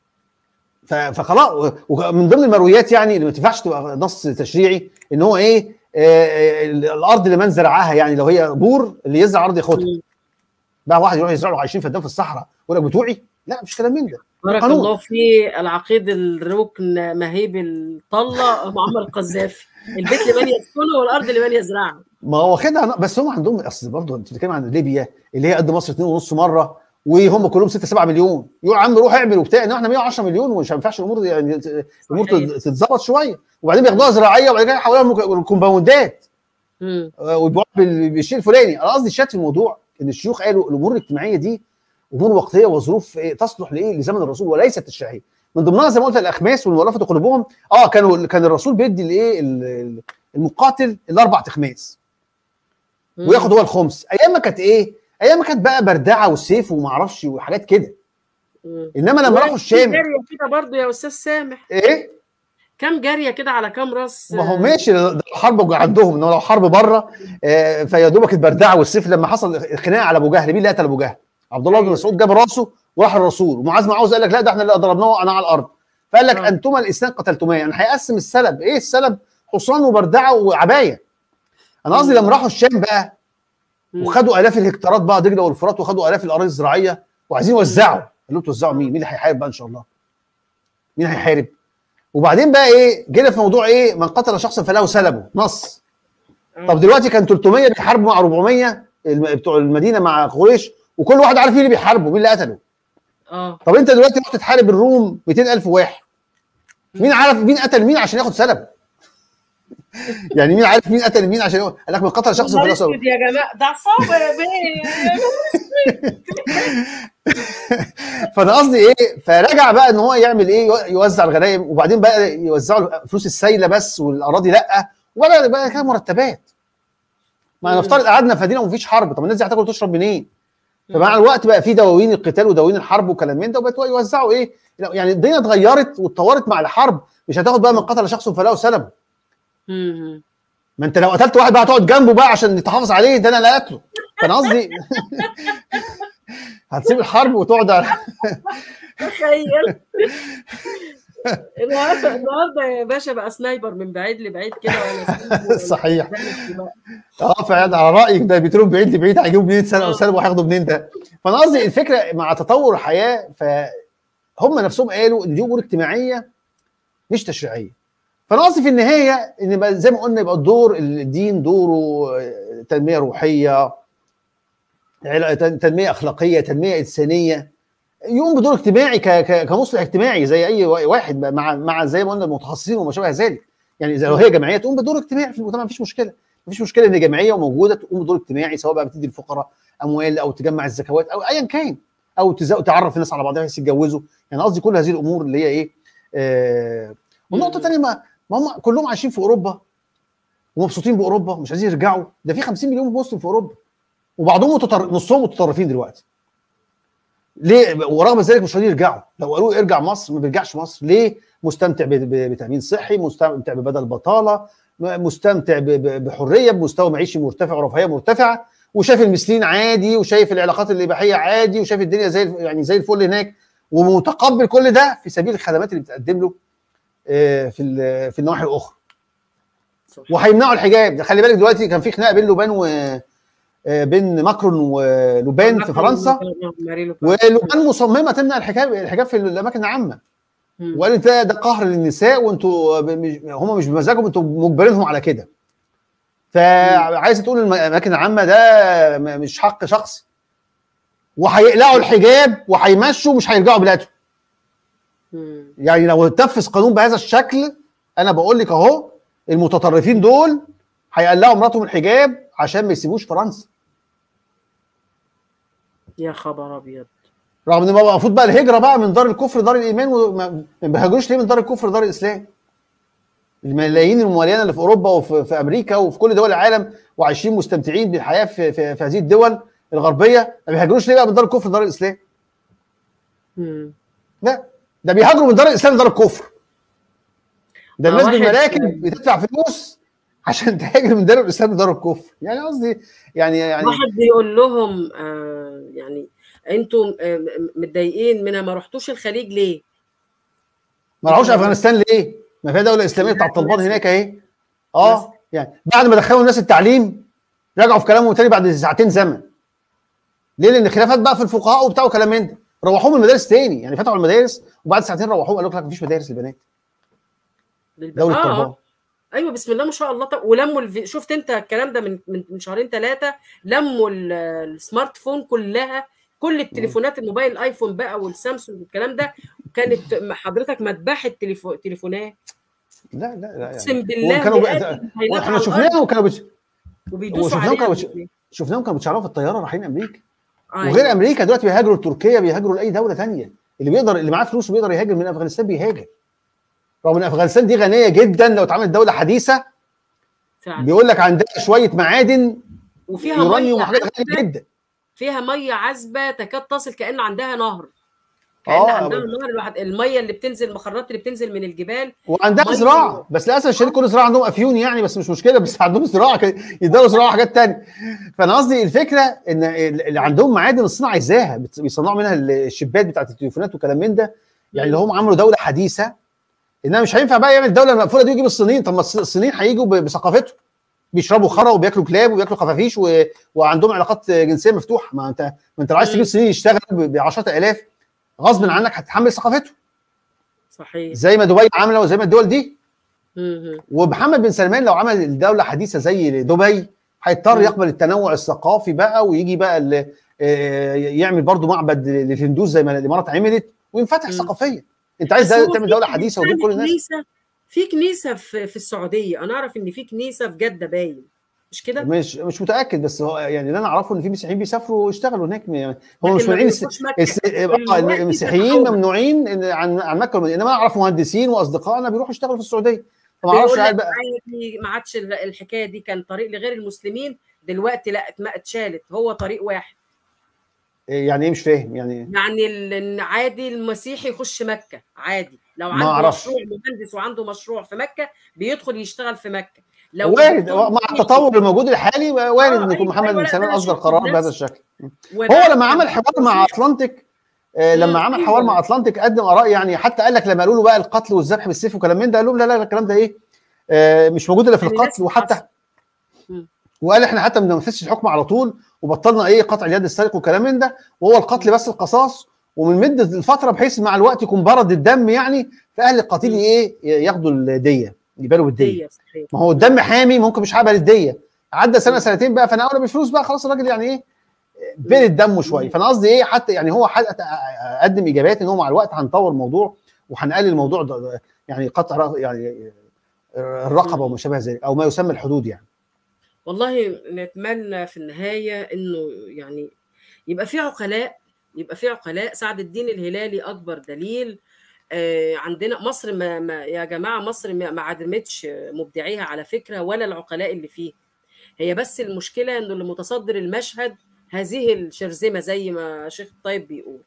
فخلاص. ومن ضمن المرويات يعني اللي ما تنفعش تبقى نص تشريعي ان هو ايه آه الارض اللي من زرعها، يعني لو هي بور اللي يزرع ارض ياخدها. بقى واحد يروح يزرع له عايشين فدان في الصحراء يقول لك بتوعي؟ لا مش كلام من ده. بارك الله في العقيد الركن مهيب الطله معمر القذافي، البيت لمن يسكنه والارض لمن يزرعها. ما هو واخدها، بس هم عندهم اصل برضه انت بتتكلم عن ليبيا اللي هي قد مصر اتنين ونص مره وهم كلهم ستة سبعة مليون، يقول يا عم روح اعمل وبتاع، ان احنا مية وعشرة مليون ومش هينفعش الامور يعني الامور تتظبط شويه، وبعدين بياخدوها زراعيه وبعدين حواليها الكومباوندات ويبيعوها بالشيء الفلاني. انا قصدي الشات في الموضوع ان الشيوخ قالوا الامور الاجتماعيه دي امور وقتيه وظروف إيه تصلح لايه؟ لزمن الرسول وليست تشريعيه. من ضمنها زي ما قلت الاخماس والمؤلفه قلوبهم. اه كانوا كان الرسول بيدي الايه المقاتل الاربع تخماس وياخد هو الخمس. ايام ما كانت ايه؟ ايام ما كانت بقى بردعه والسيف وما اعرفش وحاجات كده. انما لما راحوا الشام جاريه كده برضه يا استاذ سامح. ايه؟ كام جاريه كده على كام راس؟ ما هو ماشي ده الحرب عندهم، انه لو حرب بره آه فيا دوبك البردعه والسيف. لما حصل الخناقه على ابو جهل، مين اللي قتل ابو جهل؟ عبد الله بن مسعود جاب راسه وراح الرسول، ومعاذ بن عوذ قال لك لا ده احنا اللي ضربناه انا على الارض. فقال لك انتما الاثنان قتلتما، يعني هيقسم السلب. ايه السلب؟ حصان وبردعه وعبايه. انا قصدي لما راحوا الشام بقى وخدوا الاف الهكتارات بقى دجله والفرات وخدوا الاف الاراضي الزراعيه وعايزين يوزعوا، قال لهم توزعوا مين؟ مين اللي هيحارب بقى ان شاء الله؟ مين هيحارب؟ وبعدين بقى ايه؟ جينا في موضوع ايه؟ من قتل شخصا فله سلبه، نص. طب دلوقتي كان ثلاثمية بيحاربوا مع أربعمية بتوع المدينه مع قريش، وكل واحد عارف مين اللي بيحاربه، مين اللي قتله. اه طب انت دلوقتي رحت تحارب الروم مئتين ألف واحد، مين عارف مين قتل مين عشان ياخد سلبه؟ يعني مين عارف مين قتل مين عشان ياخد؟ قال لك من قتل شخص فلا سلبه. يا جماعه ده عصابه يا بيه. فانا قصدي ايه؟ فرجع بقى ان هو يعمل ايه؟ يوزع الغنائم، وبعدين بقى يوزعوا فلوس السايله بس والاراضي لا، ولا بقى كده مرتبات. ما نفترض قعدنا في مدينه ومفيش حرب، طب الناس دي هتاكل وتشرب منين؟ فمع الوقت بقى في دواوين القتال ودواوين الحرب وكلام من ده، وبقوا يوزعوا ايه؟ يعني الدنيا اتغيرت واتطورت مع الحرب، مش هتاخد بقى من قتل شخص فله سلبه. ما انت لو قتلت واحد بقى هتقعد جنبه بقى عشان تحافظ عليه، ده انا اللي قتله. فانا قصدي هتسيب الحرب وتقعد على تخيل النهارده النهارده يا باشا بقى سنايبر من بعيد لبعيد كده ولا صحيح. اه فعلا على رايك ده بيترون بعيد لبعيد هيجيبوا منين سنه او سنه وهياخدوا منين ده؟ فانا قصدي الفكره مع تطور الحياه فهم نفسهم قالوا ان دي امور اجتماعيه مش تشريعيه. فانا قصدي في النهايه ان زي ما قلنا يبقى الدور الدين دوره تنميه روحيه، تنميه اخلاقيه، تنميه انسانيه، يقوم بدور اجتماعي كمصلح اجتماعي زي اي واحد، مع مع زي ما قلنا المتخصصين وما شابه ذلك. يعني اذا لو هي جمعيه تقوم بدور اجتماعي في المجتمع مفيش مشكله، مفيش مشكله ان جمعيه وموجوده تقوم بدور اجتماعي، سواء بقى بتدي الفقراء اموال او تجمع الزكوات او ايا كان، او تعرف الناس على بعضها يتجوزوا. يعني قصدي كل هذه الامور اللي هي ايه. آه والنقطه الثانيه، ما هم كلهم عايشين في اوروبا ومبسوطين باوروبا، مش عايزين يرجعوا. ده في خمسين مليون مسلم في اوروبا، وبعضهم متطر... نصهم متطرفين دلوقتي. ليه؟ ورغم ذلك مش راضيين يرجعوا. لو قالوا ارجع مصر ما بيرجعش مصر. ليه؟ مستمتع بتامين صحي، مستمتع ببدل بطاله، مستمتع بحريه، بمستوى معيشي مرتفع ورفاهيه مرتفعه، وشايف المثليين عادي، وشايف العلاقات الاباحيه عادي، وشايف الدنيا زي يعني زي الفل هناك، ومتقبل كل ده في سبيل الخدمات اللي بتقدم له في في النواحي الاخرى. وهيمنعوا الحجاب. ده خلي بالك دلوقتي كان في خناقه بين لبنان و بين ماكرون ولوبان في فرنسا، ولوبان مصممه تمنع الحجاب الحجاب في الاماكن العامه، وقالت ده ده قهر للنساء، وانتوا هم مش بمزاجهم، انتوا مجبرينهم على كده. فعايزه تقول الاماكن العامه ده مش حق شخصي، وهيقلعوا الحجاب وهيمشوا، مش هيرجعوا بلادهم. يعني لو اتنفذ قانون بهذا الشكل، انا بقول لك اهو، المتطرفين دول هيقلعوا مراتهم الحجاب عشان ما يسيبوش فرنسا. يا خبر ابيض. رغم ان المفروض بقى الهجره بقى من دار الكفر لدار الايمان، وما بيهاجروش ليه من دار الكفر لدار الاسلام؟ الملايين المليانه اللي في اوروبا وفي في امريكا وفي كل دول العالم وعايشين مستمتعين بالحياه في, في, في هذه الدول الغربيه، ما بيهاجروش ليه بقى من دار الكفر لدار الاسلام؟ امم لا، ده بيهاجروا من دار الاسلام لدار الكفر. ده الناس بالمراكب بتدفع فلوس عشان تهاجر من دار الاسلام لدار الكفر. يعني قصدي يعني يعني واحد بيقول لهم آه يعني انتوا آه متضايقين من ما رحتوش الخليج ليه؟ ما راحوش افغانستان ليه؟ ما في دوله اسلاميه بتاع الطالبان هناك اهي. اه يعني بعد ما دخلوا الناس التعليم رجعوا في كلامهم تاني بعد ساعتين زمن. ليه؟ لان خلافات بقى في الفقهاء وبتاع وكلام من ده. روحوهم المدارس تاني، يعني فتحوا المدارس وبعد ساعتين روحوهم قالوا لك مفيش مدارس للبنات. دوله آه. الطالبان. ايوه بسم الله ما شاء الله. طب ولموا الفي... شفت انت الكلام ده من من, من شهرين ثلاثه، لموا السمارت فون كلها، كل التليفونات، الموبايل الايفون بقى والسامسونج والكلام ده، كانت حضرتك مذبحه تليفو... تليفونات. لا لا لا اقسم يعني بالله كانوا احنا شفناهم وكانوا بت... وبيدوسوا عليها. كانوا بت... شفناهم كانوا بيتشعلقوا في الطياره رايحين امريكا. أيوة. وغير امريكا دلوقتي بيهاجروا لتركيا، بيهاجروا لاي دوله ثانيه. اللي بيقدر اللي معاه فلوس وبيقدر يهاجر من افغانستان بيهاجر. رغم ان افغانستان دي غنيه جدا لو اتعملت دوله حديثه فعلا. بيقول لك عندها شويه معادن وفيها يورانيوم وحاجات غاليه جدا، فيها ميه عذبه تكاد تصل كأن عندها نهر، كأن آه عندها نهر. الميه اللي بتنزل، المخرات اللي بتنزل من الجبال، وعندها زراعه. بس للاسف الشديد كل زراعه عندهم افيون يعني، بس مش مشكله، بس عندهم زراعه يقدروا يزرعوا حاجات ثانيه. فانا قصدي الفكره ان اللي عندهم معادن الصين عايزاها، بيصنعوا منها الشبات بتاعت التليفونات وكلام من ده. يعني اللي هم عملوا دوله حديثه، انها مش هينفع بقى يعمل الدوله المقفوله دي ويجيب الصينيين. طب ما الصينيين هيجوا بثقافتهم، بيشربوا خرا وبياكلوا كلاب وبياكلوا خفافيش و... وعندهم علاقات جنسيه مفتوحه. ما انت ما انت لو عايز تجيب الصينيين يشتغلوا بعشرات الاف غصب عنك هتتحمل ثقافته. صحيح. زي ما دبي عامله وزي ما الدول دي. ومحمد بن سلمان لو عمل الدوله حديثه زي دبي هيضطر يقبل التنوع الثقافي بقى، ويجي بقى اللي يعمل برضو معبد للهندوس زي ما الامارات عملت، وينفتح ثقافيا. انت عايز تعمل دوله حديثه وتجيب كل الناس. في كنيسه في, في السعوديه، انا اعرف ان في كنيسه في جده باين، مش كده؟ مش مش متاكد، بس هو يعني اللي انا اعرفه ان في مسيحيين بيسافروا ويشتغلوا هناك. يعني هم مش مانعين الس... الس... المسيحيين ممنوعين عن عن مكه والمدينه. انما انا اعرف مهندسين واصدقائنا بيروحوا يشتغلوا في السعوديه. فما اعرفش بقى ما عادش الحكايه دي، كان طريق لغير المسلمين، دلوقتي لا اتشالت، هو طريق واحد. يعني ايه؟ مش فاهم يعني. يعني عادي المسيحي يخش مكه عادي، لو عنده مشروع مهندس وعنده مشروع في مكه بيدخل يشتغل في مكه. لو وارد مع التطور الموجود الحالي وارد ان يكون محمد بن سلمان اصدر قرار بهذا الشكل. هو لما عمل حوار مع اطلنطك، آه لما عمل حوار مع اطلنطك قدم اراء، يعني حتى قال لك لما قالوا له بقى القتل والذبح بالسيف وكلام من ده، قال لهم لا لا الكلام ده ايه، آه مش موجود الا في القتل. وحتى وقال احنا حتى ما بننفذش الحكم على طول، وبطلنا ايه قطع اليد السارق وكلام من ده، وهو القتل بس القصاص، ومن مده الفتره بحيث مع الوقت يكون برد الدم، يعني فاهل القتيل ايه ياخدوا الديه، يبالوا بالديه. ما هو الدم حامي، ممكن مش هقبل الديه. عدى سنه سنتين بقى فانا اولى بالفلوس بقى، خلاص الراجل يعني ايه برد دمه شويه. فانا قصدي ايه، حتى يعني هو قدم اجابات ان هو مع الوقت هنطور الموضوع وهنقلل الموضوع ده، يعني قطع يعني الرقبه وما شابه ذلك، او ما يسمى الحدود يعني. والله نتمنى في النهايه انه يعني يبقى في عقلاء، يبقى في عقلاء. سعد الدين الهلالي اكبر دليل. آه عندنا مصر ما, ما يا جماعه، مصر ما عدمتش مبدعيها على فكره ولا العقلاء اللي فيه. هي بس المشكله انه اللي متصدر المشهد هذه الشرذمه زي ما شيخ الطيب بيقول.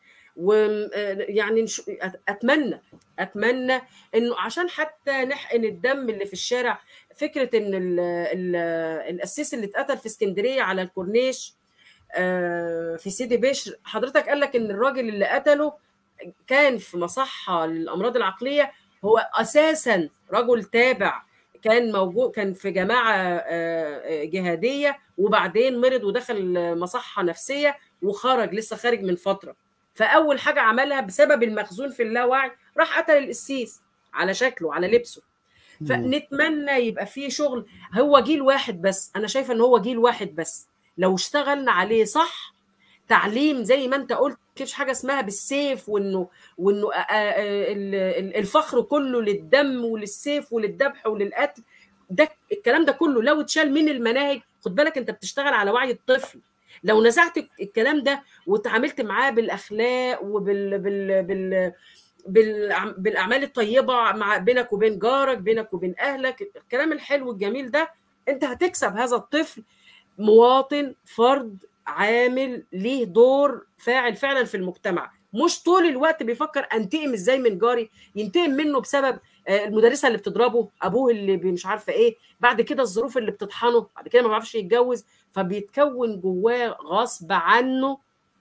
ويعني اتمنى اتمنى انه عشان حتى نحقن الدم اللي في الشارع. فكره ان ال ال القسيس اللي اتقتل في اسكندريه على الكورنيش في سيدي بشر، حضرتك قال لك ان الراجل اللي قتله كان في مصحه للامراض العقليه، هو اساسا رجل تابع، كان موجود، كان في جماعه جهاديه وبعدين مرض ودخل مصحه نفسيه وخرج، لسه خارج من فتره. فاول حاجه عملها بسبب المخزون في اللاوعي راح قتل القسيس على شكله على لبسه. فنتمنى يبقى فيه شغل. هو جيل واحد بس، انا شايفه ان هو جيل واحد بس لو اشتغلنا عليه صح. تعليم زي ما انت قلت، مفيش حاجه اسمها بالسيف، وانه وانه الفخر كله للدم وللسيف وللذبح وللقتل. ده الكلام ده كله لو اتشال من المناهج، خد بالك انت بتشتغل على وعي الطفل. لو نزعت الكلام ده وتعاملت معاه بالاخلاق وبال بال بال بالاعمال الطيبه مع بينك وبين جارك، بينك وبين اهلك، الكلام الحلو الجميل ده، انت هتكسب هذا الطفل مواطن، فرد عامل ليه دور فاعل فعلا في المجتمع، مش طول الوقت بيفكر انتقم ازاي من جاري، ينتقم منه بسبب المدرسه اللي بتضربه، ابوه اللي مش عارفه ايه، بعد كده الظروف اللي بتطحنه، بعد كده ما بيعرفش يتجوز، فبيتكون جواه غصب عنه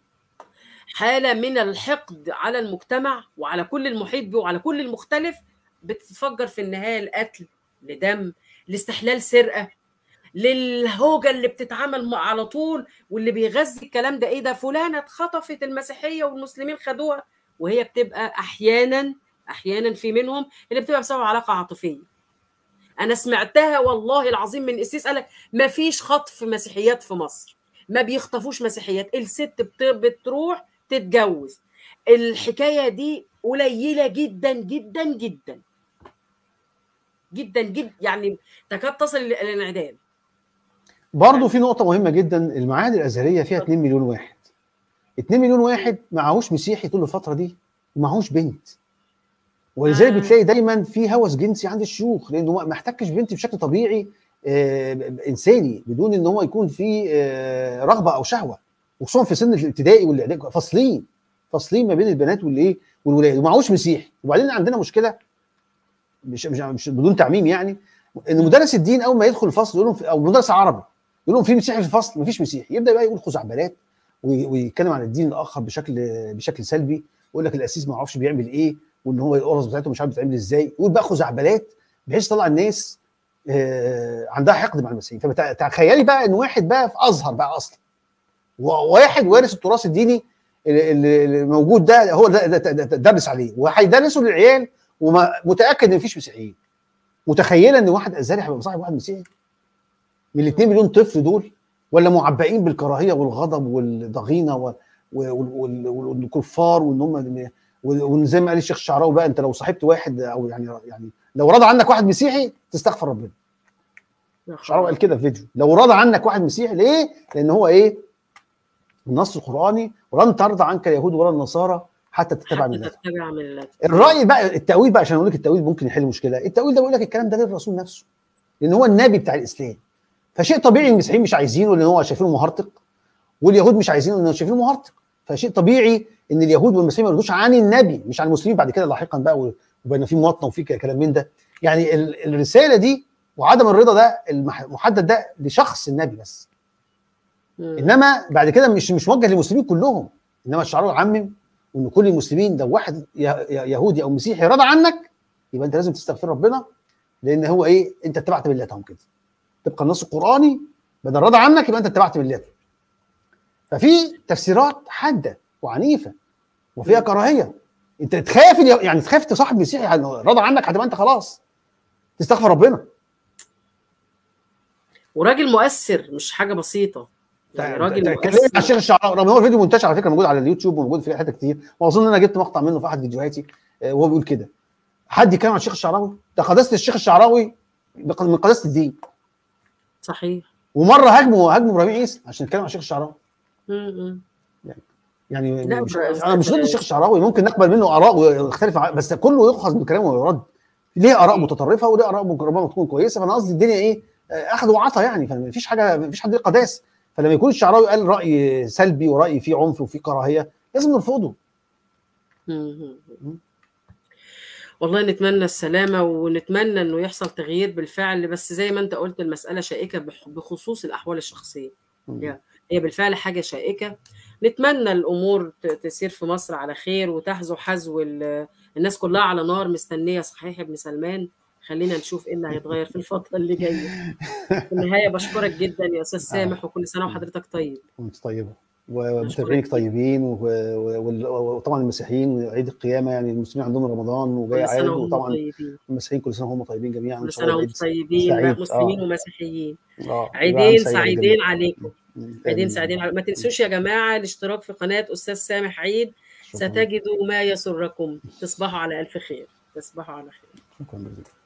حاله من الحقد على المجتمع وعلى كل المحيط به وعلى كل المختلف، بتتفجر في النهايه القتل، لدم، لاستحلال سرقه، للهوجه اللي بتتعمل على طول، واللي بيغذي الكلام ده ايه ده، فلانه اتخطفت المسيحيه والمسلمين خدوها، وهي بتبقى احيانا احيانا في منهم اللي بتبقى بسبب علاقه عاطفيه. انا سمعتها والله العظيم من قسيس قال لك ما فيش خطف مسيحيات في مصر، ما بيخطفوش مسيحيات، الست بتروح تتجوز. الحكايه دي قليله جدا جدا جدا جدا جدا، يعني تكاد تصل للانعدام. برضه في نقطة مهمة جدا، المعاهد الأزهرية فيها اتنين مليون واحد. اتنين مليون واحد معهوش مسيحي طول الفترة دي ومعهوش بنت. ولذلك آه. بتلاقي دايما في هوس جنسي عند الشيوخ، لأنه ما احتكش بنت بشكل طبيعي آه إنساني بدون إن هو يكون في آه رغبة أو شهوة، وخصوصا في سن الابتدائي والإعدادي، فاصلين فاصلين ما بين البنات والإيه والولاد، ومعهوش مسيحي. وبعدين عندنا مشكلة مش مش, مش بدون تعميم يعني، إن مدرس الدين أول ما يدخل الفصل يقول لهم، أو مدرس عربي يقول لهم في مسيحي في الفصل، مفيش مسيحي، يبدا بقى يقول خزعبلات ويتكلم عن الدين الاخر بشكل بشكل سلبي، ويقول لك القسيس ما يعرفش بيعمل ايه، وان هو القرص بتاعته مش عارف بتتعمل ازاي، يقول بقى خزعبلات بحيث يطلع الناس عندها حقد مع المسيحيين. فتخيلي بقى ان واحد بقى في ازهر بقى اصلا، وواحد وارث التراث الديني اللي موجود ده هو ده درس عليه وهيدرسه للعيال، ومتاكد ان مفيش مسيحيين. متخيله ان واحد ازهري هيبقى مصاحب واحد مسيحي من الاثنين مليون طفل دول، ولا معبئين بالكراهيه والغضب والضغينه والكفار، وان هم وان زي ما قال الشيخ الشعراوي بقى، انت لو صاحبت واحد او يعني يعني لو رضى عنك واحد مسيحي تستغفر ربنا. الشعراوي قال كده في فيديو، لو رضى عنك واحد مسيحي، ليه؟ لان هو ايه؟ النص القراني، ولن ترضى عنك اليهود ولا النصارى حتى تتبع ملتهم. الراي بقى التاويل بقى، عشان اقول لك التاويل ممكن يحل مشكله، التاويل ده بيقول لك الكلام ده للرسول نفسه، لان هو النبي بتاع الاسلام. فشيء طبيعي المسيحيين مش عايزينه لان هو شايفينه مهرطق، واليهود مش عايزينه لان شايفينه مهرطق. فشيء طبيعي ان اليهود والمسيحيين ما يردوش عن النبي، مش عن المسلمين بعد كده لاحقا بقى، وبقى في مواطنه وفي كلام من ده. يعني الرساله دي وعدم الرضا ده المحدد ده لشخص النبي بس. مم. انما بعد كده مش مش موجه للمسلمين كلهم، انما الشعراوي عمم وان كل المسلمين لو واحد يهودي او مسيحي رضى عنك يبقى انت لازم تستغفر ربنا، لان هو ايه؟ انت اتبعت ملتهم كده. تبقى النص القراني بدل رضى عنك يبقى انت اتبعت ملته. ففي تفسيرات حاده وعنيفه وفيها كراهيه. انت تخاف يعني تخاف تصاحب مسيحي رضى عنك هتبقى انت خلاص تستغفر ربنا. وراجل مؤثر مش حاجه بسيطه. يعني راجل كلمني على مؤثر. الشيخ الشعراوي، رغم هو الفيديو منتشر على فكره، موجود على اليوتيوب وموجود في حتت كتير، واظن انا جبت مقطع منه في احد فيديوهاتي آه، وهو بيقول كده. حد يتكلم عن الشيخ الشعراوي؟ ده قداسه الشيخ الشعراوي من قداسه الدين. صحيح. ومره هاجموا هاجموا ابراهيم عيسى عشان يتكلم عن الشيخ الشعراوي. امم يعني يعني لا مش ب- انا مش ضد الشيخ الشعراوي، ممكن نقبل منه اراء ويختلف ع- بس كله يؤخذ من كلامه ويرد. ليه اراء متطرفه وليه اراء ممكن ربما تكون كويسه، فانا قصدي الدنيا ايه، آه، اخذ وعطى يعني، فمفيش حاجه، مفيش حد ليه قداسه. فلما يكون الشعراوي قال راي سلبي وراي فيه عنف وفيه كراهيه لازم نرفضه. مم. والله نتمنى السلامة، ونتمنى انه يحصل تغيير بالفعل، بس زي ما انت قلت المسألة شائكة بخ- بخصوص الأحوال الشخصية. مم. هي بالفعل حاجة شائكة. نتمنى الأمور ت- تسير في مصر على خير، وتحذو حذو ال- الناس كلها على نار مستنية صحيح ابن سلمان. خلينا نشوف ايه اللي هيتغير في الفترة اللي جاية. في النهاية بشكرك جدا يا أستاذ آه. سامح، وكل سنة وحضرتك طيب. وانت طيبه نشكرك ومتابعينك جدا. طيبين، و- و- وال- وطبعا المسيحيين عيد القيامه، يعني المسلمين عندهم رمضان وجاي كل سنة عاد، وهم وطبعا طيبين. المسيحيين كل سنه وهم طيبين جميعا، ان كل شاء الله سنة يبقى وانتم عيد طيبين، سعيد. مسلمين اه ومسيحيين. اه يبقى عام عيدين سعيد على سعيدين الجميع. عليكم. عيدين امين يا سعيدين رب. عليكم. ما تنسوش يا جماعة الاشتراك في قناة أستاذ سامح عيد، شكرا. ستجدوا ما يسركم. تصبحوا على ألف خير. تصبحوا على خير. شكرا جزيلا.